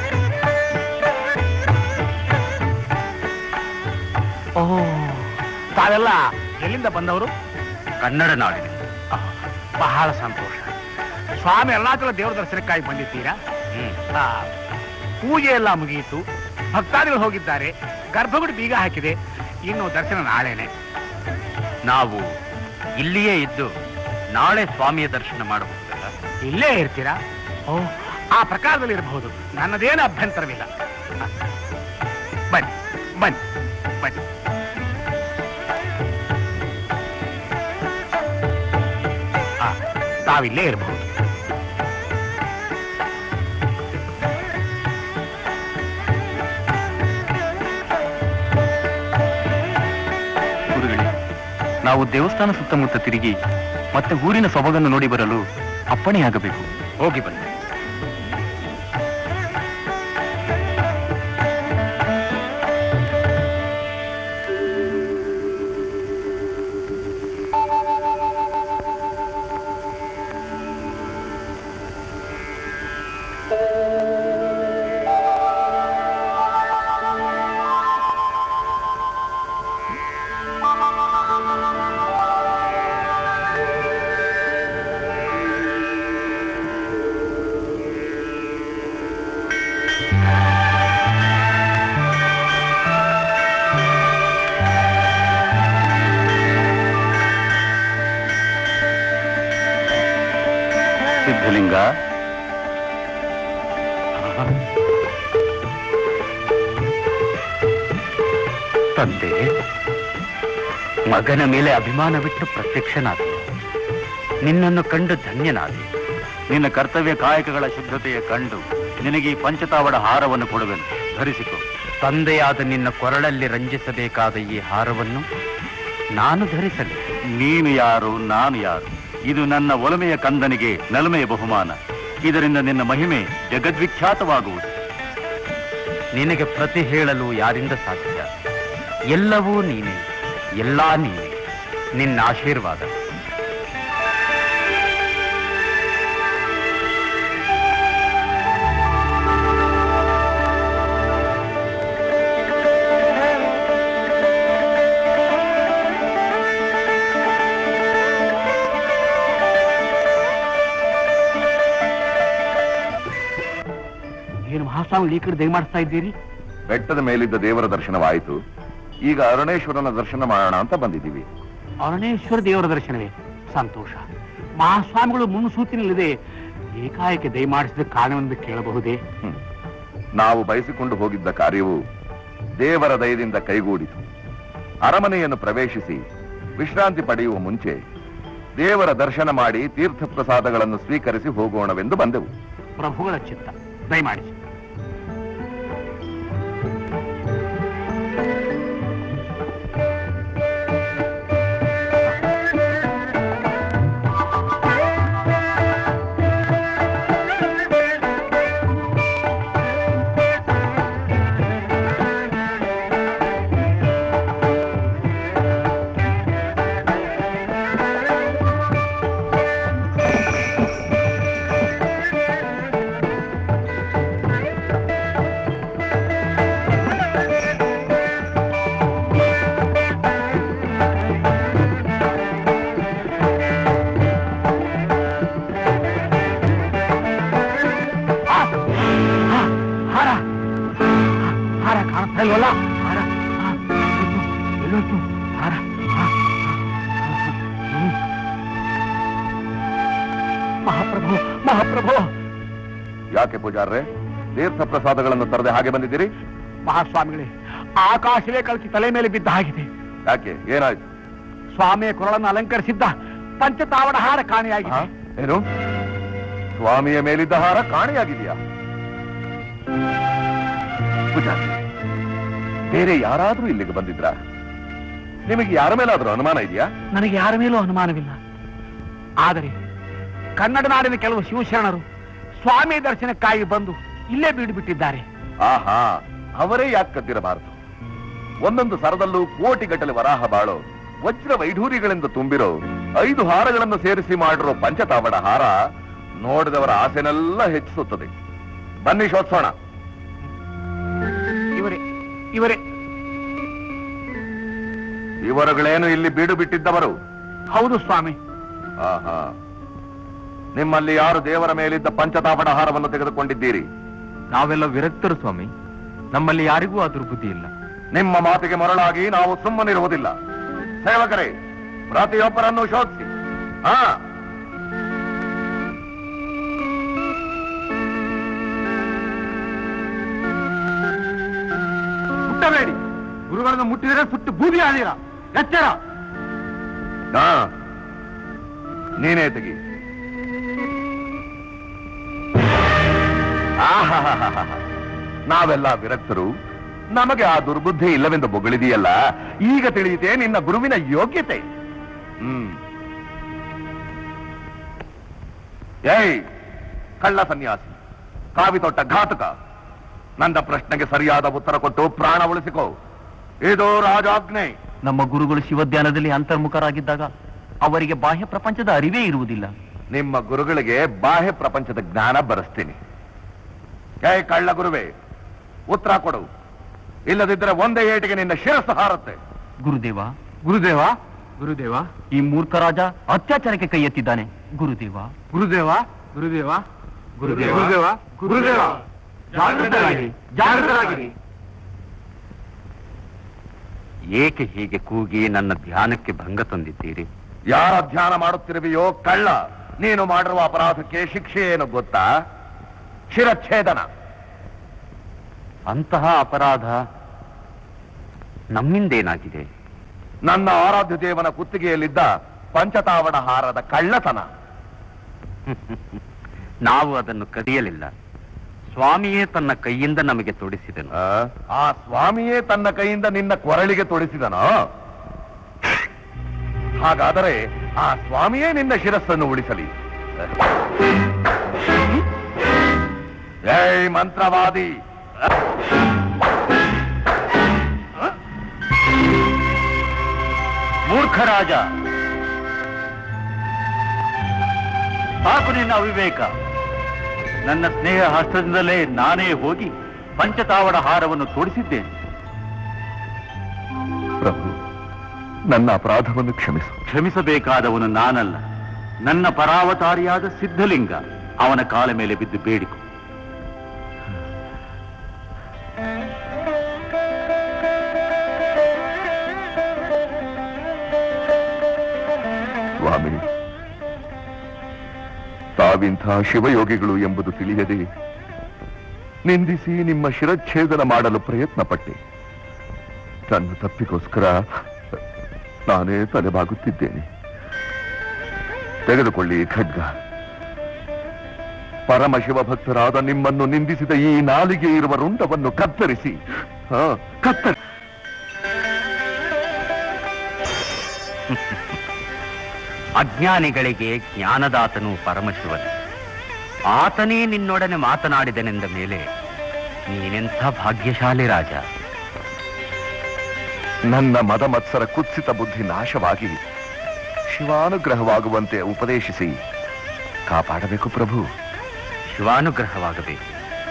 ತಾವೆಲ್ಲ ಎಲ್ಲಿಂದ ಬಂದವರು? ಕನ್ನಡ ನಾಡಿನ. ಬಹಳ ಸಂತೋಷ. ಸ್ವಾಮಿ ಅರುಣಾಚಲ ದೇವರ ದರ್ಶನಕ್ಕಾಗಿ ಬಂದಿದ್ದೀರಾ? ಪೂಜೆ ಎಲ್ಲ ಮುಗಿಯಿತು, ಭಕ್ತಾದಿಗಳು ಹೋಗಿದ್ದಾರೆ, ಗರ್ಭಗುಡಿ ಬೀಗ ಹಾಕಿದೆ, ಇನ್ನು ದರ್ಶನ ನಾಳೆನೆ. ನಾವು ಇಲ್ಲಿಯೇ ಇದ್ದು ನಾಳೆ ಸ್ವಾಮಿಯ ದರ್ಶನ ಮಾಡಬಹುದಲ್ಲ? ಇಲ್ಲೇ ಇರ್ತೀರಾ? ಓ, ಆ ಪ್ರಕಾರದಲ್ಲಿ ಇರಬಹುದು, ನನ್ನದೇನು ಅಭ್ಯಂತರವಿಲ್ಲ. ಬನ್ನಿ ಬನ್ನಿ ಬನ್ನಿ. ತಾವಿಲ್ಲೇ ಇರಬಹುದು. ಗುರುಗಳೇ, ನಾವು ದೇವಸ್ಥಾನ ಸುತ್ತಮುತ್ತ ತಿರುಗಿ ಮತ್ತೆ ಊರಿನ ಸೊಬಗನ್ನು ನೋಡಿ ಬರಲು ಅಪ್ಪಣೆಯಾಗಬೇಕು. ಹೋಗಿ ಬನ್ನಿ. ಸಿದ್ಧಲಿಂಗ, ತಂದೆ, ಮಗನ ಮೇಲೆ ಅಭಿಮಾನವಿಟ್ಟು ಪ್ರತ್ಯಕ್ಷನಾದ, ನಿನ್ನನ್ನು ಕಂಡು ಧನ್ಯನಾದೆ. ನಿನ್ನ ಕರ್ತವ್ಯ ಕಾಯಕಗಳ ಶುದ್ಧತೆಯ ಕಂಡು ನಿನಗೆ ಈ ಪಂಚತಾವಡ ಹಾರವನ್ನು ಕೊಡುವೆನು, ಧರಿಸಿಕೊ. ತಂದೆಯಾದ ನಿನ್ನ ಕೊರಳಲ್ಲಿ ರಂಜಿಸಬೇಕಾದ ಈ ಹಾರವನ್ನು ನಾನು ಧರಿಸಲಿ? ನೀನು ಯಾರು, ನಾನು ಯಾರು? ಇದು ನನ್ನ ಒಲಮೆಯ ಕಂದನಿಗೆ ನಲಮೆಯ ಬಹುಮಾನ. ಇದರಿಂದ ನಿನ್ನ ಮಹಿಮೆ ಜಗದ್ವಿಖ್ಯಾತವಾಗುವುದು. ನಿನಗೆ ಪ್ರತಿ ಹೇಳಲು ಯಾರಿಂದ ಸಾಧ್ಯ? ಎಲ್ಲವೂ ನೀನೇ, ಎಲ್ಲಾ ನೀನೇ. ನಿನ್ನ ಆಶೀರ್ವಾದ. ಏನು ಮಹಾಸ್ವಾಮಿ ಈ ಕಡೆ ದಯಮಾಡಿಸ್ತಾ ಇದ್ದೀರಿ? ಬೆಟ್ಟದ ಮೇಲಿದ್ದ ದೇವರ ದರ್ಶನವಾಯಿತು, ಈಗ ಅರುಣೇಶ್ವರನ ದರ್ಶನ ಮಾಡೋಣ ಅಂತ ಬಂದಿದ್ದೀವಿ. ಅರುಣೇಶ್ವರ ದೇವರ ದರ್ಶನವೇ? ಸಂತೋಷ. ಮಹಾಸ್ವಾಮಿಗಳು ಮುನ್ಸೂಚನೆಯಲ್ಲಿದೆ, ಏಕಾಏಕಿ ದಯಮಾಡಿಸಿದ ಕಾರಣವೆಂದು ಕೇಳಬಹುದೇ? ನಾವು ಬಯಸಿಕೊಂಡು ಹೋಗಿದ್ದ ಕಾರ್ಯವು ದೇವರ ದಯದಿಂದ ಕೈಗೂಡಿತು. ಅರಮನೆಯನ್ನು ಪ್ರವೇಶಿಸಿ ವಿಶ್ರಾಂತಿ ಪಡೆಯುವ ಮುಂಚೆ ದೇವರ ದರ್ಶನ ಮಾಡಿ ತೀರ್ಥ ಪ್ರಸಾದಗಳನ್ನು ಸ್ವೀಕರಿಸಿ ಹೋಗೋಣವೆಂದು ಬಂದೆವು. ಪ್ರಭುಗಳ ಚಿತ್ತ, ದಯಮಾಡಿಸಿ. ಹಾರ ಕಾಣಿಸ್ತಾ ಇಲ್ವಲ್ಲ? ಹಾರ ಎಲ್ಲೋಯ್ತು? ಹಾರ ಮಹಾಪ್ರಭು, ಮಹಾಪ್ರಭು. ಯಾಕೆ ಪೂಜಾರ್ರೆ, ತೀರ್ಥ ಪ್ರಸಾದಗಳನ್ನು ತರದೆ ಹಾಗೆ ಬಂದಿದ್ದೀರಿ? ಮಹಾಸ್ವಾಮಿಗಳೇ, ಆಕಾಶವೇ ಕಳಚಿ ತಲೆ ಮೇಲೆ ಬಿದ್ದ ಹಾಗಿದೆ. ಯಾಕೆ, ಏನಾಯ್ತು? ಸ್ವಾಮಿಯ ಕೊರಳನ್ನು ಅಲಂಕರಿಸಿದ್ದ ಪಂಚತಾವಡ ಹಾರ ಕಾಣೆಯಾಗಿದೆ. ಏನು, ಸ್ವಾಮಿಯ ಮೇಲಿದ್ದ ಹಾರ ಕಾಣೆಯಾಗಿದೆಯಾ? ಪೂಜಾರಿ, ಬೇರೆ ಯಾರಾದ್ರೂ ಇಲ್ಲಿಗೆ ಬಂದಿದ್ರ? ನಿಮಗೆ ಯಾರ ಮೇಲಾದ್ರೂ ಅನುಮಾನ ಇದೆಯಾ? ನನಗೆ ಯಾರ ಮೇಲೂ ಅನುಮಾನವಿಲ್ಲ. ಆದರೆ ಕನ್ನಡ ನಾಡಿನ ಕೆಲವು ಶಿವಶರಣರು ಸ್ವಾಮಿ ದರ್ಶನಕ್ಕಾಗಿ ಬಂದು ಇಲ್ಲೇ ಬೀಡು ಬಿಟ್ಟಿದ್ದಾರೆ. ಆಹಾ, ಅವರೇ ಯಾಕೆ ಕದ್ದಿರಬಾರದು? ಒಂದೊಂದು ಸರದಲ್ಲೂ ಕೋಟಿಗಟ್ಟಲೆ ವರಾಹ ಬಾಳೋ ವಜ್ರ ವೈಢೂರ್ಯಗಳಿಂದ ತುಂಬಿರೋ 5 ಹಾರಗಳನ್ನು ಸೇರಿಸಿ ಮಾಡಿರೋ ಪಂಚತಾವಡ ಹಾರ ನೋಡಿದವರ ಆಸೆನೆಲ್ಲ ಹೆಚ್ಚಿಸುತ್ತದೆ. ಬನ್ನಿ ಶೋಧಿಸೋಣ. ಇವರುಗಳೇನು ಇಲ್ಲಿ ಬೀಡು ಬಿಟ್ಟಿದ್ದವರು? ಹೌದು ಸ್ವಾಮಿ. ಆಹಾ, ನಿಮ್ಮಲ್ಲಿ ಯಾರು ದೇವರ ಮೇಲಿದ್ದ ಪಂಚತಾಪಡ ಹಾರವನ್ನು ತೆಗೆದುಕೊಂಡಿದ್ದೀರಿ? ನಾವೆಲ್ಲ ವಿರಕ್ತರು ಸ್ವಾಮಿ, ನಮ್ಮಲ್ಲಿ ಯಾರಿಗೂ ಆ ದುರ್ಬುದ್ಧಿ ಇಲ್ಲ. ನಿಮ್ಮ ಮಾತಿಗೆ ಮರಳಾಗಿ ನಾವು ಸುಮ್ಮನಿರುವುದಿಲ್ಲ. ಸೇವಕರೇ, ಪ್ರತಿಯೊಬ್ಬರನ್ನು ಶೋಧಿಸಿ. ಮುಟ್ಟಬೇಡಿ. ಗುರುಗಳನ್ನು ಮುಟ್ಟಿದರೆ ಸುಟ್ಟು ಬೂದಿ ಆದೀರ. ಎಚ್ಚರ. ನೀನೇ ತೆಗಿ. ನಾವೆಲ್ಲ ವಿರಕ್ತರು, ನಮಗೆ ಆ ದುರ್ಬುದ್ಧಿ ಇಲ್ಲವೆಂದು ಬೊಗಳಿದೆಯಲ್ಲ, ಈಗ ತಿಳಿಯುತ್ತೆ ನಿನ್ನ ಗುರುವಿನ ಯೋಗ್ಯತೆ. ಏಯ್ ಕಳ್ಳ ಸನ್ಯಾಸಿ, ಕಾವಿ ತೊಟ್ಟ ಘಾತಕ, ನನ್ನ ಪ್ರಶ್ನೆಗೆ ಸರಿಯಾದ ಉತ್ತರ ಕೊಟ್ಟು ಪ್ರಾಣ ಉಳಿಸಿಕೋ. ಇದು ರಾಜಾಜ್ಞೆ. ನಮ್ಮ ಗುರುಗಳು ಶಿವಧ್ಯಾನದಲ್ಲಿ ಅಂತರ್ಮುಖರಾಗಿದ್ದಾಗ ಅವರಿಗೆ ಬಾಹ್ಯ ಪ್ರಪಂಚದ ಅರಿವೇ ಇರುವುದಿಲ್ಲ. ನಿಮ್ಮ ಗುರುಗಳಿಗೆ ಬಾಹ್ಯ ಪ್ರಪಂಚದ ಜ್ಞಾನ ಬರೆಸ್ತೀನಿ. ಕಳ್ಳ ಗುರುವೇ, ಉತ್ತರ ಕೊಡು. ಇಲ್ಲದಿದ್ದರೆ ಒಂದೇ ಏಟಿಗೆ ನಿನ್ನ ಶಿರಸ್ಸು ಹಾರುತ್ತೆ. ಗುರುದೇವ, ಗುರುದೇವ, ಗುರುದೇವ, ಈ ಮೂರ್ಖ ರಾಜ ಅತ್ಯಾಚಾರಕ್ಕೆ ಕೈ ಎತ್ತಿದ್ದಾನೆ. ಗುರುದೇವ, ಗುರುದೇವ, ಗುರುದೇವ, ಗುರುದೇವ, ಗುರುದೇವ, ಗುರುದೇವ, ಜಾಗೃತರಾಗಿರಿ, ಜಾಗೃತರಾಗಿರಿ. ಏಕೆ ಹೀಗೆ ಕೂಗಿ ನನ್ನ ಧ್ಯಾನಕ್ಕೆ ಭಂಗ ತಂದಿದ್ದೀರಿ? ಯಾರ ಧ್ಯಾನ ಮಾಡುತ್ತಿರುವೆಯೋ ಕಳ್ಳ, ನೀನು ಮಾಡಿರುವ ಅಪರಾಧಕ್ಕೆ ಶಿಕ್ಷೆ ಏನು ಗೊತ್ತಾ? ಶಿರಚ್ಛೇದನ. ಅಂತಹ ಅಪರಾಧ ನಮ್ಮಿಂದೇನಾಗಿದೆ? ನನ್ನ ಆರಾಧ್ಯ ದೇವನ ಕುತ್ತಿಗೆಯಲ್ಲಿದ್ದ ಪಂಚತಾವಡ ಹಾರದ ಕಳ್ಳತನ. ನಾವು ಅದನ್ನು ಕದಿಯಲಿಲ್ಲ. ಸ್ವಾಮಿಯೇ ತನ್ನ ಕೈಯಿಂದ ನಮಗೆ ತೊಡಿಸಿದನು. ಆ ಸ್ವಾಮಿಯೇ ತನ್ನ ಕೈಯಿಂದ ನಿನ್ನ ಕೊರಳಿಗೆ ತೊಡಿಸಿದನೋ? ಹಾಗಾದರೆ ಆ ಸ್ವಾಮಿಯೇ ನಿನ್ನ ಶಿರಸ್ಸನ್ನು ಉಳಿಸಲಿ. ಏಯ್ ಮಂತ್ರವಾದಿ, ಮೂರ್ಖರಾಜ, ಸಾಕು ನಿನ್ನ ಅವಿವೇಕ. ನನ್ನ ಸ್ನೇಹ ಹಸ್ತದಿಂದಲೇ ನಾನೇ ಹೋಗಿ ಪಂಚತಾವಡ ಹಾರವನ್ನು ತೋಡಿಸಿದ್ದೇನೆ. ಪ್ರಭು, ನನ್ನ ಅಪರಾಧವನ್ನು ಕ್ಷಮಿಸು. ಕ್ಷಮಿಸಬೇಕಾದವನು ನಾನಲ್ಲ, ನನ್ನ ಪರಾವತಾರಿಯಾದ ಸಿದ್ಧಲಿಂಗ. ಅವನ ಕಾಲ ಮೇಲೆ ಬಿದ್ದು ಬೇಡಿಕೊ. ಸ್ವಾಮಿ, ತಾವಿಂಥ ಶಿವಯೋಗಿಗಳು ಎಂಬುದು ತಿಳಿಯದೆ ನಿಂದಿಸಿ ನಿಮ್ಮ ಶಿರಚ್ಛೇದನ ಮಾಡಲು ಪ್ರಯತ್ನ ಪಟ್ಟೆ. ತನ್ನ ತಪ್ಪಿಗೋಸ್ಕರ ನಾನೇ ತಲೆಬಾಗುತ್ತಿದ್ದೇನೆ. ತೆಗೆದುಕೊಳ್ಳಿ ಖಡ್ಗ. ಪರಮಶಿವ ಭಕ್ತರಾದ ನಿಮ್ಮನ್ನು ನಿಂದಿಸಿದ ಈ ನಾಲಿಗೆ ಇರುವ ರುಂಡವನ್ನು ಕತ್ತರಿಸಿ. ಕತ್ತರಿಸಿ. ಅಜ್ಞಾನಿಗಳಿಗೆ ಜ್ಞಾನದಾತನು ಪರಮಶಿವನು. ಆತನೇ ನಿನ್ನೊಡನೆ ಮಾತನಾಡಿದನೆಂದ ಮೇಲೆ ನೀನೆಂಥ ಭಾಗ್ಯಶಾಲಿ ರಾಜ. ನನ್ನ ಮದ ಮತ್ಸರ ಕುತ್ಸಿತ ಬುದ್ಧಿ ನಾಶವಾಗಿ ಶಿವಾನುಗ್ರಹವಾಗುವಂತೆ ಉಪದೇಶಿಸಿ ಕಾಪಾಡಬೇಕು ಪ್ರಭು. ಶಿವಾನುಗ್ರಹವಾಗಬೇಕು.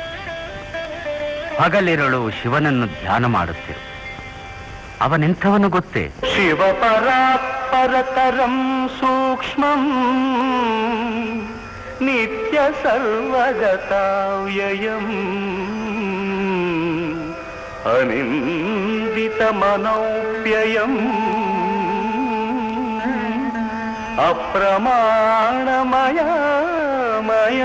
ಹಗಲಿರಳು ಶಿವನನ್ನು ಧ್ಯಾನ ಮಾಡುತ್ತಿರು. ಅವನೆಂಥವನು ಗೊತ್ತೇ? ಶಿವಪರಾತ್ಪರತರಂ ಸೂಕ್ಷ್ಮಂ ನಿತ್ಯ ಸರ್ವಗತಾವ್ಯಯಂ ಅನಿಂದಿತ ಮನೋಪ್ಯಯಂ ಅಪ್ರಮಾಣಮಯ ಮಯ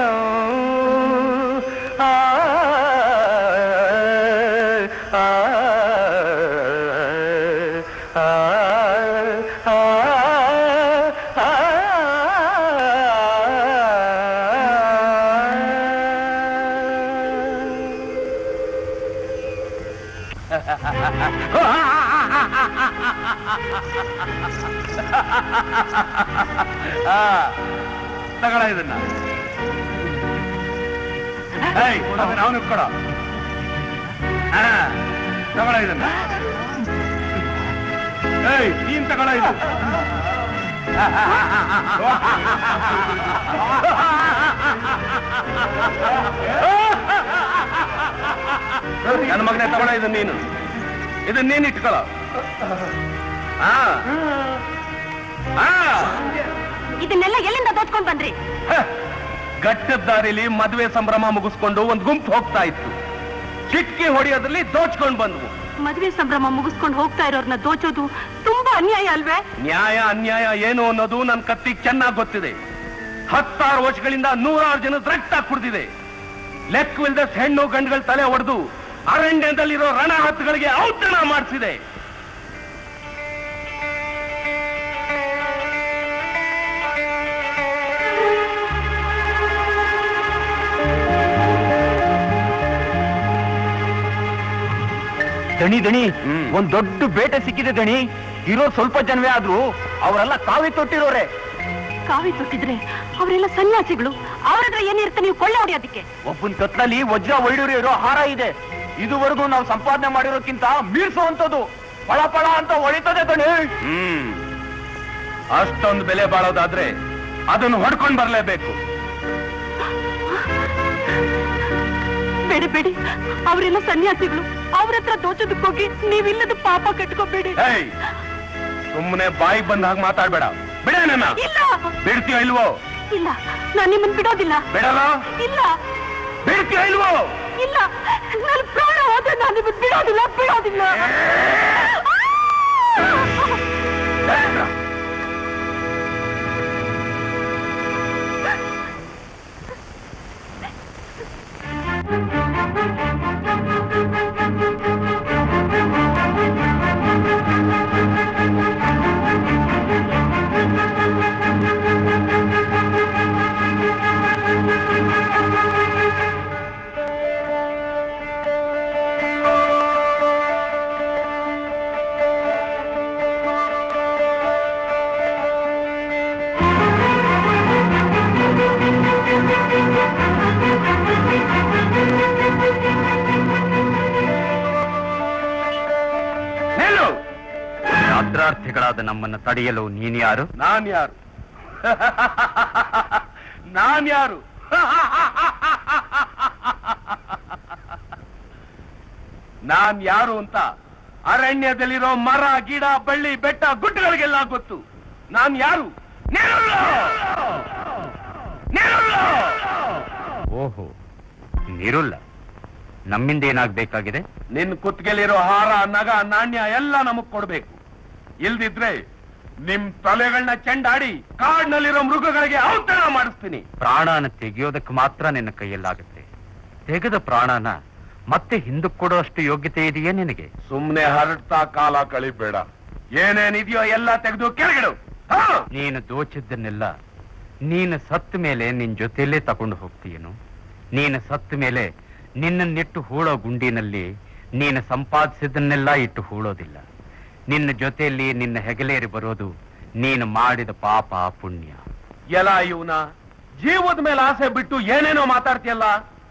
ತಗೊಳ ಇದನ್ನ ಅವನು ಕೊಡ ತಗೊಳ ಇದನ್ನ ನೀನ್ ತಗೊಳ ಇದು ನನ್ನ ಮಗನೇ ತಗೊಳ ಇದನ್ನ ನೀನು ಇಟ್ಕೊಳ ಇದನ್ನೆಲ್ಲ ಎಲ್ಲಿಂದ ದೋಚ್ಕೊಂಡ್ ಬಂದ್ರಿ? ಘಟ್ಟದ ದಾರಿಲಿ ಮದುವೆ ಸಂಭ್ರಮ ಮುಗಿಸ್ಕೊಂಡು ಒಂದ್ ಗುಂಪು ಹೋಗ್ತಾ ಇತ್ತು. ಚಿಟ್ಕಿ ಹೊಡೆಯೋದ್ರಲ್ಲಿ ದೋಚ್ಕೊಂಡ್ ಬಂದ್ವು. ಮದುವೆ ಸಂಭ್ರಮ ಮುಗಿಸ್ಕೊಂಡು ಹೋಗ್ತಾ ಇರೋರ್ನ ದೋಚೋದು ತುಂಬಾ ಅನ್ಯಾಯ ಅಲ್ವೇ? ನ್ಯಾಯ ಅನ್ಯಾಯ ಏನು ಅನ್ನೋದು ನನ್ ಕತ್ತಿಗೆ ಚೆನ್ನಾಗಿ ಗೊತ್ತಿದೆ. 10 ವರ್ಷಗಳಿಂದ 100 ಜನದ ರಕ್ತ ಕುಡಿದಿದೆ. ಲೆಕ್ಕವಿಲ್ಲದ ಹೆಣ್ಣು ಗಂಡುಗಳ ತಲೆ ಒಡೆದು ಅರಣ್ಯದಲ್ಲಿರೋ ರಣ ಹತ್ತುಗಳಿಗೆ ಔತಣ ಮಾಡಿಸಿದೆ. ದಣಿ ದಣಿ ಒಂದ್ ದೊಡ್ಡ ಬೇಟೆ ಸಿಕ್ಕಿದೆ ದಣಿ. ಇರೋ ಸ್ವಲ್ಪ ಜನವೇ ಆದ್ರೂ ಅವರೆಲ್ಲ ಕಾವಿ ತೊಟ್ಟಿರೋರೆ. ಕಾವಿ ತೊಟ್ಟಿದ್ರೆ ಅವರೆಲ್ಲ ಸನ್ಯಾಸಿಗಳು. ಅವ್ರ ಹತ್ರ ಏನಿರುತ್ತೆ ನೀವು ಕೊಳ್ಳೆ ಹೊಡೆಯೋದಕ್ಕೆ? ಒಬ್ಬನ ಕತ್ನಲ್ಲಿ ವಜ್ರ ವೈಡೂರ್ಯ ಇರೋ ಹಾರ ಇದೆ. ಇದುವರೆಗೂ ನಾವು ಸಂಪಾದನೆ ಮಾಡಿರೋಕ್ಕಿಂತ ಮೀರ್ಸೋವಂಥದ್ದು. ಪಳ ಪಳ ಅಂತ ಹೊಳಿತದೆ ದಣಿ. ಅಷ್ಟೊಂದು ಬೆಲೆ ಬಾಳೋದಾದ್ರೆ ಅದನ್ನು ಹೊಡ್ಕೊಂಡ್ ಬರ್ಲೇಬೇಕು. ಬೇಡಿ ಬೇಡಿ, ಅವರೆಲ್ಲ ಸನ್ಯಾಸಿಗಳು. ಅವ್ರ ಹತ್ರ ದೋಚೋದಕ್ಕೋಗಿ ನೀವಿಲ್ಲದ ಪಾಪ ಕಟ್ಕೋಬೇಡಿ. ಸುಮ್ಮನೆ ಬಾಯಿ ಬಂದ ಹಾಗೆ ಮಾತಾಡ್ಬೇಡ. ಬಿಡ ನನ್ನ. ಇಲ್ಲ. ಬಿಡ್ತೀಯ ಇಲ್ವೋ? ಇಲ್ಲ, ನಾನು ನಿಮ್ಮನ್ನ ಬಿಡೋದಿಲ್ಲ. ಬಿಡಲ್ಲ? ಇಲ್ಲ. ಬಿಡ್ತೀಯ ಇಲ್ವೋ? ಇಲ್ಲ, ನನ್ನ ಪ್ರಾಣ ಹೋದ್ರೆ ನಾನು ನಿಮ್ಮನ್ನ ಬಿಡೋದಿಲ್ಲ. ಯಾತ್ರಾರ್ಥಿಗಳಾದ ನಮ್ಮನ್ನು ತಡೆಯಲು ನೀನ್ಯಾರು? ನಾನ್ಯಾರು? ನಾನ್ಯಾರು? ನಾನ್ ಯಾರು ಅಂತ ಅರಣ್ಯದಲ್ಲಿರೋ ಮರ ಗಿಡ ಬಳ್ಳಿ ಬೆಟ್ಟ ಗುಡ್ಡಗಳಿಗೆಲ್ಲ ಗೊತ್ತು. ನಾನ್ ಯಾರು? ಓಹೋ, ನಿರುಲ್ಲ. ನಮ್ಮಿಂದ ಏನಾಗ್ಬೇಕಾಗಿದೆ? ನಿನ್ ಕುತ್ತಿಗೆಲಿರೋ ಹಾರ ನಗ ನಾಣ್ಯ ಎಲ್ಲ ನಮಗ್ ಕೊಡ್ಬೇಕು. ಇಲ್ದಿದ್ರೆ ನಿಮ್ ತಲೆಗಳನ್ನ ಚೆಂಡಾಡಿ ಕಾಡ್ನಲ್ಲಿರೋ ಮೃಗಗಳಿಗೆ ಔತಣ ಮಾಡಿಸ್ತೀನಿ. ಪ್ರಾಣನ ತೆಗೆಯೋದಕ್ಕೆ ಮಾತ್ರ ನಿನ್ನ ಕೈಯಲ್ಲಾಗುತ್ತೆ. ತೆಗೆದ ಪ್ರಾಣನ ಮತ್ತೆ ಹಿಂದಕ್ಕೆ ಕೊಡೋ ಅಷ್ಟು ಯೋಗ್ಯತೆ ಇದೆಯೇ ನಿನಗೆ? ಸುಮ್ನೆ ಹರಡ್ತಾ ಕಾಲ ಕಳಿಬೇಡ. ಏನೇನಿದೆಯೋ ಎಲ್ಲ ತೆಗೆದು ಕೆಳಗಿಡು. ನೀನು ದೋಚಿದ್ದನ್ನೆಲ್ಲ ನೀನು ಸತ್ತ ಮೇಲೆ ನಿನ್ ಜೊತೆಯಲ್ಲೇ ತಗೊಂಡು ಹೋಗ್ತೀಯೇನು? ನೀನು ಸತ್ತ ಮೇಲೆ ನಿನ್ನನ್ನಿಟ್ಟು ಹೂಳೋ ಗುಂಡಿನಲ್ಲಿ ನೀನು ಸಂಪಾದಿಸಿದ್ದನ್ನೆಲ್ಲ ಇಟ್ಟು ಹೂಳೋದಿಲ್ಲ. ನಿನ್ನ ಜೊತೆಯಲ್ಲಿ ನಿನ್ನ ಹೆಗಲೇರಿ ಬರೋದು ನೀನು ಮಾಡಿದ ಪಾಪ ಪುಣ್ಯ. ಎಲ್ಲ ಇವನ ಜೀವದ ಮೇಲೆ ಆಸೆ ಬಿಟ್ಟು ಏನೇನೋ ಮಾತಾಡ್ತೀಯಲ್ಲ.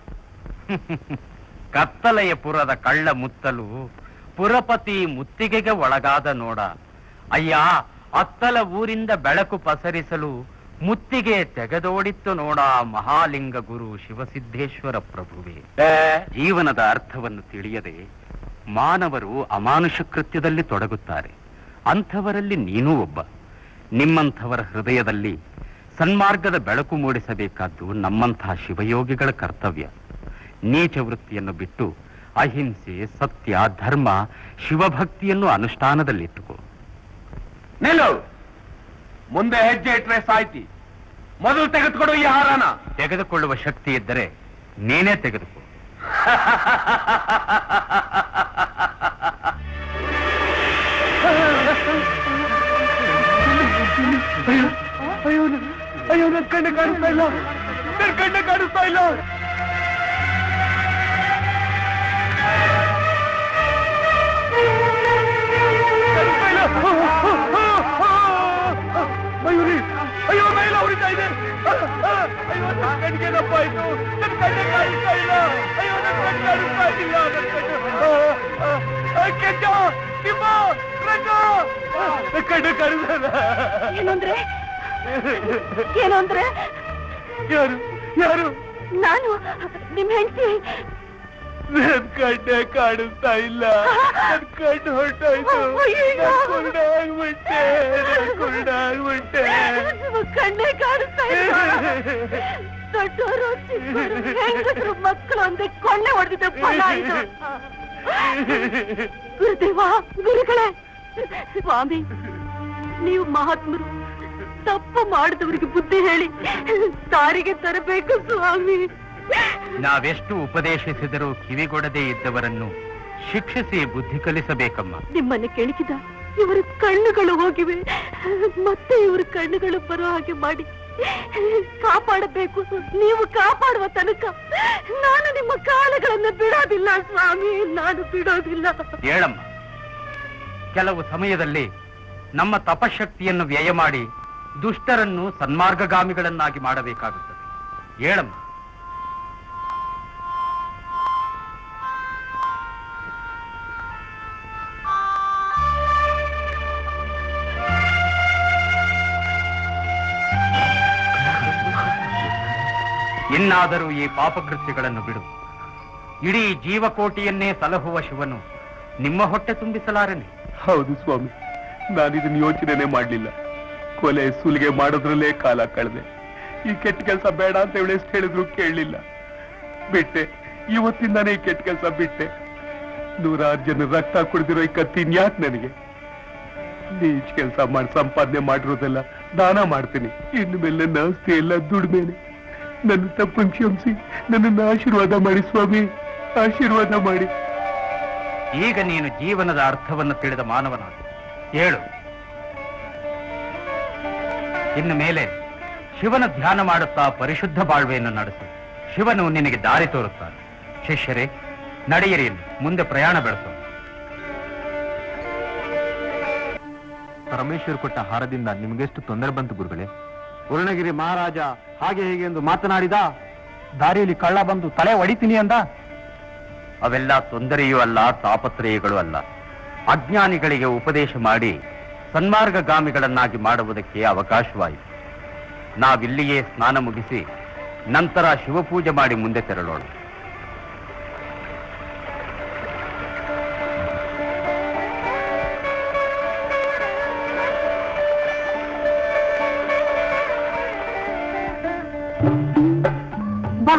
ಕತ್ತಲೆಯ ಪುರದ ಕಳ್ಳ ಮುತ್ತಲು ಪುರಪತಿ ಮುತ್ತಿಗೆಗೆ ಒಳಗಾದ ನೋಡ. ಅಯ್ಯ, ಅತ್ತಲ ಊರಿಂದ ಬೆಳಕು ಪಸರಿಸಲು ಮುತ್ತಿಗೆ ತೆಗೆದೋಡಿತ್ತು ನೋಡ ಮಹಾಲಿಂಗ ಗುರು ಶಿವಸಿದ್ದೇಶ್ವರ ಪ್ರಭುವೇ. ಜೀವನದ ಅರ್ಥವನ್ನು ತಿಳಿಯದೆ ಮಾನವರು ಅಮಾನುಷ ಕೃತ್ಯದಲ್ಲಿ ತೊಡಗುತ್ತಾರೆ. ಅಂಥವರಲ್ಲಿ ನೀನೂ ಒಬ್ಬ. ನಿಮ್ಮಂಥವರ ಹೃದಯದಲ್ಲಿ ಸನ್ಮಾರ್ಗದ ಬೆಳಕು ಮೂಡಿಸಬೇಕಾದ್ದು ನಮ್ಮಂತಹ ಶಿವಯೋಗಿಗಳ ಕರ್ತವ್ಯ. ನೀಚ ವೃತ್ತಿಯನ್ನು ಬಿಟ್ಟು ಅಹಿಂಸೆ, ಸತ್ಯ, ಧರ್ಮ, ಶಿವಭಕ್ತಿಯನ್ನು ಅನುಷ್ಠಾನದಲ್ಲಿಟ್ಟುಕೋ. ನಿಲ್ಲು. ಮುಂದೆ ಹೆಜ್ಜೆ ಇಟ್ರೆ ಸಾಯ್ತಿ. ಮೊದಲು ತೆಗೆದುಕೊಡು ಈ ಹಾರನ. ತೆಗೆದುಕೊಳ್ಳುವ ಶಕ್ತಿ ಇದ್ದರೆ ನೀನೇ ತೆಗೆದುಕೋ. ಅಯ್ಯೋ ಅಯ್ಯೋ, ನನ್ನ ಕಣ್ಣು ಕಾಣಿಸ್ತಾ ಇಲ್ಲ, ನನ್ನ ಕಣ್ಣು ಕಾಣಿಸ್ತಾ ಇಲ್ಲ. ಮಯೂರಿ, ಅಯ್ಯೋ ಮೈಲ ಹೊಡಿತಾ ಇದೆ. ಅಯ್ಯೋ ನನ್ನ ಕಣ್ಣಿಗೆ ಏನಪ್ಪ ಆಯ್ತು? ನನ್ನ ಕಣ್ಣೆ ಕಾಣಿಸ್ತಾ ಇಲ್ಲ. ಅಯ್ಯೋ ನನ್ನ ಕಣ್ಣು ಕಾಣಿಸ್ತಾ ಇಲ್ಲ. ನನ್ನ ಕಣ್ಣು ಕೆಂಚ, ನಿಮ್ಮ ರಂಗ, ಕಣ್ಣು ಕಾಣಿಸ್ತಾ ಇಲ್ಲ. ಏನಂದ್ರೆ ಏನಂದ್ರೆ ಯಾರು ಯಾರು? ನಾನು ನಿಮ್ ಹೆಂಡತಿ. ನನ್ ಕಣ್ಣೆ ಕಾಣಿಸ್ತಾ ಇಲ್ಲ. ನನ್ ಕಣ್ಣು ಹೊರಟಾಯ್ತು. ಕುರುಡ ಆಗ್ಬಿಟ್ಟೆ, ಕುರುಡ ಆಗ್ಬಿಟ್ಟೆ. ಕಣ್ಣೆ ಕಾಣಿಸ್ತಾ ಇಲ್ಲ. ದೊಡ್ಡವರು ಚಿಕ್ಕವರು ಹೆಂಗಸರು ಮಕ್ಕಳು ಅಂದೆ ಕೊಳ್ಳೆ ಹೊಡೆದಿದ್ದ ಫಲ ಇದು. ಗುರುದೇವ, ಗುರುಗಳೇ, ಸ್ವಾಮಿ, ನೀವು ಮಹಾತ್ಮರು. ತಪ್ಪು ಮಾಡಿದವರಿಗೆ ಬುದ್ಧಿ ಹೇಳಿ ದಾರಿಗೆ ತರಬೇಕು ಸ್ವಾಮಿ. ನಾವೆಷ್ಟು ಉಪದೇಶಿಸಿದರೂ ಕಿವಿಗೊಡದೇ ಇದ್ದವರನ್ನು ಶಿಕ್ಷಿಸಿ ಬುದ್ಧಿ ಕಲಿಸಬೇಕಮ್ಮ. ನಿಮ್ಮನ್ನು ಕೆಣಕಿದ ಇವರ ಕಣ್ಣುಗಳು ಹೋಗಿವೆ, ಮತ್ತೆ ಇವರ ಕಣ್ಣುಗಳು ಬರೋ ಹಾಗೆ ಮಾಡಿ ಕಾಪಾಡಬೇಕು. ನೀವು ಕಾಪಾಡುವ ತನಕ ನಾನು ನಿಮ್ಮ ಕಾಲಗಳನ್ನು ಬಿಡೋದಿಲ್ಲ ಸ್ವಾಮಿ, ನಾನು ಬಿಡೋದಿಲ್ಲ. ಹೇಳಮ್ಮ, ಕೆಲವು ಸಮಯದಲ್ಲಿ ನಮ್ಮ ತಪಶಕ್ತಿಯನ್ನು ವ್ಯಯ ಮಾಡಿ ದುಷ್ಟರನ್ನು ಸನ್ಮಾರ್ಗಗಾಮಿಗಳನ್ನಾಗಿ ಮಾಡಬೇಕಾಗುತ್ತದೆ. ಹೇಳಮ್ಮ. ಇನ್ನಾದರೂ ಈ ಪಾಪಕೃತ್ಯಗಳನ್ನು ಬಿಡು. ಇಡೀ ಜೀವಕೋಟಿಯನ್ನೇ ಸಲಹುವ ಶಿವನು ನಿಮ್ಮ ಹೊಟ್ಟೆ ತುಂಬಿಸಲಾರನೆ. ಹೌದು ಸ್ವಾಮಿ, ನಾನಿದನ್ನು ಯೋಚನೆನೇ ಮಾಡಲಿಲ್ಲ. ಕೊಲೆ ಸುಲಿಗೆ ಮಾಡೋದ್ರಲ್ಲೇ ಕಾಲ ಕಳೆದೆ. ಈ ಕೆಟ್ಟ ಕೆಲಸ ಬೇಡ ಅಂತ ಇವಳು ಎಷ್ಟು ಹೇಳಿದ್ರು ಕೇಳಲಿಲ್ಲ. ಬಿಟ್ಟೆ. ಇವತ್ತಿಂದಾನೇ ಈ ಕೆಟ್ಟ ಕೆಲಸ ಬಿಟ್ಟೆ. 100 ಜನ ರಕ್ತ ಕುಡಿದಿರೋ ಈ ಕತ್ತಿನ್ ಯಾಕೆ ನನಗೆ? ನೀಚ ಕೆಲಸ ಮಾಡಿ ಸಂಪಾದನೆ ಮಾಡಿರೋದೆಲ್ಲ ದಾನ ಮಾಡ್ತೀನಿ. ಇನ್ನು ಮೇಲೆ ನನ್ನ ಆಸ್ತಿ ಎಲ್ಲ ದುಡ್ಮೇನೆ. ನನ್ನ ತಪ್ಪನ್ನು ಕ್ಷಮಿಸಿ ನನ್ನನ್ನು ಆಶೀರ್ವಾದ ಮಾಡಿ ಸ್ವಾಮಿ, ಆಶೀರ್ವಾದ ಮಾಡಿ. ಈಗ ನೀನು ಜೀವನದ ಅರ್ಥವನ್ನು ತಿಳಿದ ಮಾನವನಾದ. ಹೇಳು, ಇನ್ನು ಮೇಲೆ ಶಿವನ ಧ್ಯಾನ ಮಾಡುತ್ತಾ ಪರಿಶುದ್ಧ ಬಾಳ್ವೆಯನ್ನು ನಡೆಸು. ಶಿವನು ನಿನಗೆ ದಾರಿ ತೋರುತ್ತಾನೆ. ಶಿಷ್ಯರೇ, ನಡೆಯಿರಿ, ಮುಂದೆ ಪ್ರಯಾಣ ಬೆಳೆಸು. ಪರಮೇಶ್ವರ್ ಕೊಟ್ಟ ಹಾರದಿಂದ ನಿಮಗೆಷ್ಟು ತೊಂದರೆ ಬಂತು ಗುರುಗಳೇ? ಪೂರ್ಣಗಿರಿ ಮಹಾರಾಜ ಹಾಗೆ ಹೀಗೆ ಎಂದು ಮಾತನಾಡಿದ. ದಾರಿಯಲ್ಲಿ ಕಳ್ಳ ಬಂದು ತಲೆ ಒಡಿತೀನಿ ಅಂದ. ಅವೆಲ್ಲ ತೊಂದರೆಯೂ ಅಲ್ಲ, ತಾಪತ್ರಯಗಳು ಅಲ್ಲ. ಅಜ್ಞಾನಿಗಳಿಗೆ ಉಪದೇಶ ಮಾಡಿ ಸನ್ಮಾರ್ಗಗಾಮಿಗಳನ್ನಾಗಿ ಮಾಡುವುದಕ್ಕೆ ಅವಕಾಶವಾಯಿತು. ನಾವಿಲ್ಲಿಯೇ ಸ್ನಾನ ಮುಗಿಸಿ ನಂತರ ಶಿವಪೂಜೆ ಮಾಡಿ ಮುಂದೆ ತೆರಳೋಣ. ಬಾ.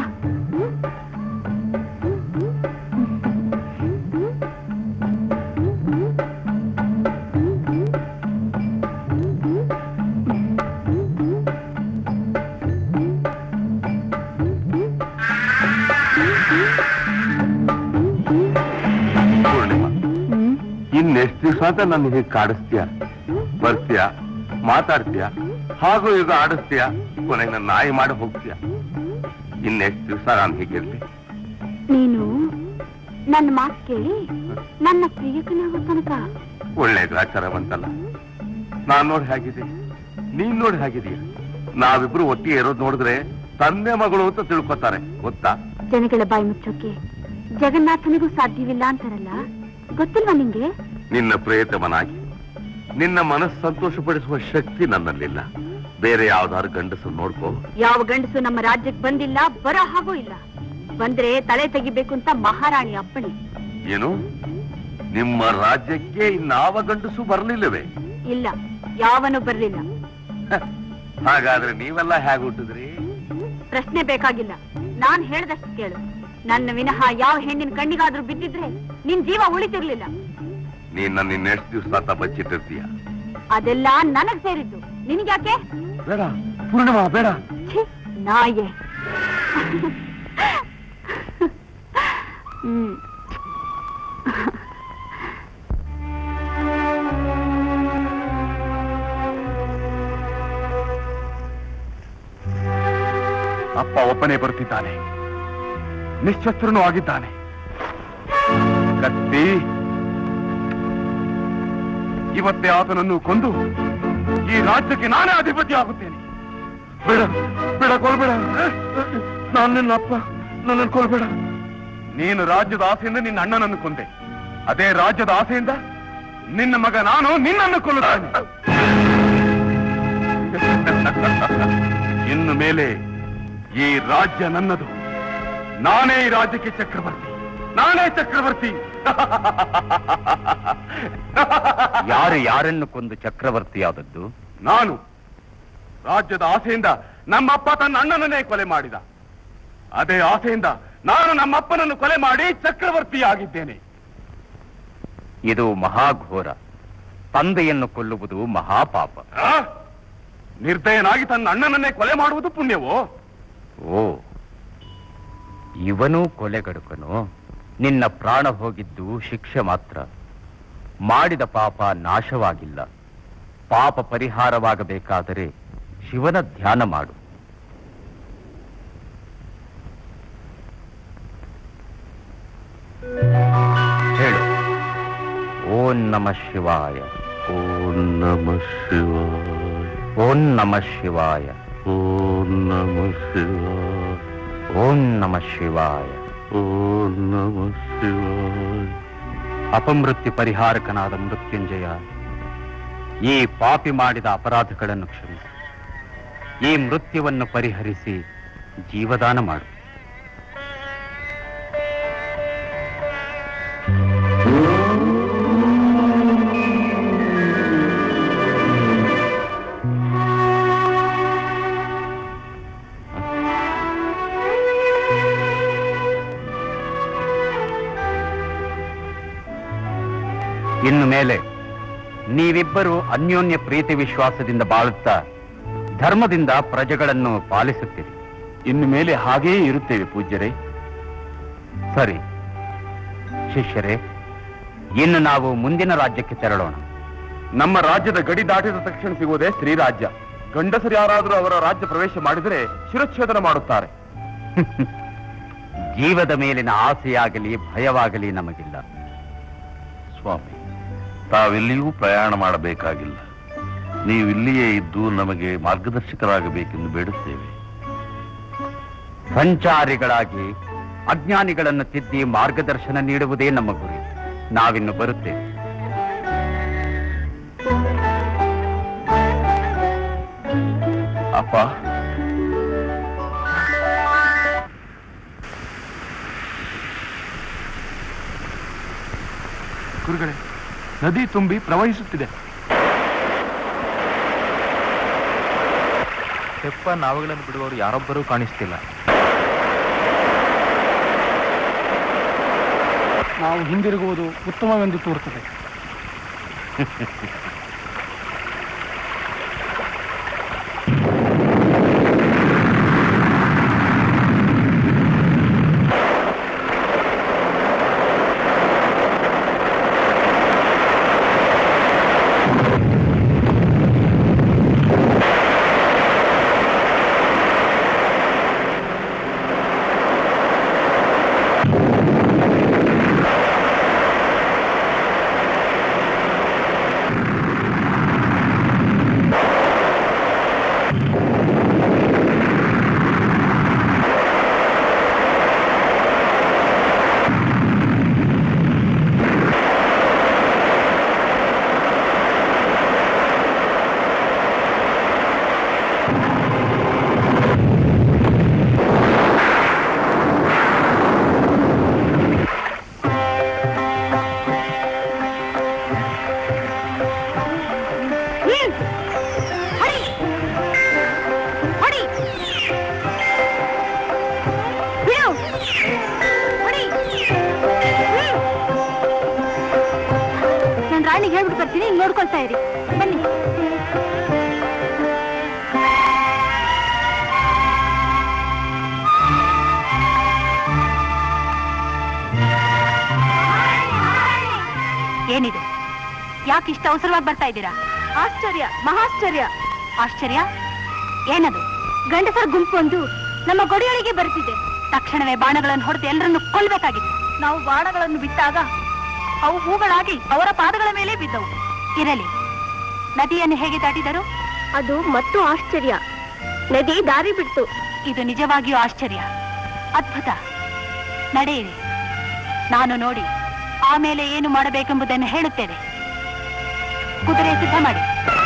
ಇನ್ನೆಷ್ಟು ದಿವಸ ಅಂತ ನನ್ನ ಹೀಗೆ ಕಾಡಿಸ್ತೀಯ? ಬರ್ತೀಯ, ಮಾತಾಡ್ತೀಯ, ಹಾಗೂ ಈಗ ಆಡಿಸ್ತೀಯ, ಕೊನೆಗೆ ನನ್ನ ನಾಯಿ ಮಾಡಿ ಹೋಗ್ತೀಯ. ಇನ್ನೆಷ್ಟು ದಿವಸ ನಾನು ಹೀಗಿರ್ಲಿ? ನೀನು ನನ್ನ ಮಾತು ಕೇಳಿ ನನ್ನ ಪ್ರಿಯಕನಾಗೋ ತನಕ. ಒಳ್ಳೆ ಗ್ರಾಚಾರ ಬಂತಲ್ಲ. ನಾನ್ ನೋಡಿ ಹೇಗಿದೆ, ನೀನ್ ನೋಡಿ ಹೇಗಿದೀಯ. ನಾವಿಬ್ರು ಒಟ್ಟಿಗೆ ಇರೋದು ನೋಡಿದ್ರೆ ತಂದೆ ಮಗಳು ಅಂತ ತಿಳ್ಕೊತಾರೆ, ಗೊತ್ತಾ? ಜನಗಳ ಬಾಯಿ ಮುಚ್ಚೋಕೆ ಜಗನ್ನಾಥನಿಗೂ ಸಾಧ್ಯವಿಲ್ಲ ಅಂತಾರಲ್ಲ, ಗೊತ್ತಿಲ್ವಾ ನಿಂಗೆ? ನಿನ್ನ ಪ್ರೇತಮನಾಗಿ ನಿನ್ನ ಮನಸ್ಸು ಸಂತೋಷಪಡಿಸುವ ಶಕ್ತಿ ನನ್ನಲ್ಲಿಲ್ಲ. ಬೇರೆ ಯಾವ್ದಾದ್ರು ಗಂಡಸು ನೋಡ್ಕೋ. ಯಾವ ಗಂಡಸು ನಮ್ಮ ರಾಜ್ಯಕ್ಕೆ ಬಂದಿಲ್ಲ, ಬರೋ ಹಾಗೂ ಇಲ್ಲ. ಬಂದ್ರೆ ತಲೆ ತೆಗಿಬೇಕು ಅಂತ ಮಹಾರಾಣಿ ಅಪ್ಪಣೆ. ಏನು, ನಿಮ್ಮ ರಾಜ್ಯಕ್ಕೆ ಇನ್ನಾವ ಗಂಡಸು ಬರ್ಲಿಲ್ಲವೇ? ಇಲ್ಲ, ಯಾವನು ಬರ್ಲಿಲ್ಲ. ಹಾಗಾದ್ರೆ ನೀವೆಲ್ಲ ಹೇಗೆ ಹುಟ್ಟಿದ್ರಿ? ಪ್ರಶ್ನೆ ಬೇಕಾಗಿಲ್ಲ, ನಾನ್ ಹೇಳ್ದಷ್ಟು ಕೇಳು. ನನ್ನ ವಿನಃ ಯಾವ ಹೆಣ್ಣಿನ ಕಣ್ಣಿಗಾದ್ರೂ ಬಿದ್ದಿದ್ರೆ ನಿನ್ ಜೀವ ಉಳಿತಿರ್ಲಿಲ್ಲ. ನೀನ್ ನನ್ನ ಇನ್ನೆಷ್ಟು ದಿವಸ ಅಂತ ಬಚ್ಚಿಟ್ಟಿರ್ತೀಯ? ಅದೆಲ್ಲ ನನಗ್ ಸೇರಿದ್ದು, ನಿನ್ಗ್ಯಾಕೆ? ಬೇಡ ಪೂರ್ಣಿಮಾ, ಬೇಡ. ನಾಯೆ. ಅಪ್ಪ ಒಬ್ಬನೇ ಬರುತ್ತಿದ್ದಾನೆ, ನಿಶ್ಚತ್ರನೂ ಆಗಿದ್ದಾನೆ. ಕತ್ತಿ, ಇವತ್ತೇ ಆತನನ್ನು ಕೊಂದು ಈ ರಾಜ್ಯಕ್ಕೆ ನಾನೇ ಅಧಿಪತಿ ಆಗುತ್ತೇನೆ. ಬೇಡ ಬೇಡ, ಕೊಲ್ಬೇಡ. ನಾನು ನಿನ್ನ ಅಪ್ಪ, ನನ್ನನ್ನು ಕೊಲ್ಬೇಡ. ನೀನು ರಾಜ್ಯದ ಆಸೆಯಿಂದ ನಿನ್ನ ಅಣ್ಣನನ್ನು ಕೊಂದೆ, ಅದೇ ರಾಜ್ಯದ ಆಸೆಯಿಂದ ನಿನ್ನ ಮಗ ನಾನು ನಿನ್ನನ್ನು ಕೊಲ್ಲುತ್ತೇನೆ. ಇನ್ನು ಮೇಲೆ ಈ ರಾಜ್ಯ ನನ್ನದು. ನಾನೇ ಈ ರಾಜ್ಯಕ್ಕೆ ಚಕ್ರವರ್ತಿ, ನಾನೇ ಚಕ್ರವರ್ತಿ. ಯಾರು ಯಾರನ್ನು ಕೊಂದು ಚಕ್ರವರ್ತಿಯಾದದ್ದು? ನಾನು. ರಾಜ್ಯದ ಆಸೆಯಿಂದ ನಮ್ಮಪ್ಪ ತನ್ನ ಅಣ್ಣನನ್ನೇ ಕೊಲೆ ಮಾಡಿದ, ಅದೇ ಆಸೆಯಿಂದ ನಾನು ನಮ್ಮಪ್ಪನನ್ನು ಕೊಲೆ ಮಾಡಿ ಚಕ್ರವರ್ತಿಯಾಗಿದ್ದೇನೆ. ಇದು ಮಹಾಘೋರ. ತಂದೆಯನ್ನು ಕೊಲ್ಲುವುದು ಮಹಾಪಾಪ. ನಿರ್ದಯನಾಗಿ ತನ್ನ ಅಣ್ಣನನ್ನೇ ಕೊಲೆ ಮಾಡುವುದು ಪುಣ್ಯವೋ? ಓ, ಇವನೂ ಕೊಲೆಗಡುಕನು. ನಿನ್ನ ಪ್ರಾಣ ಹೋಗಿದ್ದು ಶಿಕ್ಷೆ ಮಾತ್ರ. ಮಾಡಿದ ಪಾಪ ನಾಶವಾಗಿಲ್ಲ. ಪಾಪ ಪರಿಹಾರವಾಗಬೇಕಾದರೆ ಶಿವನ ಧ್ಯಾನ ಮಾಡು. ಹೇಳು. ಓಂ ನಮಃ ಶಿವಾಯ, ಓಂ ನಮಃ ಶಿವಾಯ, ಓಂ ನಮಃ ಶಿವಾಯ, ಓಂ ನಮಃ ಶಿವಾಯ, ಓಂ ನಮಃ ಶಿವಾಯ, ಓಂ ನಮಃ ಶಿವಾಯ. ಅಪಮೃತ್ಯು ಪರಿಹಾರಕನಾದ ಮೃತ್ಯುಂಜಯ, ಈ ಪಾಪಿ ಮಾಡಿದ ಅಪರಾಧಗಳನ್ನು ಕ್ಷಮಿಸಿ ಈ ಮೃತ್ಯುವನ್ನು ಪರಿಹರಿಸಿ ಜೀವದಾನ ಮಾಡು. ಇನ್ನು ಮೇಲೆ ನೀವಿಬ್ಬರು ಅನ್ಯೋನ್ಯ ಪ್ರೀತಿ ವಿಶ್ವಾಸದಿಂದ ಬಾಳುತ್ತಾ ಧರ್ಮದಿಂದ ಪ್ರಜೆಗಳನ್ನು ಪಾಲಿಸುತ್ತೀರಿ. ಇನ್ನು ಮೇಲೆ ಹಾಗೆಯೇ ಇರುತ್ತೇವೆ ಪೂಜ್ಯರೇ. ಸರಿ ಶಿಷ್ಯರೇ, ಇನ್ನು ನಾವು ಮುಂದಿನ ರಾಜ್ಯಕ್ಕೆ ತೆರಳೋಣ. ನಮ್ಮ ರಾಜ್ಯದ ಗಡಿ ದಾಟಿದ ತಕ್ಷಣ ಸಿಗುವುದೇ ಶ್ರೀರಾಜ್ಯ. ಗಂಡಸರು ಯಾರಾದರೂ ಅವರ ರಾಜ್ಯ ಪ್ರವೇಶ ಮಾಡಿದರೆ ಶಿರಚ್ಛೇದನ ಮಾಡುತ್ತಾರೆ. ಜೀವದ ಮೇಲಿನ ಆಸೆಯಾಗಲಿ ಭಯವಾಗಲಿ ನಮಗಿಲ್ಲ. ಸ್ವಾಮಿ, ತಾವೆಲ್ಲಿಯೂ ಪ್ರಯಾಣ ಮಾಡಬೇಕಾಗಿಲ್ಲ. ನೀವಿಲ್ಲಿಯೇ ಇದ್ದು ನಮಗೆ ಮಾರ್ಗದರ್ಶಕರಾಗಬೇಕೆಂದು ಬೇಡುತ್ತೇವೆ. ಸಂಚಾರಿಗಳಾಗಿ ಅಜ್ಞಾನಿಗಳನ್ನು ತಿದ್ದಿ ಮಾರ್ಗದರ್ಶನ ನೀಡುವುದೇ ನಮ್ಮ ಗುರಿ. ನಾವಿನ್ನು ಬರುತ್ತೇವೆ. ಅಪ್ಪ, ಗುರುಗಳೇ, ನದಿ ತುಂಬಿ ಪ್ರವಹಿಸುತ್ತಿದೆ. ತೆಪ್ಪ ನಾವುಗಳನ್ನು ಬಿಡುವವರು ಯಾರೊಬ್ಬರೂ ಕಾಣಿಸ್ತಿಲ್ಲ. ನಾವು ಹಿಂದಿರುಗುವುದು ಉತ್ತಮವೆಂದು ತೋರುತ್ತದೆ. ಅಮ್ಮನಿಗೆ ಹೇಳ್ಬಿಟ್ಟು ಬರ್ತೀನಿ, ನೋಡ್ಕೊಳ್ತಾ ಇರಿ. ಬನ್ನಿ. ಏನಿದು? ಯಾಕೆ ಇಷ್ಟ ಅವಸರವಾಗಿ ಬರ್ತಾ ಇದ್ದೀರಾ? ಆಶ್ಚರ್ಯ, ಮಹಾಶ್ಚರ್ಯ. ಆಶ್ಚರ್ಯ ಏನದು? ಗಂಡಸರ ಗುಂಪು ಒಂದು ನಮ್ಮ ಗೊಡಿಯೊಳಗೆ ಬರ್ತಿದೆ. ತಕ್ಷಣವೇ ಬಾಣಗಳನ್ನು ಹೊಡೆದು ಎಲ್ಲರನ್ನು ಕೊಲ್ಬೇಕಾಗಿತ್ತು. ನಾವು ಬಾಣಗಳನ್ನು ಬಿಟ್ಟಾಗ ಅವು ಹೂಗಳಾಗಿ ಅವರ ಪಾದಗಳ ಮೇಲೆ ಬಿದ್ದವು. ಇರಲಿ, ನದಿಯನ್ನು ಹೇಗೆ ದಾಟಿದರು? ಅದು ಮತ್ತು ಆಶ್ಚರ್ಯ. ನದಿ ದಾರಿ ಬಿಡ್ತು. ಇದು ನಿಜವಾಗಿಯೂ ಆಶ್ಚರ್ಯ, ಅದ್ಭುತ. ನಡೆಯಿರಿ, ನಾನು ನೋಡಿ ಆಮೇಲೆ ಏನು ಮಾಡಬೇಕೆಂಬುದನ್ನು ಹೇಳುತ್ತೇನೆ. ಕುದುರೆ ಸಿದ್ಧ ಮಾಡಿ.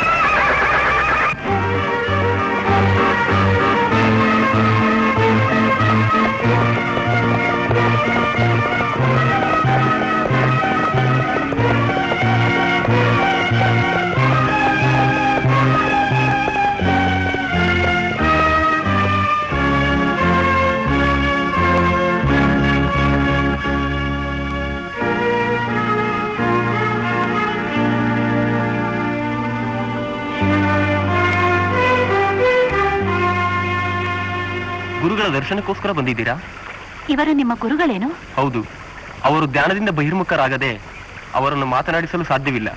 ಗುರುಗಳ ದರ್ಶನಕ್ಕೋಸ್ಕರ ಬಂದಿದ್ದೀರಾ? ಇವರು ನಿಮ್ಮ ಗುರುಗಳೇನು? ಹೌದು. ಅವರು ಧ್ಯಾನದಿಂದ ಬಹಿರ್ಮುಖರಾಗದೆ ಅವರನ್ನು ಮಾತನಾಡಿಸಲು ಸಾಧ್ಯವಿಲ್ಲ.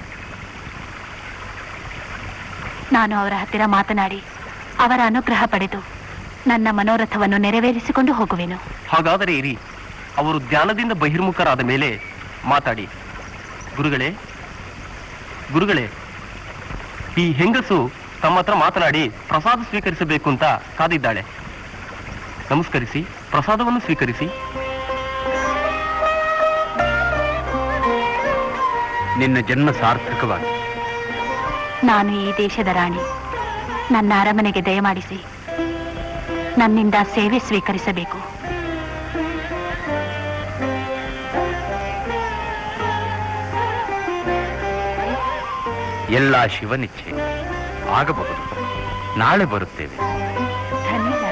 ನಾನು ಅವರ ಹತ್ತಿರ ಮಾತನಾಡಿ ಅವರ ಅನುಗ್ರಹ ಪಡೆದು ನನ್ನ ಮನೋರಥವನ್ನು ನೆರವೇರಿಸಿಕೊಂಡು ಹೋಗುವೆನು. ಹಾಗಾದರೆ ಇರಿ, ಅವರು ಧ್ಯಾನದಿಂದ ಬಹಿರ್ಮುಖರಾದ ಮೇಲೆ ಮಾತಾಡಿ. ಗುರುಗಳೇ, ಗುರುಗಳೇ, ಈ ಹೆಂಗಸು ತಮ್ಮ ಹತ್ರ ಮಾತನಾಡಿ ಪ್ರಸಾದ ಸ್ವೀಕರಿಸಬೇಕು ಅಂತ ಕಾದಿದ್ದಾಳೆ. ನಮಸ್ಕರಿಸಿ ಪ್ರಸಾದವನ್ನು ಸ್ವೀಕರಿಸಿ. ನಿನ್ನ ಜನ್ಮ ಸಾರ್ಥಕವಾಗಿ. ನಾನು ಈ ದೇಶದ ರಾಣಿ. ನನ್ನ ಅರಮನೆಗೆ ದಯಮಾಡಿಸಿ ನನ್ನಿಂದ ಸೇವೆ ಸ್ವೀಕರಿಸಬೇಕು. ಎಲ್ಲ ಶಿವನಿಚ್ಛೆ ಆಗಬಹುದು. ನಾಳೆ ಬರುತ್ತೇವೆ. ಧನ್ಯವಾದ.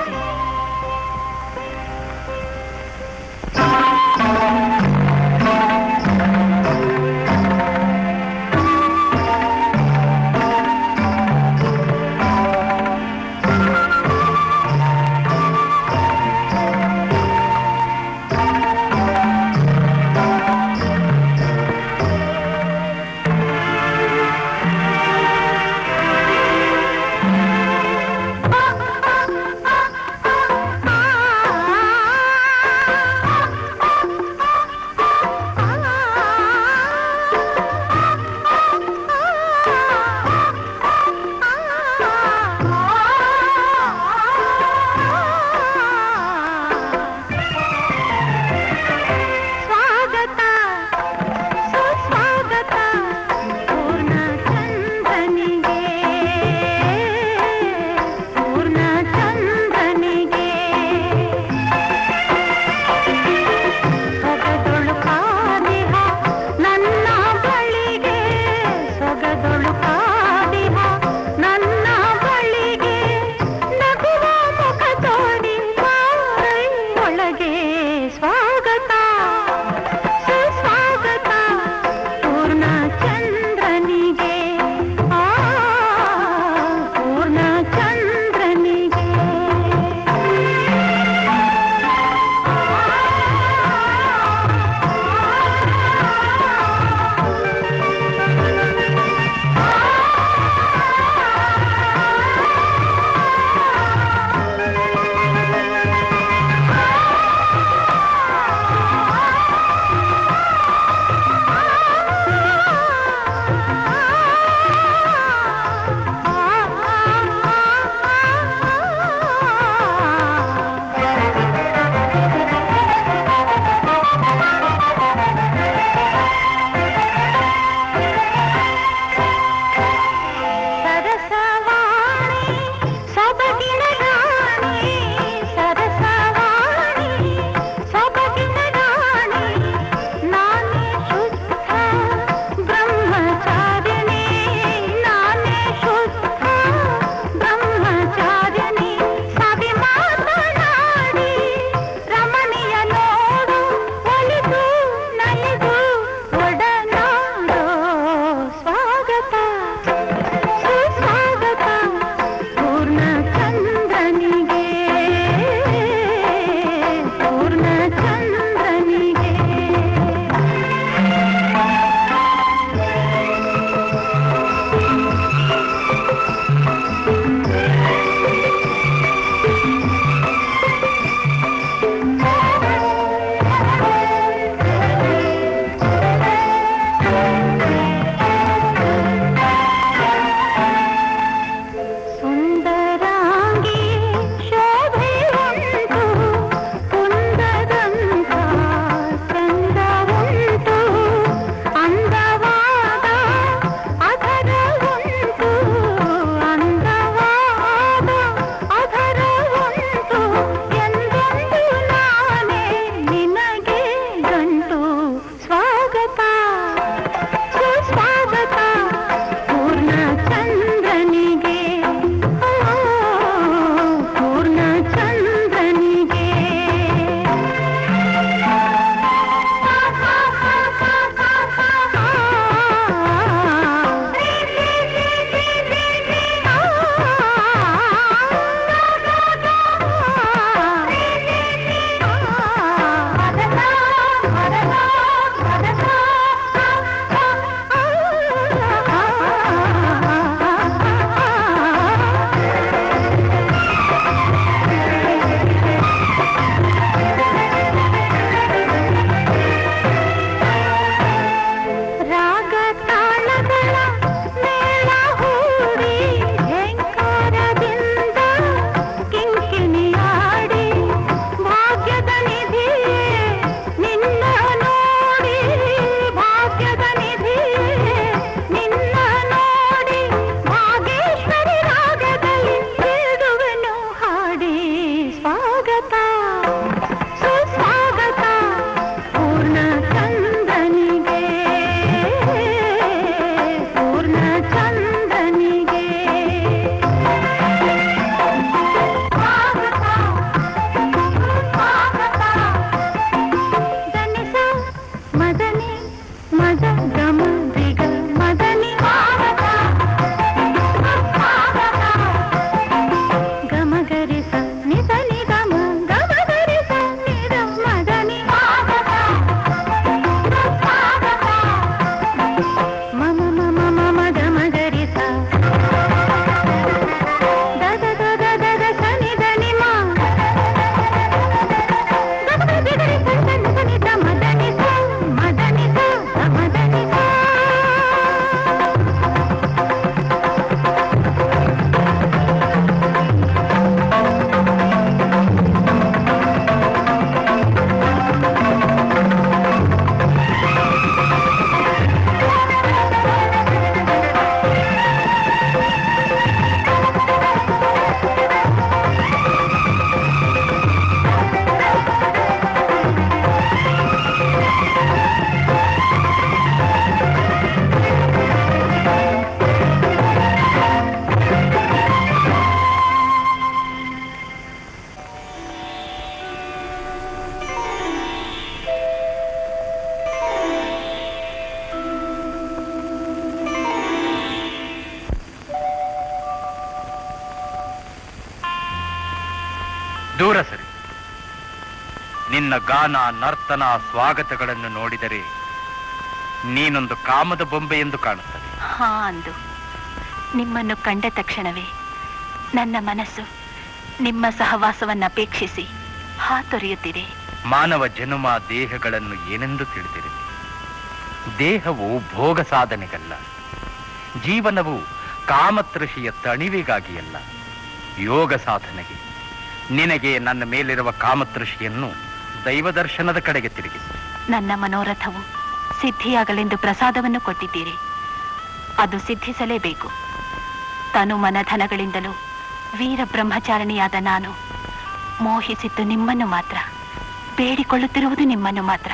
ದೂರ ಸರಿ. ನಿನ್ನ ಗಾನ, ನರ್ತನ, ಸ್ವಾಗತಗಳನ್ನು ನೋಡಿದರೆ ನೀನೊಂದು ಕಾಮದ ಬೊಂಬೆ ಎಂದು ಕಾಣುತ್ತದೆ. ಹಾ ಅಂದು ನಿಮ್ಮನ್ನು ಕಂಡ ತಕ್ಷಣವೇ ನನ್ನ ಮನಸ್ಸು ನಿಮ್ಮ ಸಹವಾಸವನ್ನು ಅಪೇಕ್ಷಿಸಿ ಹಾತೊರೆಯುತ್ತಿದೆ. ಮಾನವ ಜನುಮ ದೇಹಗಳನ್ನು ಏನೆಂದು ತಿಳಿದಿದೆ. ದೇಹವು ಭೋಗ ಸಾಧನೆಗಲ್ಲ, ಜೀವನವು ಕಾಮತೃಷಿಯ ತಣಿವಿಗಾಗಿಯಲ್ಲ, ಯೋಗ ಸಾಧನೆಗೆ. ನಿನಗೆ ನನ್ನ ಮೇಲಿರುವ ಕಾಮತೃಷಿಯನ್ನು ದೈವದರ್ಶನದ ಕಡೆಗೆ ತಿರುಗಿಸು. ನನ್ನ ಮನೋರಥವು ಸಿದ್ಧಿಯಾಗಲೆಂದು ಪ್ರಸಾದವನ್ನು ಕೊಟ್ಟಿದ್ದೀರಿ. ಅದು ಸಿದ್ಧಿಸಲೇಬೇಕು. ತನು ಮನಧನಗಳಿಂದಲೂ ವೀರ ಬ್ರಹ್ಮಚಾರಿಣಿಯಾದ ನಾನು ಮೋಹಿಸಿದ್ದು ನಿಮ್ಮನ್ನು ಮಾತ್ರ, ಬೇಡಿಕೊಳ್ಳುತ್ತಿರುವುದು ನಿಮ್ಮನ್ನು ಮಾತ್ರ.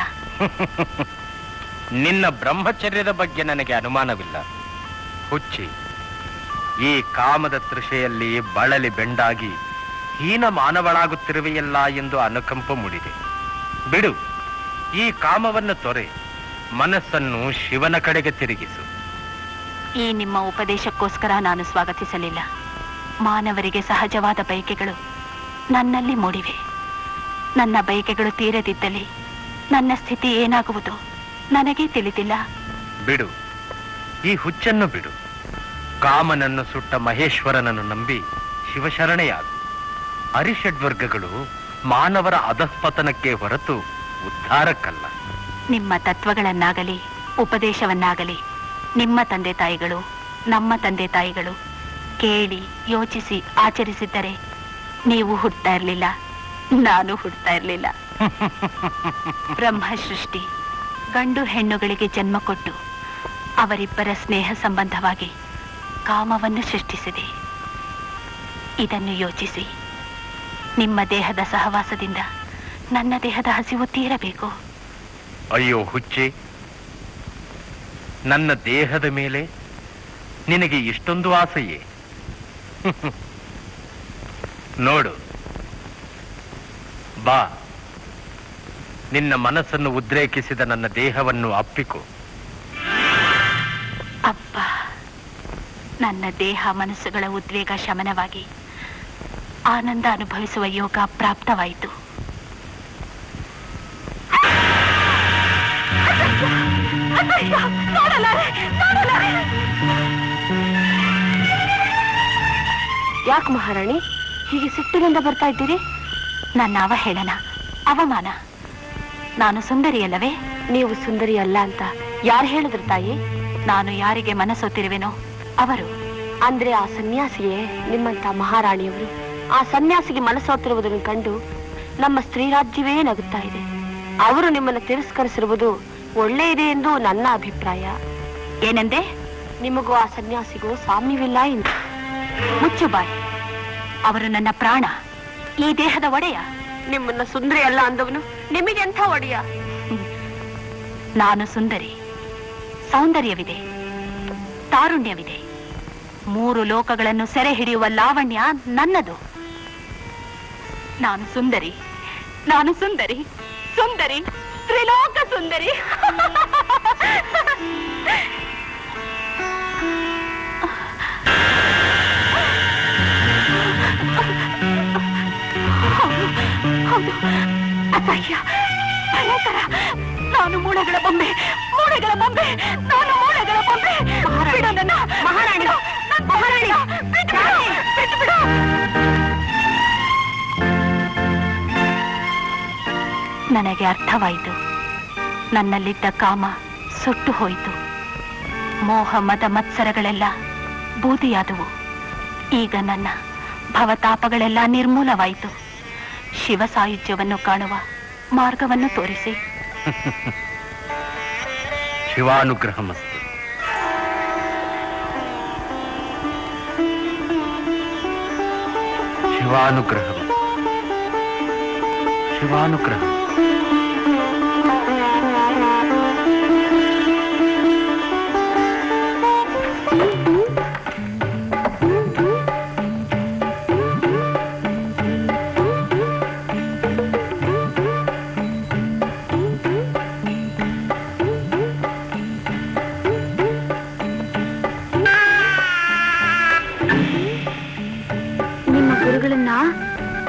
ನಿನ್ನ ಬ್ರಹ್ಮಚರ್ಯದ ಬಗ್ಗೆ ನನಗೆ ಅನುಮಾನವಿಲ್ಲ. ಹುಚ್ಚಿ, ಈ ಕಾಮದ ತೃಷೆಯಲ್ಲಿ ಬಳಲಿ ಬೆಂಡಾಗಿ ಹೀನ ಮಾನವಳಾಗುತ್ತಿರುವೆಯಲ್ಲ ಎಂದು ಅನುಕಂಪ ಮೂಡಿದೆ. ಬಿಡು, ಈ ಕಾಮವನ್ನು ತೊರೆ, ಮನಸ್ಸನ್ನು ಶಿವನ ಕಡೆಗೆ ತಿರುಗಿಸು. ಈ ನಿಮ್ಮ ಉಪದೇಶಕ್ಕೋಸ್ಕರ ನಾನು ಸ್ವಾಗತಿಸಲಿಲ್ಲ. ಮಾನವರಿಗೆ ಸಹಜವಾದ ಬಯಕೆಗಳು ನನ್ನಲ್ಲಿ ಮೂಡಿವೆ. ನನ್ನ ಬಯಕೆಗಳು ತೀರದಿದ್ದಲ್ಲಿ ನನ್ನ ಸ್ಥಿತಿ ಏನಾಗುವುದು ನನಗೇ ತಿಳಿದಿಲ್ಲ. ಬಿಡು, ಈ ಹುಚ್ಚನ್ನು ಬಿಡು. ಕಾಮನನ್ನು ಸುಟ್ಟ ಮಹೇಶ್ವರನನ್ನು ನಂಬಿ ಶಿವಶರಣೆಯಾಗು. ಅರಿಷಡ್ವರ್ಗಗಳು ಮಾನವರ ಅಧಃಪತನಕ್ಕೆ ಹೊರತು ಉದ್ಧಾರಕ್ಕಲ್ಲ. ನಿಮ್ಮ ತತ್ವಗಳನ್ನಾಗಲಿ ಉಪದೇಶವನ್ನಾಗಲಿ ನಿಮ್ಮ ತಂದೆ ತಾಯಿಗಳು, ನಮ್ಮ ತಂದೆ ತಾಯಿಗಳು ಕೇಳಿ ಯೋಚಿಸಿ ಆಚರಿಸಿದ್ದರೆ ನೀವು ಹುಡ್ತಾ ಇರಲಿಲ್ಲ, ನಾನು ಹುಡ್ತಾ ಇರಲಿಲ್ಲ. ಬ್ರಹ್ಮ ಸೃಷ್ಟಿ ಗಂಡು ಹೆಣ್ಣುಗಳಿಗೆ ಜನ್ಮ ಕೊಟ್ಟು ಅವರಿಬ್ಬರ ಸ್ನೇಹ ಸಂಬಂಧವಾಗಿ ಕಾಮವನ್ನು ಸೃಷ್ಟಿಸಿದೆ. ಇದನ್ನು ಯೋಚಿಸಿ, ನಿಮ್ಮ ದೇಹದ ಸಹವಾಸದಿಂದ ನನ್ನ ದೇಹದ ಹಸಿವು ತೀರಬೇಕು. ಅಯ್ಯೋ ಹುಚ್ಚೆ, ನನ್ನ ದೇಹದ ಮೇಲೆ ನಿನಗೆ ಇಷ್ಟೊಂದು ಆಸೆಯೇ? ನೋಡು ಬಾ, ನಿನ್ನ ಮನಸ್ಸನ್ನು ಉದ್ರೇಕಿಸಿದ ನನ್ನ ದೇಹವನ್ನು ಅಪ್ಪಿಕೊ. ಅಪ್ಪ, ನನ್ನ ದೇಹ ಮನಸ್ಸುಗಳ ಉದ್ವೇಗ ಶಮನವಾಗಿ ಆನಂದ ಅನುಭವಿಸುವ ಯೋಗ ಪ್ರಾಪ್ತವಾಯಿತು. ಯಾಕೆ ಮಹಾರಾಣಿ ಹೀಗೆ ಸಿಟ್ಟಿನಿಂದ ಬರ್ತಾ ಇದ್ದೀರಿ? ನನ್ನ ಅವಹೇಳನ, ಅವಮಾನ. ನಾನು ಸುಂದರಿಯಲ್ಲವೇ? ನೀವು ಸುಂದರಿ ಅಲ್ಲ ಅಂತ ಯಾರು ಹೇಳಿದ್ರು ತಾಯಿ? ನಾನು ಯಾರಿಗೆ ಮನಸ್ಸೊತ್ತಿರುವೆನೋ ಅವರು. ಅಂದ್ರೆ ಆ ಸನ್ಯಾಸಿಯೇ ನಿಮ್ಮಂತ ಮಹಾರಾಣಿಯವರು? ಆ ಸನ್ಯಾಸಿಗೆ ಮನಸ್ಸೊತ್ತಿರುವುದನ್ನು ಕಂಡು ನಮ್ಮ ಸ್ತ್ರೀ ರಾಜ್ಯವೇ ನಗುತ್ತಾ ಇದೆ. ಅವರು ನಿಮ್ಮನ್ನು ತಿರಸ್ಕರಿಸಿರುವುದು ಒಳ್ಳೆಯದೇ ಎಂದು ನನ್ನ ಅಭಿಪ್ರಾಯ. ಏನೆಂದೆ? ನಿಮಗೂ ಆ ಸನ್ಯಾಸಿಗೂ ಸಾಮ್ಯವಿಲ್ಲ ಎಂದು. ಮುಚ್ಚು ಬಾಯ್. ಅವರು ನನ್ನ ಪ್ರಾಣ, ಈ ದೇಹದ ಒಡೆಯ. ನಿಮ್ಮನ್ನ ಸುಂದರಿ ಅಲ್ಲ ಅಂದವನು ನಿಮಗೆಂಥ ಒಡೆಯ? ನಾನು ಸುಂದರಿ. ಸೌಂದರ್ಯವಿದೆ, ತಾರುಣ್ಯವಿದೆ. 3 ಲೋಕಗಳನ್ನು ಸೆರೆ ಹಿಡಿಯುವ ಲಾವಣ್ಯ ನನ್ನದು. ನಾನು ಸುಂದರಿ, ನಾನು ಸುಂದರಿ, ಸುಂದರಿ, ತ್ರಿಲೋಕ ಸುಂದರಿ. ಹೌದು, ಅಸಹ್ಯ, ಭಯಂಕರ. ನಾನು ಮೂಳೆಗಳ ಬೊಂಬೆ, ಮೂಳೆಗಳ ಬೊಂಬೆ, ನಾನು ಮೂಳೆಗಳ ಬೊಂಬೆ. ಬಿಡು ನನ್ನ ಮಹಾರಾಣಿ, ಮಹಾರಾಣಿ, ಬಿಟ್ಟು ಬಿಡು. ನನಗೆ ಅರ್ಥವಾಯಿತು. ನನ್ನಲ್ಲಿದ್ದ ಕಾಮ ಸುಟ್ಟು ಹೋಯಿತು. ಮೋಹ ಮದ ಮತ್ಸರಗಳೆಲ್ಲ ಬೂದಿಯಾದವು. ಈಗ ನನ್ನ ಭವತಾಪಗಳೆಲ್ಲ ನಿರ್ಮೂಲವಾಯಿತು. ಶಿವ ಸಾಯುಜ್ಯವನ್ನು ಕಾಣುವ ಮಾರ್ಗವನ್ನು ತೋರಿಸಿ. ಶಿವಾನುಗ್ರಹಮಸ್ತು. ಶಿವಾನುಗ್ರಹಂ, ಶಿವಾನುಗ್ರಹಂ.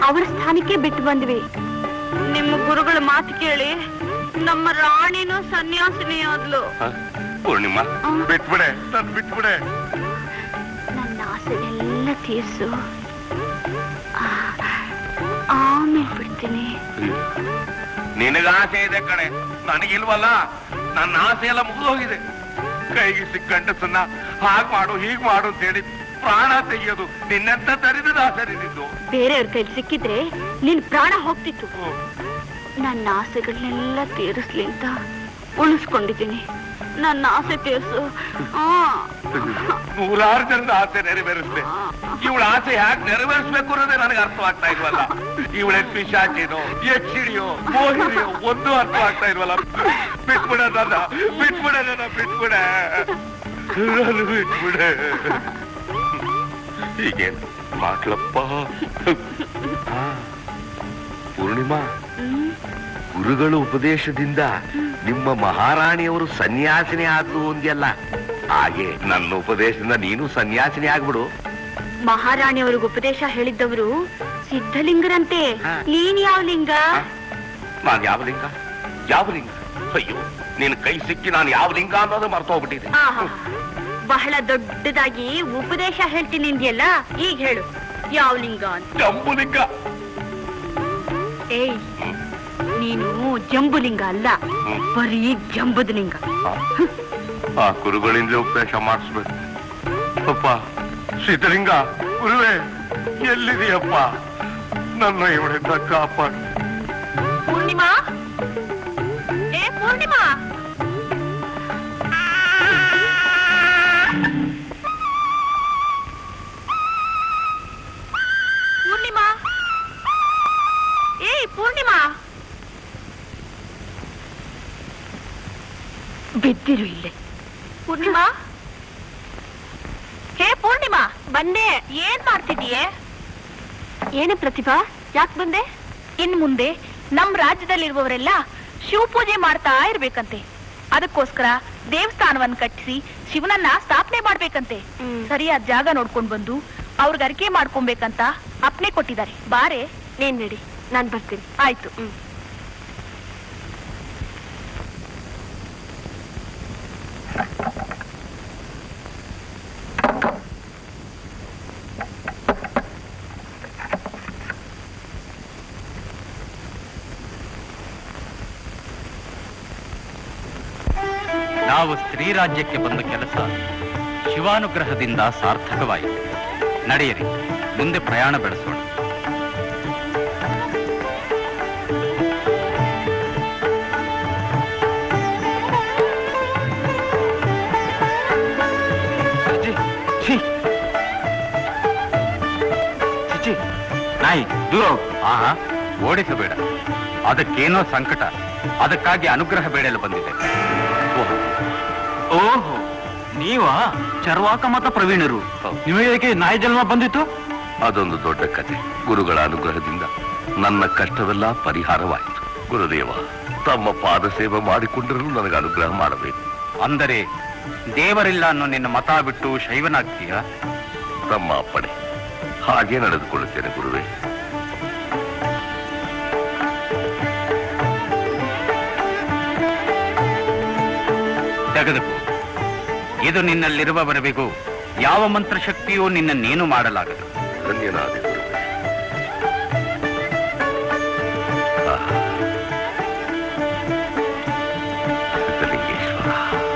ಅವ್ರ ಸ್ಥಾನಕ್ಕೆ ಬಿಟ್ಟು ಬಂದ್ವಿ. ನಿಮ್ಮ ಗುರುಗಳ ಮಾತು ಕೇಳಿ ನಮ್ಮ ರಾಣಿನೂ ಸನ್ಯಾಸಿನಿ ಆದ್ಲು. ಪೂರ್ಣಿಮಾ ಬಿಟ್ಬಿಡೆ, ನನ್ ಬಿಟ್ಬಿಡೆ. ನನ್ನ ಆಸೆನೆಲ್ಲ ತೀರ್ಸು, ಆಮೇಲೆ ಬಿಡ್ತೀನಿ. ನಿನಗ ಆಸೆ ಇದೆ ಕಣೆ, ನನಗಿಲ್ವಲ್ಲ. ನನ್ನ ಆಸೆ ಎಲ್ಲ ಮುಗಿದು ಹೋಗಿದೆ. ಕೈಗೆ ಸಿಕ್ಕಂಡಸನ್ನ ಹಾಗ್ ಮಾಡು ಹೀಗ್ ಮಾಡು ಅಂತ ಹೇಳಿ ಪ್ರಾಣ ತೆಗೆಯೋದು ನಿನ್ನಂತ ತರಿದ ಆಸೆ ನಿಂದು. ಬೇರೆಯವ್ರ ಕೈಲಿ ಸಿಕ್ಕಿದ್ರೆ ನಿನ್ ಪ್ರಾಣ ಹೋಗ್ತಿತ್ತು. ನನ್ನ ಆಸೆಗಳನ್ನೆಲ್ಲ ತೀರಿಸ್ಲಿ ಅಂತ ಉಳಿಸ್ಕೊಂಡಿದ್ದೀನಿ. ನನ್ನ ಆಸೆ ತೀರ್ಸು. ನೂರಾರು ಜನದ ಆಸೆ ನೆರವೇರಿಸ್ದೆ. ಇವಳ ಆಸೆ ಹ್ಯಾಕ್ ನೆರವೇರಿಸ್ಬೇಕು ಅನ್ನೋದೇ ನನಗೆ ಅರ್ಥವಾಗ್ತಾ ಇಲ್ವಲ್ಲ. ಇವಳ ಪಿಶಾಚಿನೋ ಯಕ್ಷಿಣಿಯೋ ಮೋಹಿನಿಯೋ ಒಂದು ಅರ್ಥವಾಗ್ತಾ ಇಲ್ವಲ್ಲ. ಬಿಟ್ಬಿಡೆ ನನ್ನ, ಬಿಟ್ಬಿಡೆ ನನ್ನ, ಬಿಟ್ಬಿಡೆ ಬಿಟ್ಬಿಡೆ. ಹೀಗೇನು ಮಾಟ್ಲಪ್ಪ. ಪೂರ್ಣಿಮಾ, ಗುರುಗಳ ಉಪದೇಶದಿಂದ ನಿಮ್ಮ ಮಹಾರಾಣಿಯವರು ಸನ್ಯಾಸಿನಿ ಆದ್ರು ಒಂದಲ್ಲ, ಹಾಗೆ ನನ್ನ ಉಪದೇಶದಿಂದ ನೀನು ಸನ್ಯಾಸಿನಿ ಆಗ್ಬಿಡು. ಮಹಾರಾಣಿಯವ್ರಿಗೆ ಉಪದೇಶ ಹೇಳಿದ್ದವರು ಸಿದ್ಧಲಿಂಗರಂತೆ. ನೀನ್ ಯಾವ ಲಿಂಗ? ನಾನು ಯಾವ ಲಿಂಗ? ಯಾವ ಲಿಂಗ? ಅಯ್ಯೋ, ನಿನ್ ಕೈ ಸಿಕ್ಕಿ ನಾನು ಯಾವ ಲಿಂಗ ಅನ್ನೋದು ಮರ್ತೋಗ್ಬಿಟ್ಟಿದೆ. ಬಹಳ ದೊಡ್ಡದಾಗಿ ಉಪದೇಶ ಹೇಳ್ತೀನಿ ಅಂದ್ಯಲ್ಲ, ಈಗ ಹೇಳು ಯಾವ ಲಿಂಗ ಅಂತ. ಜಂಬುಲಿಂಗ. ಏಯ್, ನೀನು ಜಂಬುಲಿಂಗ ಅಲ್ಲ, ಬರೀ ಜಂಬದ ಲಿಂಗ. ಆ ಗುರುಗಳಿಂದ ಉಪದೇಶ ಮಾಡಿಸ್ಬೇಕು. ಅಪ್ಪ ಸಿದ್ಧಲಿಂಗ, ಗುರುವೇ ಎಲ್ಲಿದೆಯಪ್ಪ? ನನ್ನ ಇವಳಿಂದ ಕಾಪಾಡು. ಪೂರ್ಣಿಮಾ, ಏ ಪೂರ್ಣಿಮಾ, ಪೂರ್ಣಿಮಾ, ಏಯ್ ಪೂರ್ಣಿಮಾ, ಬಿದ್ದಿರು ಇಲ್ಲೇ. ಪೂರ್ಣಿಮಾ, ಹೇ ಪೂರ್ಣಿಮಾ, ಬಂದೆ. ಏನ್ ಮಾಡ್ತಿದೀಯೆ? ಏನೇ ಪ್ರತಿಭಾ, ಯಾಕೆ ಬಂದೆ? ಇನ್ ಮುಂದೆ ನಮ್ ರಾಜ್ಯದಲ್ಲಿರುವವರೆಲ್ಲ ಶಿವ ಪೂಜೆ ಮಾಡ್ತಾ ಇರ್ಬೇಕಂತೆ. ಅದಕ್ಕೋಸ್ಕರ ದೇವಸ್ಥಾನವನ್ನ ಕಟ್ಟಿಸಿ ಶಿವನನ್ನ ಸ್ಥಾಪನೆ ಮಾಡ್ಬೇಕಂತೆ. ಸರಿಯಾದ ಜಾಗ ನೋಡ್ಕೊಂಡ್ ಬಂದು ಅವ್ರಿಗೆ ಅರಿಕೆ ಮಾಡ್ಕೊಬೇಕಂತ ಅಪ್ನೆ ಕೊಟ್ಟಿದ್ದಾರೆ. ಬಾರೆ. ನೀನ್ ನಡಿ, ನಾನ್ ಬರ್ತೀನಿ. ಆಯ್ತು. ನಾವು ಸ್ತ್ರೀ ರಾಜ್ಯಕ್ಕೆ ಬಂದ ಕೆಲಸ ಶಿವಾನುಗ್ರಹದಿಂದ ಸಾರ್ಥಕವಾಯಿತು. ನಡೆಯಿರಿ, ಮುಂದೆ ಪ್ರಯಾಣ ಬೆಳೆಸೋಣ. ನಾಯಿ ದೂರ ಹೋಗು. ಆಹಾ, ಓಡಿಸಬೇಡ. ಅದಕ್ಕೇನೋ ಸಂಕಟ, ಅದಕ್ಕಾಗಿ ಅನುಗ್ರಹ ಬೇಡಲು ಬಂದಿದೆ. ಓಹೋ, ನೀವಾ ಚರ್ವಾಕ ಮತ ಪ್ರವೀಣರು? ನಿಮಗೆ ನಾಯಿ ಜನ್ಮ ಬಂದಿತ್ತು? ಅದೊಂದು ದೊಡ್ಡ ಕತೆ. ಗುರುಗಳ ಅನುಗ್ರಹದಿಂದ ನನ್ನ ಕಷ್ಟವೆಲ್ಲ ಪರಿಹಾರವಾಯಿತು. ಗುರುದೇವ, ತಮ್ಮ ಪಾದ ಸೇವೆ ಮಾಡಿಕೊಂಡರೂ ನನಗೆ ಅನುಗ್ರಹ ಮಾಡಬೇಕು. ಅಂದರೆ ದೇವರಿಲ್ಲ ಅನ್ನೋ ನಿನ್ನ ಮತ ಬಿಟ್ಟು ಶೈವನಾಗ್ತೀಯ? ತಮ್ಮ ಅಪ್ಪಣೆ, ಹಾಗೆ ನಡೆದುಕೊಳ್ಳುತ್ತೇನೆ ಗುರುವೇ. ತೆಗೆದುಕೋ. ಇದು ನಿನ್ನಲ್ಲಿರುವವರೆಗೂ ಯಾವ ಮಂತ್ರಶಕ್ತಿಯೂ ನಿನ್ನನ್ನೇನು ಮಾಡಲಾಗದು. ಧನ್ಯನಾದೆ ಗುರುವೇ. ಸಿದ್ಧಲಿಂಗೇಶ್ವರ.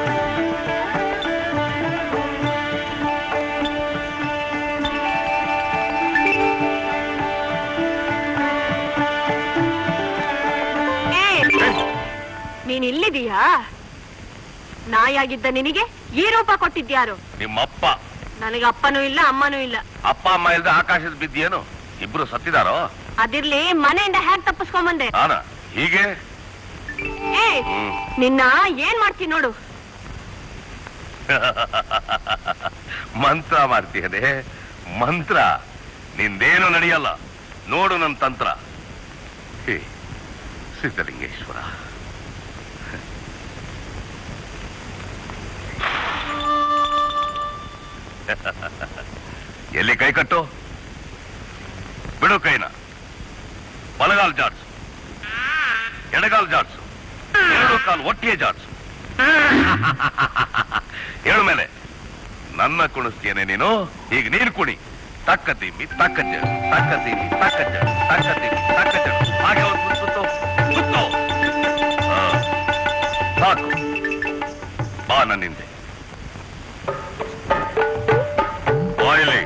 ನೀನ್ ಇಲ್ಲಿದೀಯಾ? ನಾಯಾಗಿದ್ದ ನಿನಗೆ ಈ ರೂಪ ಕೊಟ್ಟಿದ್ಯಾರು? ನಿಮ್ಮಪ್ಪ. ನನಗೆ ಅಪ್ಪನೂ ಇಲ್ಲ, ಅಮ್ಮನೂ ಇಲ್ಲ. ಅಪ್ಪ ಅಮ್ಮ ಇಲ್ದ ಆಕಾಶದ ಬಿದ್ದೇನು? ಇಬ್ರು ಸತ್ತಿದಾರೋ? ಅದಿರ್ಲಿ, ಮನೆಯಿಂದ ಹ್ಯಾಕ್ ತಪ್ಪಿಸ್ಕೊಂಬಂದೆ? ಹೀಗೆ ನಿನ್ನ ಏನ್ ಮಾಡ್ತೀನಿ ನೋಡು. ಮಂತ್ರ ಮಾಡ್ತೀಯದೆ? ಮಂತ್ರ ನಿಂದೇನು ನಡೆಯಲ್ಲ. ನೋಡು ನನ್ನ ತಂತ್ರ. ಹೇ ಸಿದ್ಧಲಿಂಗೇಶ್ವರ, ಎಲ್ಲಿ ಕೈ ಕಟ್ಟು, ಬಿಡು ಕೈನ. ಬಲಗಾಲ್ ಜಾಡ್ಸು, ಎಡಗಾಲ್ ಜಾಡ್ಸು, ಎರಡು ಕಾಲು ಒಟ್ಟಿಗೆ ಜಾಡ್ಸು. ಹೇಳು ಮೇಲೆ ನನ್ನ ಕುಣಿಸ್ತೇನೆ ನೀನು. ಈಗ ನೀನು ಕುಣಿ. ತಕ್ಕ ತಿಮ್ಮಿ ತಕ್ಕ ಜಡು, ತಕ್ಕ ತಿಮ್ಮಿ ತಕ್ಕ ಜಡು, ತಕ್ಕ ತಿಮ್ಮಿ ತಕ್ಕ ಜಡು. ಹಾಗೆ ಒಂದು ಸುತ್ತು ಸುತ್ತು. ಸಾಕು, ಬಾ ನನ್ನಿಂದೆ. ಬಾಯಿಲಿ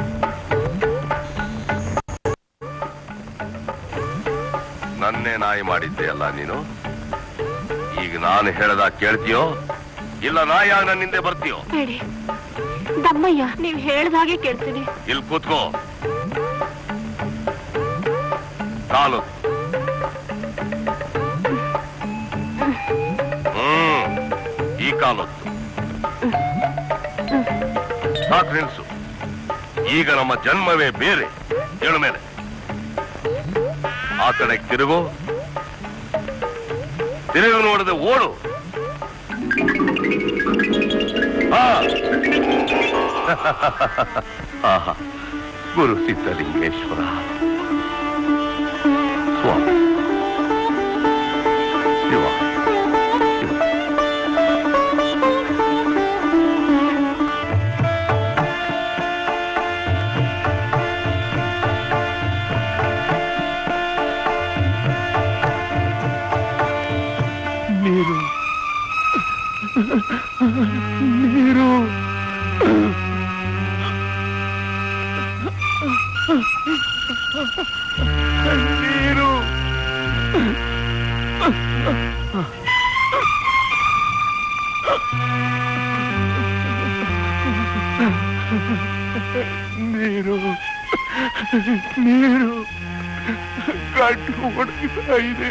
ನನ್ನೇ ನಾಯಿ ಮಾಡಿದ್ದೆ ಅಲ್ಲ ನೀನು. ಈಗ ನಾನು ಹೇಳದ ಕೇಳ್ತೀಯೋ ಇಲ್ಲ ನಾಯಿಯಾಗ ನನ್ನಿಂದೆ ಬರ್ತೀಯೋ? ಬೇಡಿ ದಮ್ಮಯ್ಯ, ನೀವ್ ಹೇಳ್ದಾಗೆ ಕೇಳ್ತೀನಿ. ಇಲ್ಲಿ ಕೂತ್ಕೋ. ಕಾಲು ಈ ಕಾಲೊತ್ತು. ಸಾಕು, ನಿಲ್ಸು. ಈಗ ನಮ್ಮ ಜನ್ಮವೇ ಬೇರೆ. ಹೇಳು ಮೇಲೆ. ಆ ಕಡೆ ತಿರುಗು. ತಿರುಗು ನೋಡದೆ ಓಡು. ಆಹಾ, ಗುರು ಸಿದ್ಧಲಿಂಗೇಶ್ವರ ಸ್ವಾಮಿ ಶಿವ ಶಿವ. ನೀರು ನೀರು ನೀರು ನೀರು ನೀರು ಗಂಟು ಒಣಗಿಸ್ತಾ ಇದೆ.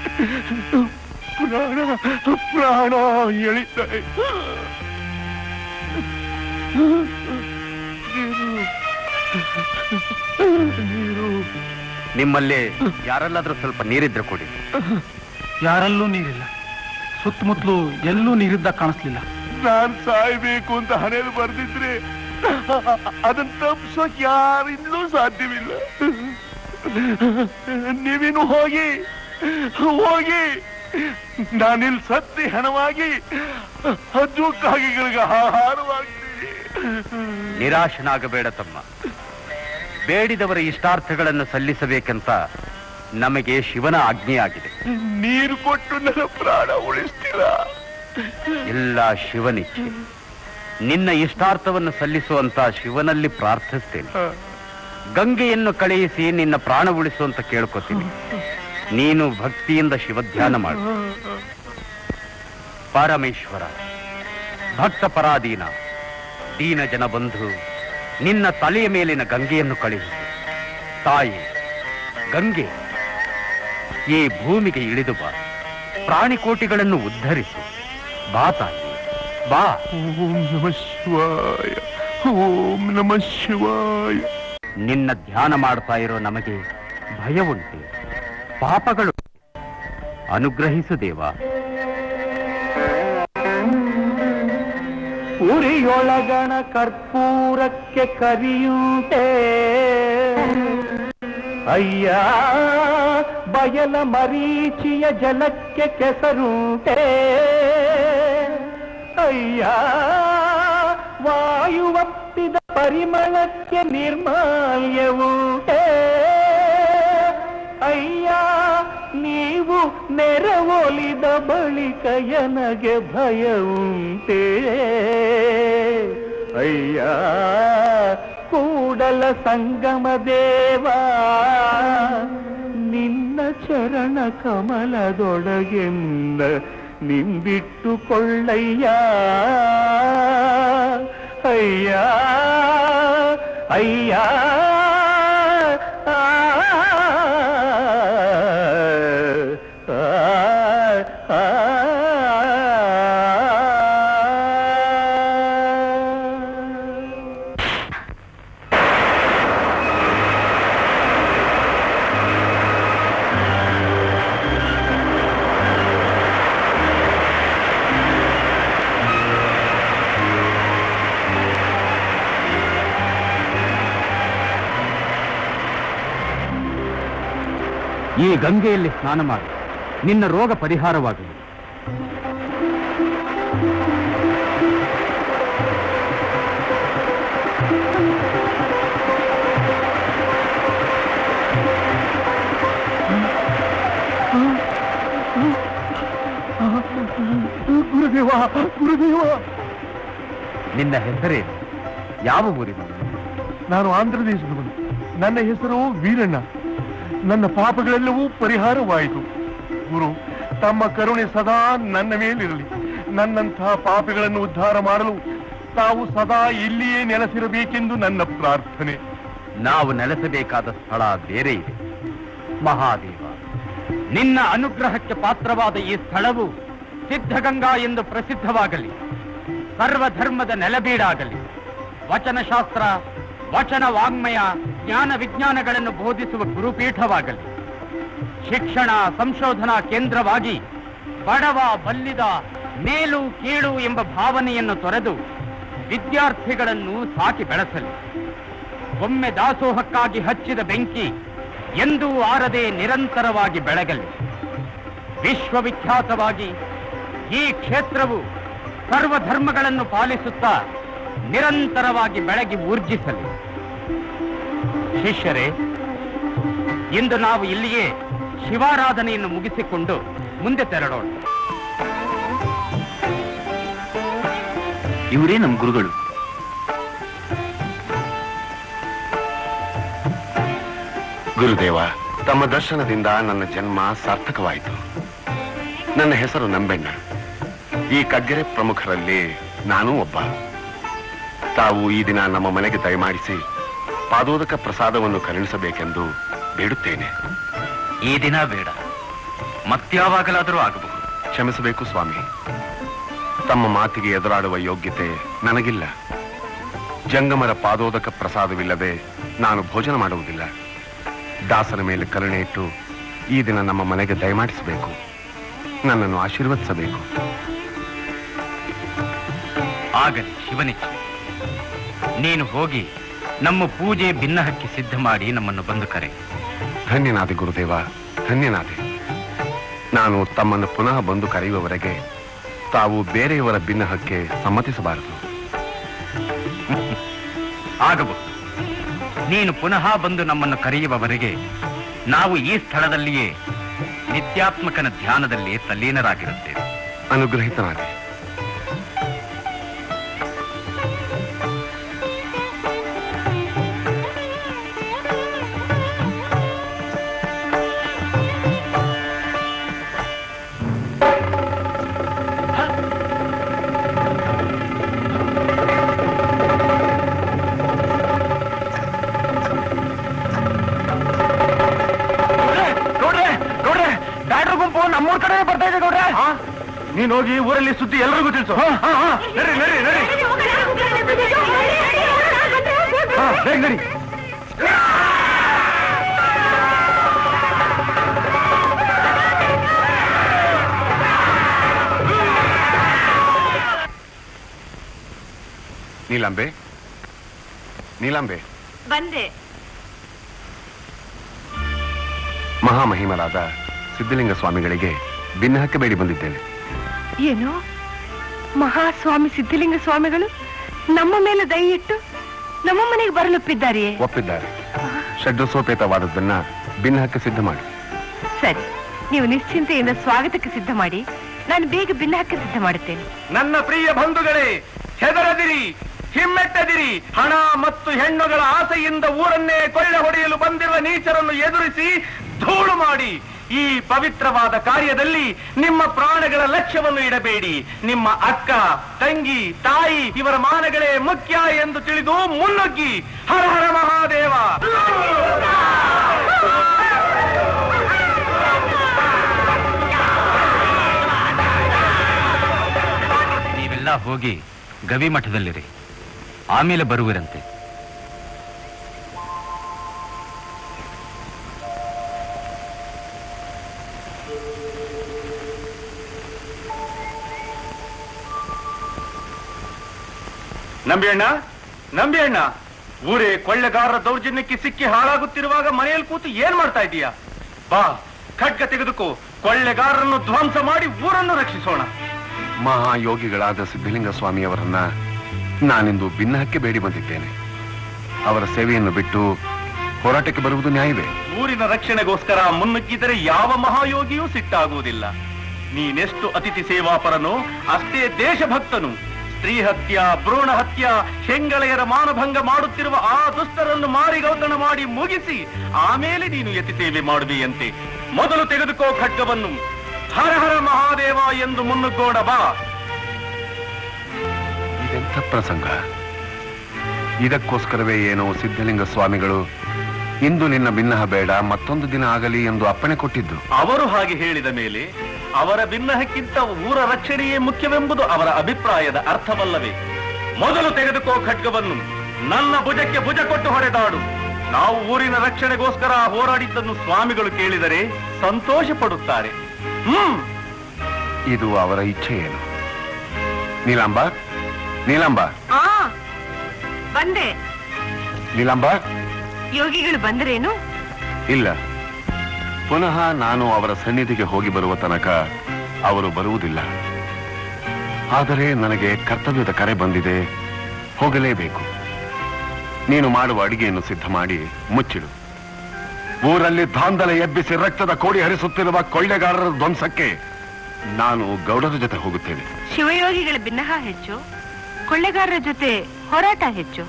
ಪ್ರಾಣ ಪ್ರಾಣ ಎಳಿತಾ ಇದೆ. ನೀರು ನಿಮ್ಮಲ್ಲಿ ಯಾರಲ್ಲಾದ್ರೂ ಸ್ವಲ್ಪ ನೀರಿದ್ರೆ ಕೊಡಿ. ಯಾರಲ್ಲೂ ನೀರಿಲ್ಲ. ಸುತ್ತಮುತ್ತಲು ಎಲ್ಲೂ ನೀರಿದ್ದ ಕಾಣಿಸ್ಲಿಲ್ಲ. ನಾನ್ ಸಾಯ್ಬೇಕು ಅಂತ ಹಣೆಯಲ್ಲಿ ಬರ್ದಿದ್ರೆ ಅದನ್ನ ತಪ್ಪಿಸೋಕ್ ಯಾರಿಂದಲೂ ಸಾಧ್ಯವಿಲ್ಲ. ನೀವಿನ್ನು ಹೋಗಿ ಹೋಗಿ, ನಾನಿಲ್ಲಿ ಸತ್ತಿ ಹೆಣವಾಗಿ ಹದ್ದು ಕಾಗೆಗಳಿಗೆ ಆಹಾರವಾಗ್ತೀನಿ. ನಿರಾಶನಾಗಬೇಡ ತಮ್ಮ. ಬೇಡಿದವರ ಇಷ್ಟಾರ್ಥಗಳನ್ನು ಸಲ್ಲಿಸಬೇಕಂತ ನಮಗೆ ಶಿವನ ಆಜ್ಞೆಯಾಗಿದೆ. ನೀರು ಕೊಟ್ಟು ನನ್ನ ಪ್ರಾಣ ಉಳಿಸ್ತೀರ? ಎಲ್ಲ ಶಿವನಿಚ್ಛೆ. ನಿನ್ನ ಇಷ್ಟಾರ್ಥವನ್ನು ಸಲ್ಲಿಸುವಂತ ಶಿವನಲ್ಲಿ ಪ್ರಾರ್ಥಿಸ್ತೇನೆ. ಗಂಗೆಯನ್ನು ಕಳುಹಿಸಿ ನಿನ್ನ ಪ್ರಾಣ ಉಳಿಸುವಂತ ಕೇಳ್ಕೊತೀನಿ. ನೀನು ಭಕ್ತಿಯಿಂದ ಶಿವಧ್ಯಾನ ಮಾಡು. ಪರಮೇಶ್ವರ, ಭಕ್ತ ಪರಾಧೀನ, ದೀನ ಜನ ಬಂಧು, ನಿನ್ನ ತಲೆಯ ಮೇಲಿನ ಗಂಗೆಯನ್ನು ಕಳುಹಿಸಿ. ತಾಯಿ ಗಂಗೆ, ಈ ಭೂಮಿಗೆ ಇಳಿದು ಬಾ. ಪ್ರಾಣಿಕೋಟಿಗಳನ್ನು ಉದ್ಧರಿಸು. ಬಾ ತಾಯಿ, ಬಾ. ಓಂ ನಮಃ ಶಿವಾಯ, ಓಂ ನಮಃ ಶಿವಾಯ. ನಿನ್ನ ಧ್ಯಾನ ಮಾಡ್ತಾ ಇರೋ ನಮಗೆ ಭಯ ಉಂಟೆ, ಪಾಪಗಳು. ಅನುಗ್ರಹಿಸು ದೇವ. ಉರಿಯೊಳಗಣ ಕರ್ಪೂರಕ್ಕೆ ಕರಿಯುಂಟೆ ಅಯ್ಯ, ಬಯಲ ಮರೀಚಿಯ ಜಲಕ್ಕೆ ಕೆಸರುಂಟೆ ಅಯ್ಯ, ವಾಯುವಪ್ಪಿದ ಪರಿಮಳಕ್ಕೆ ನಿರ್ಮಾಲ್ಯವುಂಟೆ ಅಯ್ಯ, ನೀವು ನೆರವೊಲಿದ ಬಳಿಕ ನನಗೆ ಭಯ ಉಂಟೆ ಅಯ್ಯ, ಕೂಡಲ ಸಂಗಮ ದೇವ, ನಿನ್ನ ಚರಣ ಕಮಲದೊಳಗೆಂದ ನಿಂಬಿಟ್ಟುಕೊಳ್ಳಯ್ಯ ಅಯ್ಯ ಅಯ್ಯ. ಈ ಗಂಗೆಯಲ್ಲಿ ಸ್ನಾನ ಮಾಡಿ ನಿನ್ನ ರೋಗ ಪರಿಹಾರವಾಗಲಿ. ಗುರುದೇವ, ಗುರುದೇವ. ನಿನ್ನ ಹೆಸರೇನು? ಯಾವ ಊರಿನವನು? ನಾನು ಆಂಧ್ರ ದೇಶದವನು. ನನ್ನ ಹೆಸರು ವೀರಣ್ಣ. ನನ್ನ ಪಾಪಗಳೆಲ್ಲವೂ ಪರಿಹಾರವಾಯಿತು. ಗುರು, ತಮ್ಮ ಕರುಣೆ ಸದಾ ನನ್ನ ಮೇಲಿರಲಿ. ನನ್ನಂತಹ ಪಾಪಿಗಳನ್ನು ಉದ್ಧಾರ ಮಾಡಲು ತಾವು ಸದಾ ಇಲ್ಲಿಯೇ ನೆಲೆಸಿರಬೇಕೆಂದು ನನ್ನ ಪ್ರಾರ್ಥನೆ. ನಾವು ನೆಲೆಸಬೇಕಾದ ಸ್ಥಳ ಬೇರೆ ಇದೆ. ಮಹಾದೇವ, ನಿನ್ನ ಅನುಗ್ರಹಕ್ಕೆ ಪಾತ್ರವಾದ ಈ ಸ್ಥಳವು ಸಿದ್ಧಗಂಗಾ ಎಂದು ಪ್ರಸಿದ್ಧವಾಗಲಿ. ಸರ್ವಧರ್ಮದ ನೆಲಬೀಡಾಗಲಿ. ವಚನಶಾಸ್ತ್ರ, ವಚನ ವಾಂಗ್ಮಯ, ಜ್ಞಾನ ವಿಜ್ಞಾನಗಳನ್ನು ಬೋಧಿಸುವ ಗುರುಪೀಠವಾಗಲಿ. ಶಿಕ್ಷಣ ಸಂಶೋಧನಾ ಕೇಂದ್ರವಾಗಿ ಬಡವ ಬಲ್ಲಿದ, ಮೇಲು ಕೀಳು ಎಂಬ ಭಾವನೆಯನ್ನು ತೊರೆದು ವಿದ್ಯಾರ್ಥಿಗಳನ್ನು ಸಾಕಿ ಬೆಳೆಸಲಿ. ಒಮ್ಮೆ ದಾಸೋಹಕ್ಕಾಗಿ ಹಚ್ಚಿದ ಬೆಂಕಿ ಎಂದೂ ಆರದೆ ನಿರಂತರವಾಗಿ ಬೆಳಗಲಿ. ವಿಶ್ವವಿಖ್ಯಾತವಾಗಿ ಈ ಕ್ಷೇತ್ರವು ಸರ್ವಧರ್ಮಗಳನ್ನು ಪಾಲಿಸುತ್ತಾ ನಿರಂತರವಾಗಿ ಬೆಳಗಿ ಊರ್ಜಿಸಲಿ. ಶಿಷ್ಯರೇ, ಇಂದು ನಾವು ಇಲ್ಲಿಯೇ ಶಿವಾರಾಧನೆಯನ್ನು ಮುಗಿಸಿಕೊಂಡು ಮುಂದೆ ತೆರಳೋಣ. ಇವರೇ ನಮ್ಮ ಗುರುಗಳು. ಗುರುದೇವ, ತಮ್ಮ ದರ್ಶನದಿಂದ ನನ್ನ ಜನ್ಮ ಸಾರ್ಥಕವಾಯಿತು. ನನ್ನ ಹೆಸರು ನಂಬೆಣ್ಣ. ಈ ಕಗ್ಗೆರೆ ಪ್ರಮುಖರಲ್ಲಿ ನಾನೂ ಒಬ್ಬ. ತಾವು ಈ ದಿನ ನಮ್ಮ ಮನೆಗೆ ದಯಮಾಡಿಸಿ ಪಾದೋದಕ ಪ್ರಸಾದವನ್ನು ಕರುಣಿಸಬೇಕೆಂದು ಬೇಡುತ್ತೇನೆ. ಈ ದಿನ ಬೇಡ, ಮತ್ಯಾವಾಗಲಾದರೂ ಆಗಬಹುದು. ಕ್ಷಮಿಸಬೇಕು ಸ್ವಾಮಿ. ತಮ್ಮ ಮಾತಿಗೆ ಎದುರಾಡುವ ಯೋಗ್ಯತೆ ನನಗಿಲ್ಲ. ಜಂಗಮರ ಪಾದೋದಕ ಪ್ರಸಾದವಿಲ್ಲದೆ ನಾನು ಭೋಜನ ಮಾಡುವುದಿಲ್ಲ. ದಾಸನ ಮೇಲೆ ಕರುಣೆ ಇಟ್ಟು ಈ ದಿನ ನಮ್ಮ ಮನೆಗೆ ದಯಮಾಡಿಸಬೇಕು. ನನ್ನನ್ನು ಆಶೀರ್ವದಿಸಬೇಕು. ಆಗಲಿ ಶಿವನಿಚ್ಛೆ. ನೀನು ಹೋಗಿ ನಮ್ಮ ಪೂಜೆ ಭಿನ್ನಹಕ್ಕೆ ಸಿದ್ಧ ಮಾಡಿ ನಮ್ಮನ್ನು ಬಂದು ಕರೆ. ಧನ್ಯನಾದೆ ಗುರುದೇವ, ಧನ್ಯನಾದೆ. ನಾನು ತಮ್ಮನ್ನು ಪುನಃ ಬಂದು ಕರೆಯುವವರೆಗೆ ತಾವು ಬೇರೆಯವರ ಭಿನ್ನಹಕ್ಕೆ ಸಮ್ಮತಿಸಬಾರದು. ಆಗಬಹುದು. ನೀನು ಪುನಃ ಬಂದು ನಮ್ಮನ್ನು ಕರೆಯುವವರೆಗೆ ನಾವು ಈ ಸ್ಥಳದಲ್ಲಿಯೇ ನಿತ್ಯಾತ್ಮಕನ ಧ್ಯಾನದಲ್ಲಿ ತಲ್ಲೀನರಾಗಿರುತ್ತೇವೆ. ಅನುಗ್ರಹಿತನಾದೆ. ನಮ್ಮೂರ್ ಕಡೆ ಬರ್ತಾ ಇದೆ ಗೌಡ್ರೆ. ನೀನ್ ಹೋಗಿ ಊರಲ್ಲಿ ಸುದ್ದಿ ಎಲ್ರಿಗೂ ತಿಳಿಸು. ನಡಿ ನಡಿ ನಡಿ ಬೇಗ ನಡಿ. ನೀಲಾಂಬೆ, ನೀಲಾಂಬೆ, ಬಂದೆ. ಮಹಾಮಹಿಮರಾದ ಸಿದ್ಧಲಿಂಗ ಸ್ವಾಮಿಗಳಿಗೆ ಭಿನ್ನಹಕ್ಕೆ ಬೇಡಿ ಬಂದಿದ್ದೇನೆ. ಏನು, ಮಹಾಸ್ವಾಮಿ ಸಿದ್ಧಲಿಂಗ ಸ್ವಾಮಿಗಳು ನಮ್ಮ ಮೇಲೆ ದಯ ಇಟ್ಟು ನಮ್ಮ ಮನೆಗೆ ಬರಲೊಪ್ಪಿದ್ದಾರೆಯೇ? ಒಪ್ಪಿದ್ದಾರೆ. ಷಡ್ರಸೋಪೇತವಾದದ್ದನ್ನ ಭಿನ್ನಹಕ್ಕೆ ಸಿದ್ಧ ಮಾಡಿ. ಸರಿ, ನೀವು ನಿಶ್ಚಿಂತೆಯಿಂದ ಸ್ವಾಗತಕ್ಕೆ ಸಿದ್ಧ ಮಾಡಿ. ನಾನು ಬೇಗ ಭಿನ್ನಹಕ್ಕೆ ಸಿದ್ಧ ಮಾಡುತ್ತೇನೆ. ನನ್ನ ಪ್ರಿಯ ಬಂಧುಗಳೇ, ಹೆದರದಿರಿ, ಹಿಮ್ಮೆಟ್ಟದಿರಿ. ಹಣ ಮತ್ತು ಹೆಣ್ಣುಗಳ ಆಸೆಯಿಂದ ಊರನ್ನೇ ಕೊಳ್ಳೆ ಹೊಡೆಯಲು ಬಂದಿರುವ ನೀಚರನ್ನು ಎದುರಿಸಿ ಧೂಳು ಮಾಡಿ ಈ ಪವಿತ್ರವಾದ ಕಾರ್ಯದಲ್ಲಿ ನಿಮ್ಮ ಪ್ರಾಣಗಳ ಲಕ್ಷ್ಯವನ್ನು ಇಡಬೇಡಿ. ನಿಮ್ಮ ಅಕ್ಕ, ತಂಗಿ, ತಾಯಿ ಇವರ ಮಾನಗಳೇ ಮುಖ್ಯ ಎಂದು ತಿಳಿದು ಮುನ್ನುಗ್ಗಿ. ಹರ ಹರ ಮಹಾದೇವ. ನೀವೆಲ್ಲ ಹೋಗಿ ಗವಿ ಮಠದಲ್ಲಿರಿ, ಆಮೇಲೆ ಬರುವಿರಂತೆ. ನಂಬಿಯಣ್ಣ, ನಂಬಿಯಣ್ಣ, ಊರೇ ಕೊಳ್ಳೆಗಾರರ ದೌರ್ಜನ್ಯಕ್ಕೆ ಸಿಕ್ಕಿ ಹಾಳಾಗುತ್ತಿರುವಾಗ ಮನೆಯಲ್ಲಿ ಕೂತು ಏನ್ ಮಾಡ್ತಾ ಇದೀಯಾ? ಬಾ, ಖಡ್ಗ ತೆಗೆದುಕೋ, ಕೊಳ್ಳೆಗಾರರನ್ನು ಧ್ವಂಸ ಮಾಡಿ ಊರನ್ನು ರಕ್ಷಿಸೋಣ. ಮಹಾಯೋಗಿಗಳಾದ ಸಿದ್ಧಲಿಂಗ ಸ್ವಾಮಿಯವರನ್ನ ನಾನಿಂದು ಭಿನ್ನಹಕ್ಕೆ ಬೇಡಿ ಬಂದಿದ್ದೇನೆ. ಅವರ ಸೇವೆಯನ್ನು ಬಿಟ್ಟು ಹೋರಾಟಕ್ಕೆ ಬರುವುದು ನ್ಯಾಯವೇ? ಊರಿನ ರಕ್ಷಣೆಗೋಸ್ಕರ ಮುನ್ನುಗ್ಗಿದರೆ ಯಾವ ಮಹಾಯೋಗಿಯೂ ಸಿಟ್ಟಾಗುವುದಿಲ್ಲ. ನೀನೆಷ್ಟು ಅತಿಥಿ ಸೇವಾಪರನೋ ಅಷ್ಟೇ ದೇಶಭಕ್ತನು. ಸ್ತ್ರೀ ಹತ್ಯ, ಭ್ರೂಣ ಹತ್ಯ, ಹೆಂಗಳೆಯರ ಮಾನಭಂಗ ಮಾಡುತ್ತಿರುವ ಆ ದುಷ್ಟರನ್ನು ಮಾರಿಗೌತಣ ಮಾಡಿ ಮುಗಿಸಿ ಆಮೇಲೆ ನೀನು ಯತಿ ಸೇವೆ ಮಾಡುವೆಯಂತೆ. ಮೊದಲು ತೆಗೆದುಕೋ ಖಡ್ಗವನ್ನು. ಹರ ಹರ ಮಹಾದೇವ ಎಂದು ಮುನ್ನುಗ್ಗೋಣ ಬಾ. ಇದೆಂಥ ಪ್ರಸಂಗ! ಇದಕ್ಕೋಸ್ಕರವೇ ಏನೋ ಸಿದ್ಧಲಿಂಗ ಸ್ವಾಮಿಗಳು ಇಂದು ನಿನ್ನ ಭಿನ್ನಹ ಬೇಡ, ಮತ್ತೊಂದು ದಿನ ಆಗಲಿ ಎಂದು ಅಪ್ಪಣೆ ಕೊಟ್ಟಿದ್ದು. ಅವರು ಹಾಗೆ ಹೇಳಿದ ಮೇಲೆ ಅವರ ಭಿನ್ನಹಕ್ಕಿಂತ ಊರ ರಕ್ಷಣೆಯೇ ಮುಖ್ಯವೆಂಬುದು ಅವರ ಅಭಿಪ್ರಾಯದ ಅರ್ಥವಲ್ಲವೇ? ಮೊದಲು ತೆಗೆದುಕೋ ಖಡ್ಗವನ್ನು. ನನ್ನ ಭುಜಕ್ಕೆ ಭುಜ ಕೊಟ್ಟು ಹೊಡೆದಾಡು. ನಾವು ಊರಿನ ರಕ್ಷಣೆಗೋಸ್ಕರ ಹೋರಾಡಿದ್ದನ್ನು ಸ್ವಾಮಿಗಳು ಕೇಳಿದರೆ ಸಂತೋಷ ಪಡುತ್ತಾರೆ. ಇದು ಅವರ ಇಚ್ಛೆ ಏನು? ನೀಲಾಂಬ, ನೀಲಾಂಬ, ಬಂದೆ. ನೀಲಾಂಬ, ಯೋಗಿಗಳು ಬಂದರೇನು? ಇಲ್ಲ, ಪುನಃ ನಾನು ಅವರ ಸನ್ನಿಧಿಗೆ ಹೋಗಿ ಬರುವ ತನಕ ಅವರು ಬರುವುದಿಲ್ಲ. ಆದರೆ ನನಗೆ ಕರ್ತವ್ಯದ ಕರೆ ಬಂದಿದೆ, ಹೋಗಲೇಬೇಕು. ನೀನು ಮಾಡುವ ಅಡಿಗೆಯನ್ನು ಸಿದ್ಧ ಮಾಡಿ ಮುಚ್ಚಿಡು. ಊರಲ್ಲಿ ದಾಂಧಲೆ ಎಬ್ಬಿಸಿ ರಕ್ತದ ಕೋಡಿ ಹರಿಸುತ್ತಿರುವ ಕೊಳ್ಳೆಗಾರರ ಧ್ವಂಸಕ್ಕೆ ನಾನು ಗೌಡರ ಜೊತೆ ಹೋಗುತ್ತೇನೆ. ಶಿವಯೋಗಿಗಳ ಭಿನ್ನಹ ಹೆಚ್ಚು, ಕೊಳ್ಳೆಗಾರರ ಜೊತೆ ಹೋರಾಟ ಹೆಚ್ಚು.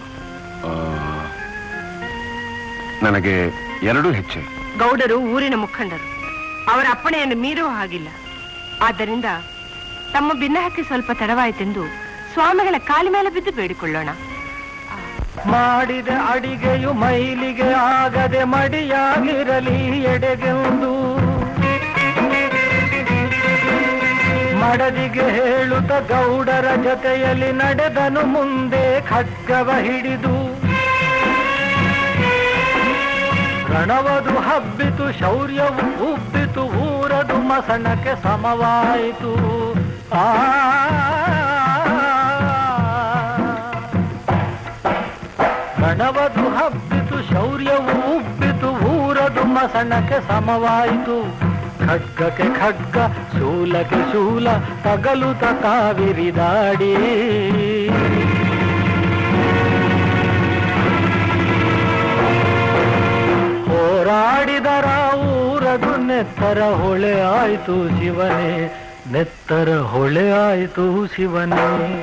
ನನಗೆ ಎರಡೂ ಹೆಚ್ಚೆ. ಗೌಡರು ಊರಿನ ಮುಖಂಡರು, ಅವರ ಅಪ್ಪಣೆಯನ್ನು ಮೀರುವ ಹಾಗಿಲ್ಲ. ಆದ್ದರಿಂದ ತಮ್ಮ ಭಿನ್ನಹಕ್ಕೆ ಸ್ವಲ್ಪ ತಡವಾಯಿತೆಂದು ಸ್ವಾಮಿಗಳ ಕಾಲಿ ಮೇಲೆ ಬಿದ್ದು ಬೇಡಿಕೊಳ್ಳೋಣ. ಮಾಡಿದ ಅಡಿಗೆಯು ಮೈಲಿಗೆ ಆಗದೆ ಮಡಿಯಾಗಿರಲಿ ಎಡೆಗೆಂದು ಮಡದಿಗೆ ಹೇಳುತ್ತ ಗೌಡರ ಜೊತೆಯಲ್ಲಿ ನಡೆದನು ಮುಂದೆ ಖಡ್ಗವ ಹಿಡಿದು. ರಣವದು ಹಬ್ಬಿತು, ಶೌರ್ಯವು ಉಬ್ಬಿತು, ಊರದು ಮಸಣಕ್ಕೆ ಸಮವಾಯಿತು. ರಣವದು ಹಬ್ಬಿತು, ಶೌರ್ಯವು ಉಬ್ಬಿತು, ಊರದು ಮಸಣಕ್ಕೆ ಸಮವಾಯಿತು. ಖಡ್ಗಕ್ಕೆ ಖಡ್ಗ, ಶೂಲಕ್ಕೆ ಶೂಲ, ತಗಲುತ ಕಾವಿರಿ ದಾಡಿ. ಹೋರಾಡಿದರ ಊರದು ನೆತ್ತರ ಹೊಳೆ ಆಯ್ತು ಶಿವನೇ, ನೆತ್ತರ ಹೊಳೆ ಆಯ್ತು ಶಿವನೇ.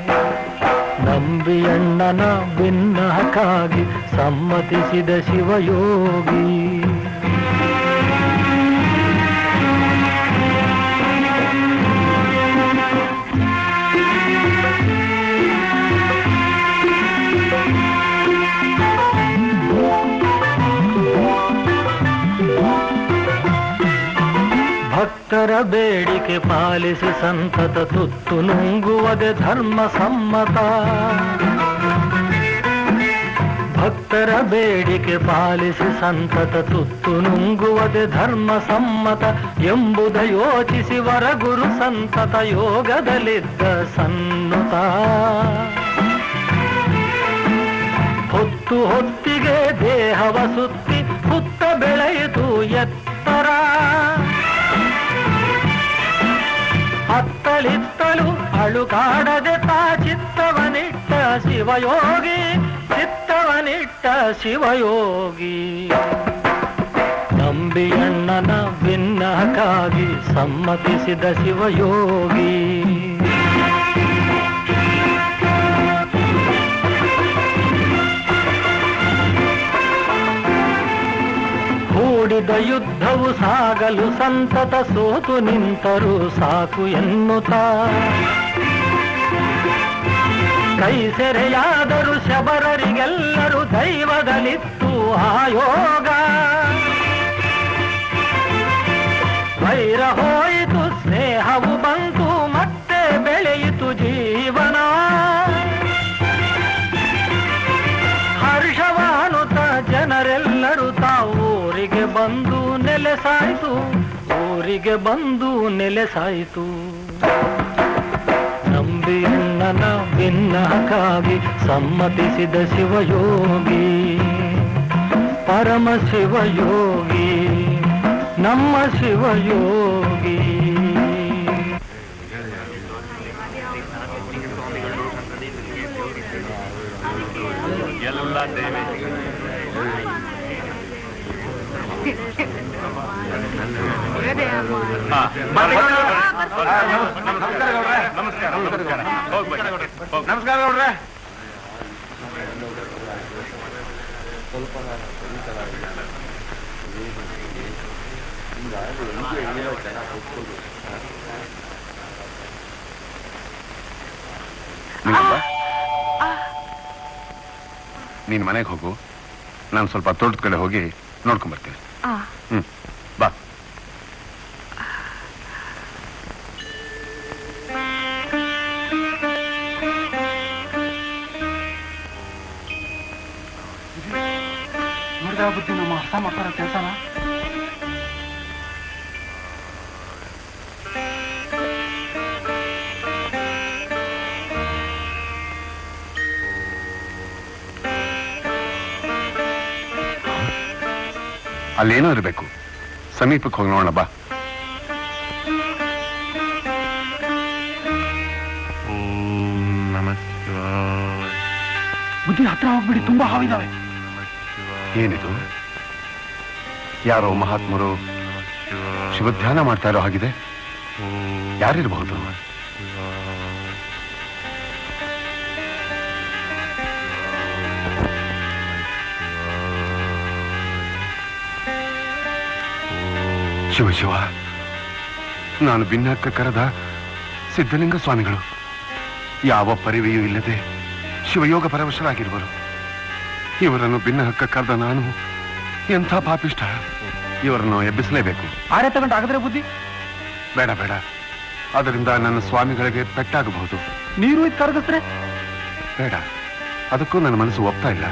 ನಂಬಿಯಣ್ಣನ ಭಿನ್ನಹಕ್ಕಾಗಿ ಸಮ್ಮತಿಸಿದ ಶಿವಯೋಗಿ. ಭಕ್ತರ ಬೇಡಿಕೆ ಪಾಲಿಸಿ ಸಂತತ ತುತ್ತು ನುಂಗುವುದೇ ಧರ್ಮ ಸಮ್ಮತ. ಭಕ್ತರ ಬೇಡಿಕೆ ಪಾಲಿಸಿ ಸಂತತ ತುತ್ತು ನುಂಗುವುದೇ ಧರ್ಮ ಸಮ್ಮತ ಎಂಬುದ ಯೋಚಿಸಿ ವರಗುರು ಸಂತತ ಯೋಗದಲ್ಲಿದ್ದ ಸನ್ನುತ. ಹೊತ್ತು ಹೊತ್ತಿಗೆ ದೇಹವ ಸುತ್ತಿ ಹುತ್ತ ಬೆಳೆಯಿತು ಎತ್ತರ. ಅತ್ತಳಿತ್ತಲು ಅಳುಗಾಡದೆ ತಾ ಚಿತ್ತವನಿಟ್ಟ ಶಿವಯೋಗಿ, ಚಿತ್ತವನಿಟ್ಟ ಶಿವಯೋಗಿ. ನಂಬಿಯಣ್ಣನ ಭಿನ್ನಹಕ್ಕಾಗಿ ಸಮ್ಮತಿಸಿದ ಶಿವಯೋಗಿ. ಹೂಡಿದ ಯುದ್ಧವು ಸಾಗಲು ಸಂತತ ಸೋತು ನಿಂತರು ಸಾಕು ಎನ್ನುತ್ತ. ಕೈ ಸೆರೆಯಾದರು ಶಬರರಿಗೆಲ್ಲರೂ ದೈವದಲ್ಲಿತ್ತು ಆಯೋಗ. ವೈರ ಹೋಯಿತು, ಸ್ನೇಹವು ಬಂತು, ಮತ್ತೆ ಬೆಳೆಯಿತು ಜೀವನ. ಹರ್ಷವಾನುತ ಜನರೆಲ್ಲರೂ ತಾವು ಊರಿಗೆ ಬಂದು ನೆಲೆಸಾಯಿತು, ಊರಿಗೆ ಬಂದು ನೆಲೆಸಾಯಿತು. ನಂಬಿಯಣ್ಣನ ಭಿನ್ನಹಕ್ಕಾಗಿ ಸಮ್ಮತಿಸಿದ ಶಿವಯೋಗಿ, ಪರಮ ಶಿವಯೋಗಿ, ನಮ್ಮ ಶಿವಯೋಗಿ. ನಮಸ್ಕಾರ ಗೌಡ್ರೆ. ನೀನ್ ಮನೆಗೆ ಹೋಗು, ನಾನು ಸ್ವಲ್ಪ ತೋಟದ ಕಡೆ ಹೋಗಿ ನೋಡ್ಕೊಂಡ್ ಬರ್ತೀನಿ. ಬಾ. ನೋಡಿದ ಬುದ್ಧಿ ನಮ್ಮ ಹೊಸ ಮಕ್ಕಳ ಕೆಲಸನ. ಅಲ್ಲೇನೋ ಇರಬೇಕು, ಸಮೀಪಕ್ಕೆ ಹೋಗಿ ನೋಡೋಣ ಬಾ. ಬುದ್ಧಿ ಹತ್ರ ಹೋಗ್ಬಿಡಿ, ತುಂಬಾ ಹಾವಿದಾವೆ. ಏನಿದು? ಯಾರೋ ಮಹಾತ್ಮರು ಶಿವಧ್ಯಾನ ಮಾಡ್ತಾ ಇರೋ ಹಾಗಿದೆ. ಯಾರಿರಬಹುದು? ಶಿವ ಶಿವ, ನಾನು ಭಿನ್ನಕ್ಕ ಕರೆದ ಸಿದ್ಧಲಿಂಗ ಸ್ವಾಮಿಗಳು ಯಾವ ಪರಿವೆಯೂ ಇಲ್ಲದೆ ಶಿವಯೋಗ ಪರವಶರಾಗಿರುವರು. ಇವರನ್ನು ಭಿನ್ನ ಹಕ್ಕ ಕರೆದ ನಾನು ಎಂಥ ಪಾಪಿಷ್ಟ. ಇವರನ್ನು ಎಬ್ಬಿಸಲೇಬೇಕು. ಆರೆ ತಗೊಂಡು ಆಗದ್ರೆ ಬುದ್ಧಿ. ಬೇಡ ಬೇಡ, ಅದರಿಂದ ನನ್ನ ಸ್ವಾಮಿಗಳಿಗೆ ಪೆಟ್ಟಾಗಬಹುದು. ನೀರು ಇದು ಕರಗಿಸ್ರೆ ಬೇಡ, ಅದಕ್ಕೂ ನನ್ನ ಮನಸ್ಸು ಒಪ್ತಾ ಇಲ್ಲ.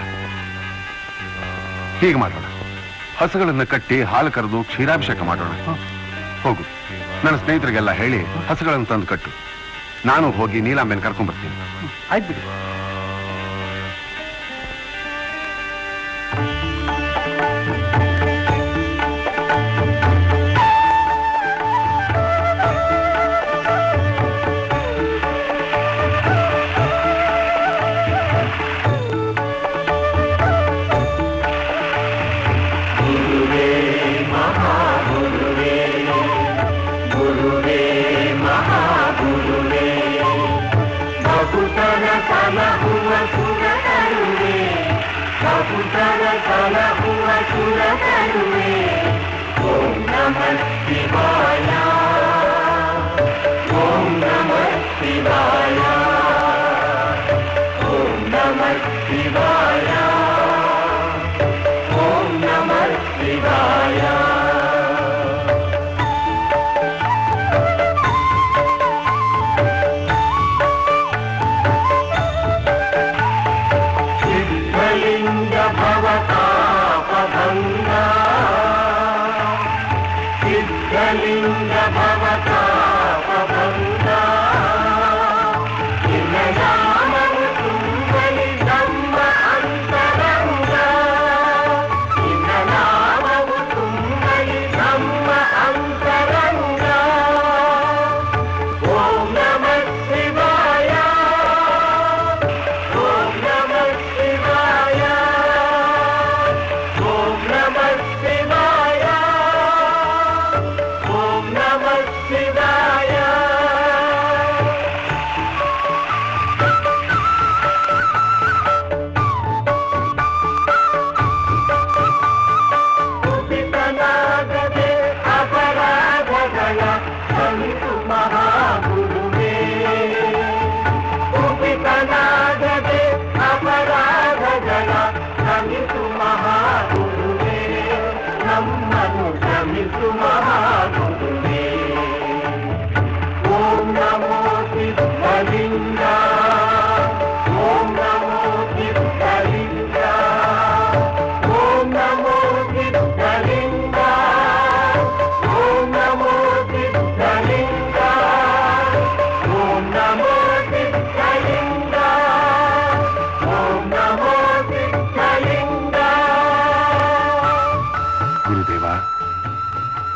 ಹೀಗೆ ಮಾಡೋಣ, ಹಸುಗಳನ್ನ ಕಟ್ಟಿ ಹಾಲು ಕರೆದು ಕ್ಷೀರಾಭಿಷೇಕ ಮಾಡೋಣ. ಹೋಗು, ನನ್ನ ಸ್ನೇಹಿತರಿಗೆಲ್ಲ ಹೇಳಿ ಹಸುಗಳನ್ನು ತಂದು ಕಟ್ಟು. ನಾನು ಹೋಗಿ ನೀಲಾಂಬೆನ ಕರ್ಕೊಂಡ್ ಬರ್ತೀನಿ. ಆಯ್ತು ಬಿಡಿ.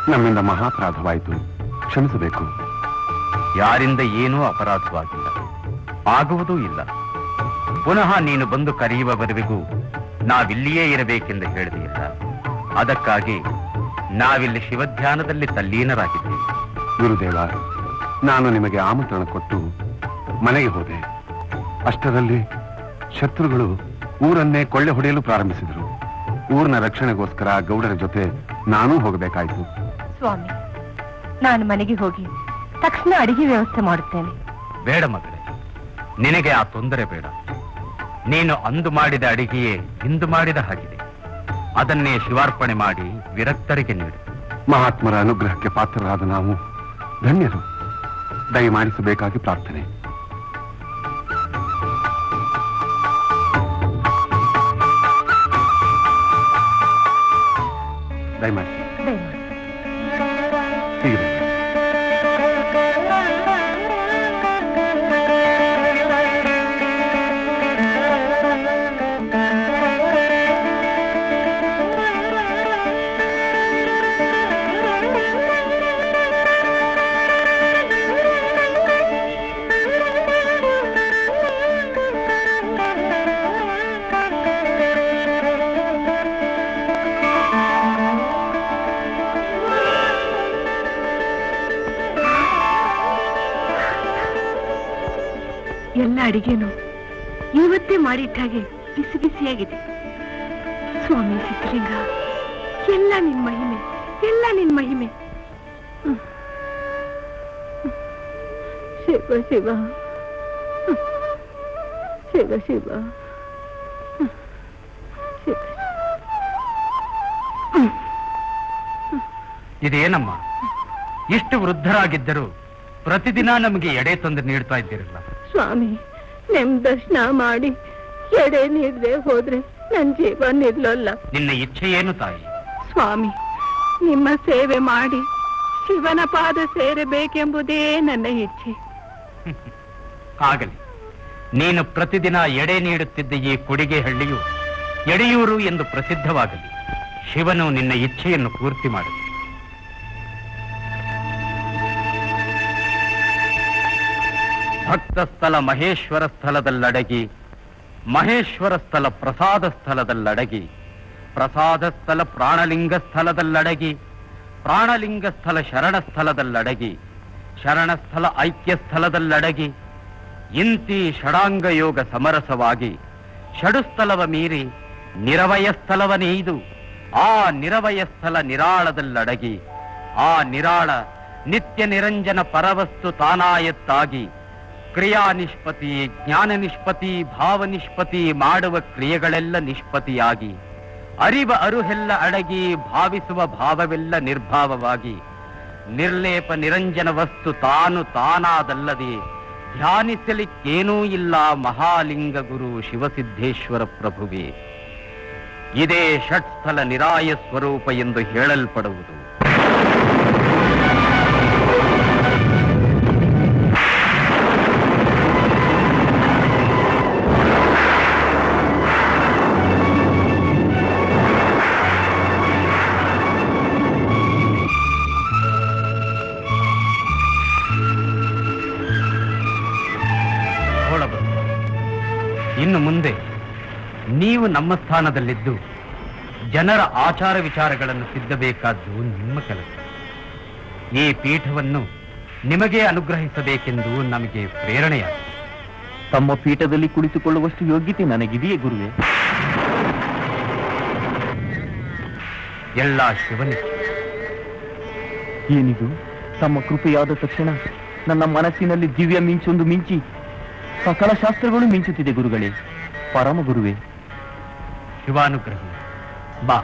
ನಮ್ಮಿಂದ ಮಹಾಪರಾಧವಾಯಿತು, ಕ್ಷಮಿಸಬೇಕು. ಯಾರಿಂದ ಏನೂ ಅಪರಾಧವಾಗಿಲ್ಲ, ಆಗುವುದೂ ಇಲ್ಲ. ಪುನಃ ನೀನು ಬಂದು ಕರೆಯುವವರೆಗೂ ನಾವಿಲ್ಲಿಯೇ ಇರಬೇಕೆಂದು ಹೇಳಿದೆಯಿಲ್ಲ. ಅದಕ್ಕಾಗಿ ನಾವಿಲ್ಲಿ ಶಿವಧ್ಯಾನದಲ್ಲಿ ತಲ್ಲೀನರಾಗಿದ್ದೇವೆ. ಗುರುದೇವ, ನಾನು ನಿಮಗೆ ಆಮಂತ್ರಣ ಕೊಟ್ಟು ಮನೆಗೆ ಹೋದೆ. ಅಷ್ಟರಲ್ಲಿ ಶತ್ರುಗಳು ಊರನ್ನೇ ಕೊಳ್ಳೆ ಹೊಡೆಯಲು ಪ್ರಾರಂಭಿಸಿದರು. ಊರಿನ ರಕ್ಷಣೆಗೋಸ್ಕರ ಗೌಡರ ಜೊತೆ ನಾನೂ ಹೋಗಬೇಕಾಯಿತು. ಸ್ವಾಮಿ, ನಾನು ಮನೆಗೆ ಹೋಗಿ ತಕ್ಷಣ ಅಡಿಗೆ ವ್ಯವಸ್ಥೆ ಮಾಡುತ್ತೇನೆ. ಬೇಡ ಮಗಳೇ, ನಿನಗೆ ಆ ತೊಂದರೆ ಬೇಡ. ನೀನು ಅಂದು ಮಾಡಿದ ಅಡಿಗೆಯೇ ಇಂದು ಮಾಡಿದ ಹಾಗಿದೆ. ಅದನ್ನೇ ಶಿವಾರ್ಪಣೆ ಮಾಡಿ ವಿರಕ್ತರಿಗೆ ನೀಡು. ಮಹಾತ್ಮರ ಅನುಗ್ರಹಕ್ಕೆ ಪಾತ್ರರಾದ ನಾವು ಧನ್ಯರು. ದಯಮಾಡಿಸಬೇಕಾಗಿ ಪ್ರಾರ್ಥನೆ. ದಯಮಾಡಿ ಹೀಗೆ ಎಲ್ಲ ಅಡಿಗೆನು ಇವತ್ತೇ ಮಾಡಿಟ್ಟ ಹಾಗೆ ಬಿಸಿ ಬಿಸಿಯಾಗಿದೆ. ಸ್ವಾಮಿ ಸಿದ್ಧಲಿಂಗ, ಎಲ್ಲ ನಿನ್ ಮಹಿಮೆ, ಎಲ್ಲ ನಿನ್ ಮಹಿಮೆ. ಶಿವ ಶಿವ ಶಿವ ಶಿವ ಶಿವ. ಇದೇನಮ್ಮ, ಇಷ್ಟು ವೃದ್ಧರಾಗಿದ್ದರೂ ಪ್ರತಿದಿನ ನಮಗೆ ಎಡೆ ತಂದು ನೀಡ್ತಾ ಇದ್ದೀರಲ್ಲ. ಸ್ವಾಮಿ, ನಿಮ್ ದರ್ಶನ ಮಾಡಿ ಎಡೆ ನೀಡದೆ ಹೋದ್ರೆ ನನ್ ಜೀವ ನಿಲ್ಲಲ್ಲ. ನಿನ್ನ ಇಚ್ಛೆ ಏನು ತಾಯಿ? ಸ್ವಾಮಿ, ನಿಮ್ಮ ಸೇವೆ ಮಾಡಿ ಶಿವನ ಪಾದ ಸೇರಬೇಕೆಂಬುದೇ ನನ್ನ ಇಚ್ಛೆ. ಆಗಲಿ. ನೀನು ಪ್ರತಿದಿನ ಎಡೆ ನೀಡುತ್ತಿದ್ದ ಈ ಕೊಡಿಗೆ ಹಳ್ಳಿಯು ಎಡೆಯೂರು ಎಂದು ಪ್ರಸಿದ್ಧವಾಗಲಿ. ಶಿವನು ನಿನ್ನ ಇಚ್ಛೆಯನ್ನು ಪೂರ್ತಿ ಮಾಡಲಿ. ಭಕ್ತ ಸ್ಥಳ ಮಹೇಶ್ವರ ಸ್ಥಳದಲ್ಲಡಗಿ, ಮಹೇಶ್ವರ ಸ್ಥಳ ಪ್ರಸಾದ ಸ್ಥಳದಲ್ಲಡಗಿ, ಪ್ರಸಾದ ಸ್ಥಳ ಪ್ರಾಣಲಿಂಗ ಸ್ಥಳದಲ್ಲಡಗಿ, ಪ್ರಾಣಲಿಂಗ ಸ್ಥಳ ಶರಣ ಸ್ಥಳದಲ್ಲಡಗಿ, ಶರಣ ಸ್ಥಳ ಐಕ್ಯ ಸ್ಥಳದಲ್ಲಡಗಿ, ಇಂತಿ ಷಡಾಂಗ ಯೋಗ ಸಮರಸವಾಗಿ ಷಡುಸ್ಥಳವ ಮೀರಿ ನಿರವಯ ಸ್ಥಳವ ನೇಯ್ದು, ಆ ನಿರವಯ ಸ್ಥಳ ನಿರಾಳದಲ್ಲಡಗಿ, ಆ ನಿರಾಳ ನಿತ್ಯ ನಿರಂಜನ ಪರವಸ್ತು ತಾನಾಯತ್ತಾಗಿ ಕ್ರಿಯಾ ನಿಷ್ಪತಿ, ಜ್ಞಾನ ನಿಷ್ಪತಿ, ಭಾವ ನಿಷ್ಪತಿ ಮಾಡುವ ಕ್ರಿಯೆಗಳೆಲ್ಲ ನಿಷ್ಪತಿಯಾಗಿ, ಅರಿವ ಅರುಹೆಲ್ಲ ಅಡಗಿ ಭಾವಿಸುವ ಭಾವವೆಲ್ಲ ನಿರ್ಭಾವವಾಗಿ, ನಿರ್ಲೇಪ ನಿರಂಜನ ವಸ್ತು ತಾನು ತಾನಾದಲ್ಲದೆ ಧ್ಯಾನಿಸಲಿಕ್ಕೇನೂ ಇಲ್ಲ ಮಹಾಲಿಂಗ ಗುರು ಶಿವಸಿದ್ದೇಶ್ವರ ಪ್ರಭುವೇ. ಇದೇ ಷಟ್ಸ್ಥಲ ನಿರಾಯ ಸ್ವರೂಪ ಎಂದು ಹೇಳಲ್ಪಡುವುದು. ಇನ್ನು ಮುಂದೆ ನೀವು ನಮ್ಮ ಸ್ಥಾನದಲ್ಲಿದ್ದು ಜನರ ಆಚಾರ ವಿಚಾರಗಳನ್ನು ತಿದ್ದಬೇಕಾದ್ದು ನಿಮ್ಮ ಕೆಲಸ. ಈ ಪೀಠವನ್ನು ನಿಮಗೆ ಅನುಗ್ರಹಿಸಬೇಕೆಂದು ನಮಗೆ ಪ್ರೇರಣೆಯಾಗಿದೆ. ತಮ್ಮ ಪೀಠದಲ್ಲಿ ಕುಳಿತುಕೊಳ್ಳುವಷ್ಟು ಯೋಗ್ಯತೆ ನನಗಿದೆಯೇ ಗುರುವೇ? ಎಲ್ಲ ಶಿವನಿಗೆ. ಏನಿದು? ತಮ್ಮ ಕೃಪೆಯಾದ ತಕ್ಷಣ ನನ್ನ ಮನಸ್ಸಿನಲ್ಲಿ ದಿವ್ಯ ಮಿಂಚೊಂದು ಮಿಂಚಿ ಸಕಲ ಶಾಸ್ತ್ರಗಳು ಮಿಂಚುತ್ತಿದೆ ಗುರುಗಳೇ. ಪರಮ ಗುರುವೇ, ಶಿವಾನುಗ್ರಹ. ಬಾ.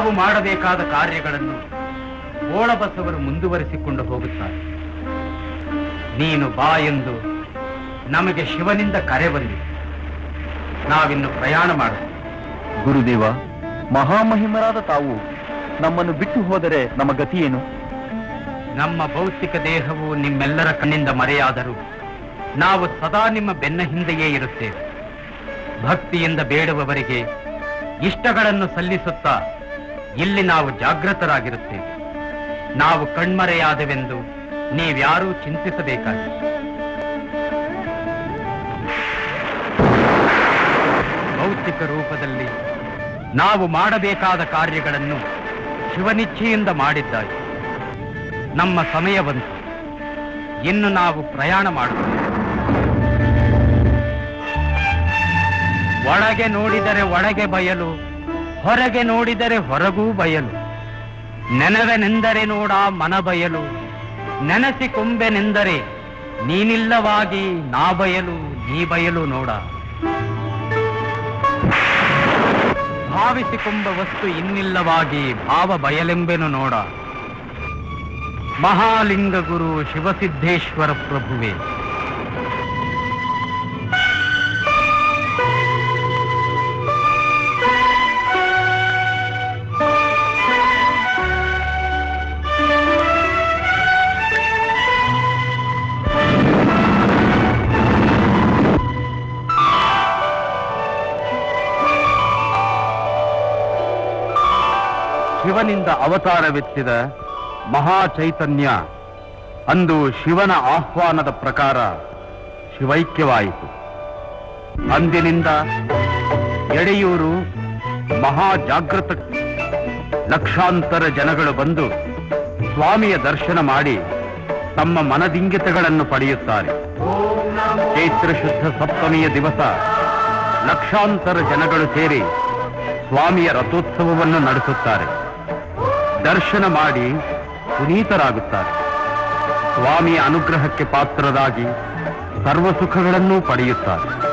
ನಾವು ಮಾಡಬೇಕಾದ ಕಾರ್ಯಗಳನ್ನು ಬೋಳಬಸವರು ಮುಂದುವರಿಸಿಕೊಂಡು ಹೋಗುತ್ತಾರೆ. ನೀನು ಬಾ ಎಂದು ನಮಗೆ ಶಿವನಿಂದ ಕರೆ ಬಂದಿದೆ. ನಾವಿನ್ನು ಪ್ರಯಾಣ ಮಾಡುತ್ತೇವೆ. ಗುರುದೇವ, ಮಹಾಮಹಿಮರಾದ ತಾವು ನಮ್ಮನ್ನು ಬಿಟ್ಟು ಹೋದರೆ ನಮ್ಮ ಗತಿ ಏನು? ನಮ್ಮ ಭೌತಿಕ ದೇಹವು ನಿಮ್ಮೆಲ್ಲರ ಕಣ್ಣಿಂದ ಮರೆಯಾದರೂ ನಾವು ಸದಾ ನಿಮ್ಮ ಬೆನ್ನ ಹಿಂದೆಯೇ ಇರುತ್ತೇವೆ. ಭಕ್ತಿಯಿಂದ ಬೇಡುವವರಿಗೆ ಇಷ್ಟಗಳನ್ನು ಸಲ್ಲಿಸುತ್ತಾ ಇಲ್ಲಿ ನಾವು ಜಾಗೃತರಾಗಿರುತ್ತೇವೆ. ನಾವು ಕಣ್ಮರೆಯಾದವೆಂದು ನೀವ್ಯಾರೂ ಚಿಂತಿಸಬೇಕಾಗಿಲ್ಲ. ಭೌತಿಕ ರೂಪದಲ್ಲಿ ನಾವು ಮಾಡಬೇಕಾದ ಕಾರ್ಯಗಳನ್ನು ಶಿವನಿಚ್ಛೆಯಿಂದ ಮಾಡಿದ್ದಾಗಿ ನಮ್ಮ ಸಮಯ ಬಂತು. ಇನ್ನು ನಾವು ಪ್ರಯಾಣ ಮಾಡುತ್ತೇವೆ. ಒಳಗೆ ನೋಡಿದರೆ ಒಳಗೆ ಬಯಲು, ಹೊರಗೆ ನೋಡಿದರೆ ಹೊರಗೂ ಬಯಲು. ನೆನವೆನೆಂದರೆ ನೋಡ ಮನ ಬಯಲು, ನೆನೆಸಿಕೊಂಬೆನೆಂದರೆ ನೀನಿಲ್ಲವಾಗಿ ನಾ ಬಯಲು, ನೀ ಬಯಲು ನೋಡ. ಭಾವಿಸಿಕೊಂಬ ವಸ್ತು ಇನ್ನಿಲ್ಲವಾಗಿ ಭಾವ ಬಯಲೆಂಬೆನು ನೋಡ. ಮಹಾಲಿಂಗ ಗುರು ಶಿವಸಿದ್ದೇಶ್ವರ ಪ್ರಭುವೇ, ಶಿವನಿಂದ ಅವತಾರವೆತ್ತಿದ ಮಹಾ ಚೈತನ್ಯ ಅಂದು ಶಿವನ ಆಹ್ವಾನದ ಪ್ರಕಾರ ಶಿವೈಕ್ಯವಾಯಿತು. ಅಂದಿನಿಂದ ಎಡೆಯೂರು ಮಹಾ ಜಾಗೃತ. ಲಕ್ಷಾಂತರ ಜನಗಳು ಬಂದು ಸ್ವಾಮಿಯ ದರ್ಶನ ಮಾಡಿ ತಮ್ಮ ಮನದಿಂಗಿತಗಳನ್ನು ಪಡೆಯುತ್ತಾರೆ. ಚೈತ್ರ ಶುದ್ಧ ಸಪ್ತಮಿಯ ದಿವಸ ಲಕ್ಷಾಂತರ ಜನಗಳು ಸೇರಿ ಸ್ವಾಮಿಯ ರಥೋತ್ಸವವನ್ನು ನಡೆಸುತ್ತಾರೆ. ದರ್ಶನ ಮಾಡಿ ಪುನೀತರಾಗುತ್ತಾರೆ. ಸ್ವಾಮಿಯ ಅನುಗ್ರಹಕ್ಕೆ ಪಾತ್ರರಾಗಿ ಸರ್ವ ಸುಖಗಳನ್ನೂ ಪಡೆಯುತ್ತಾರೆ.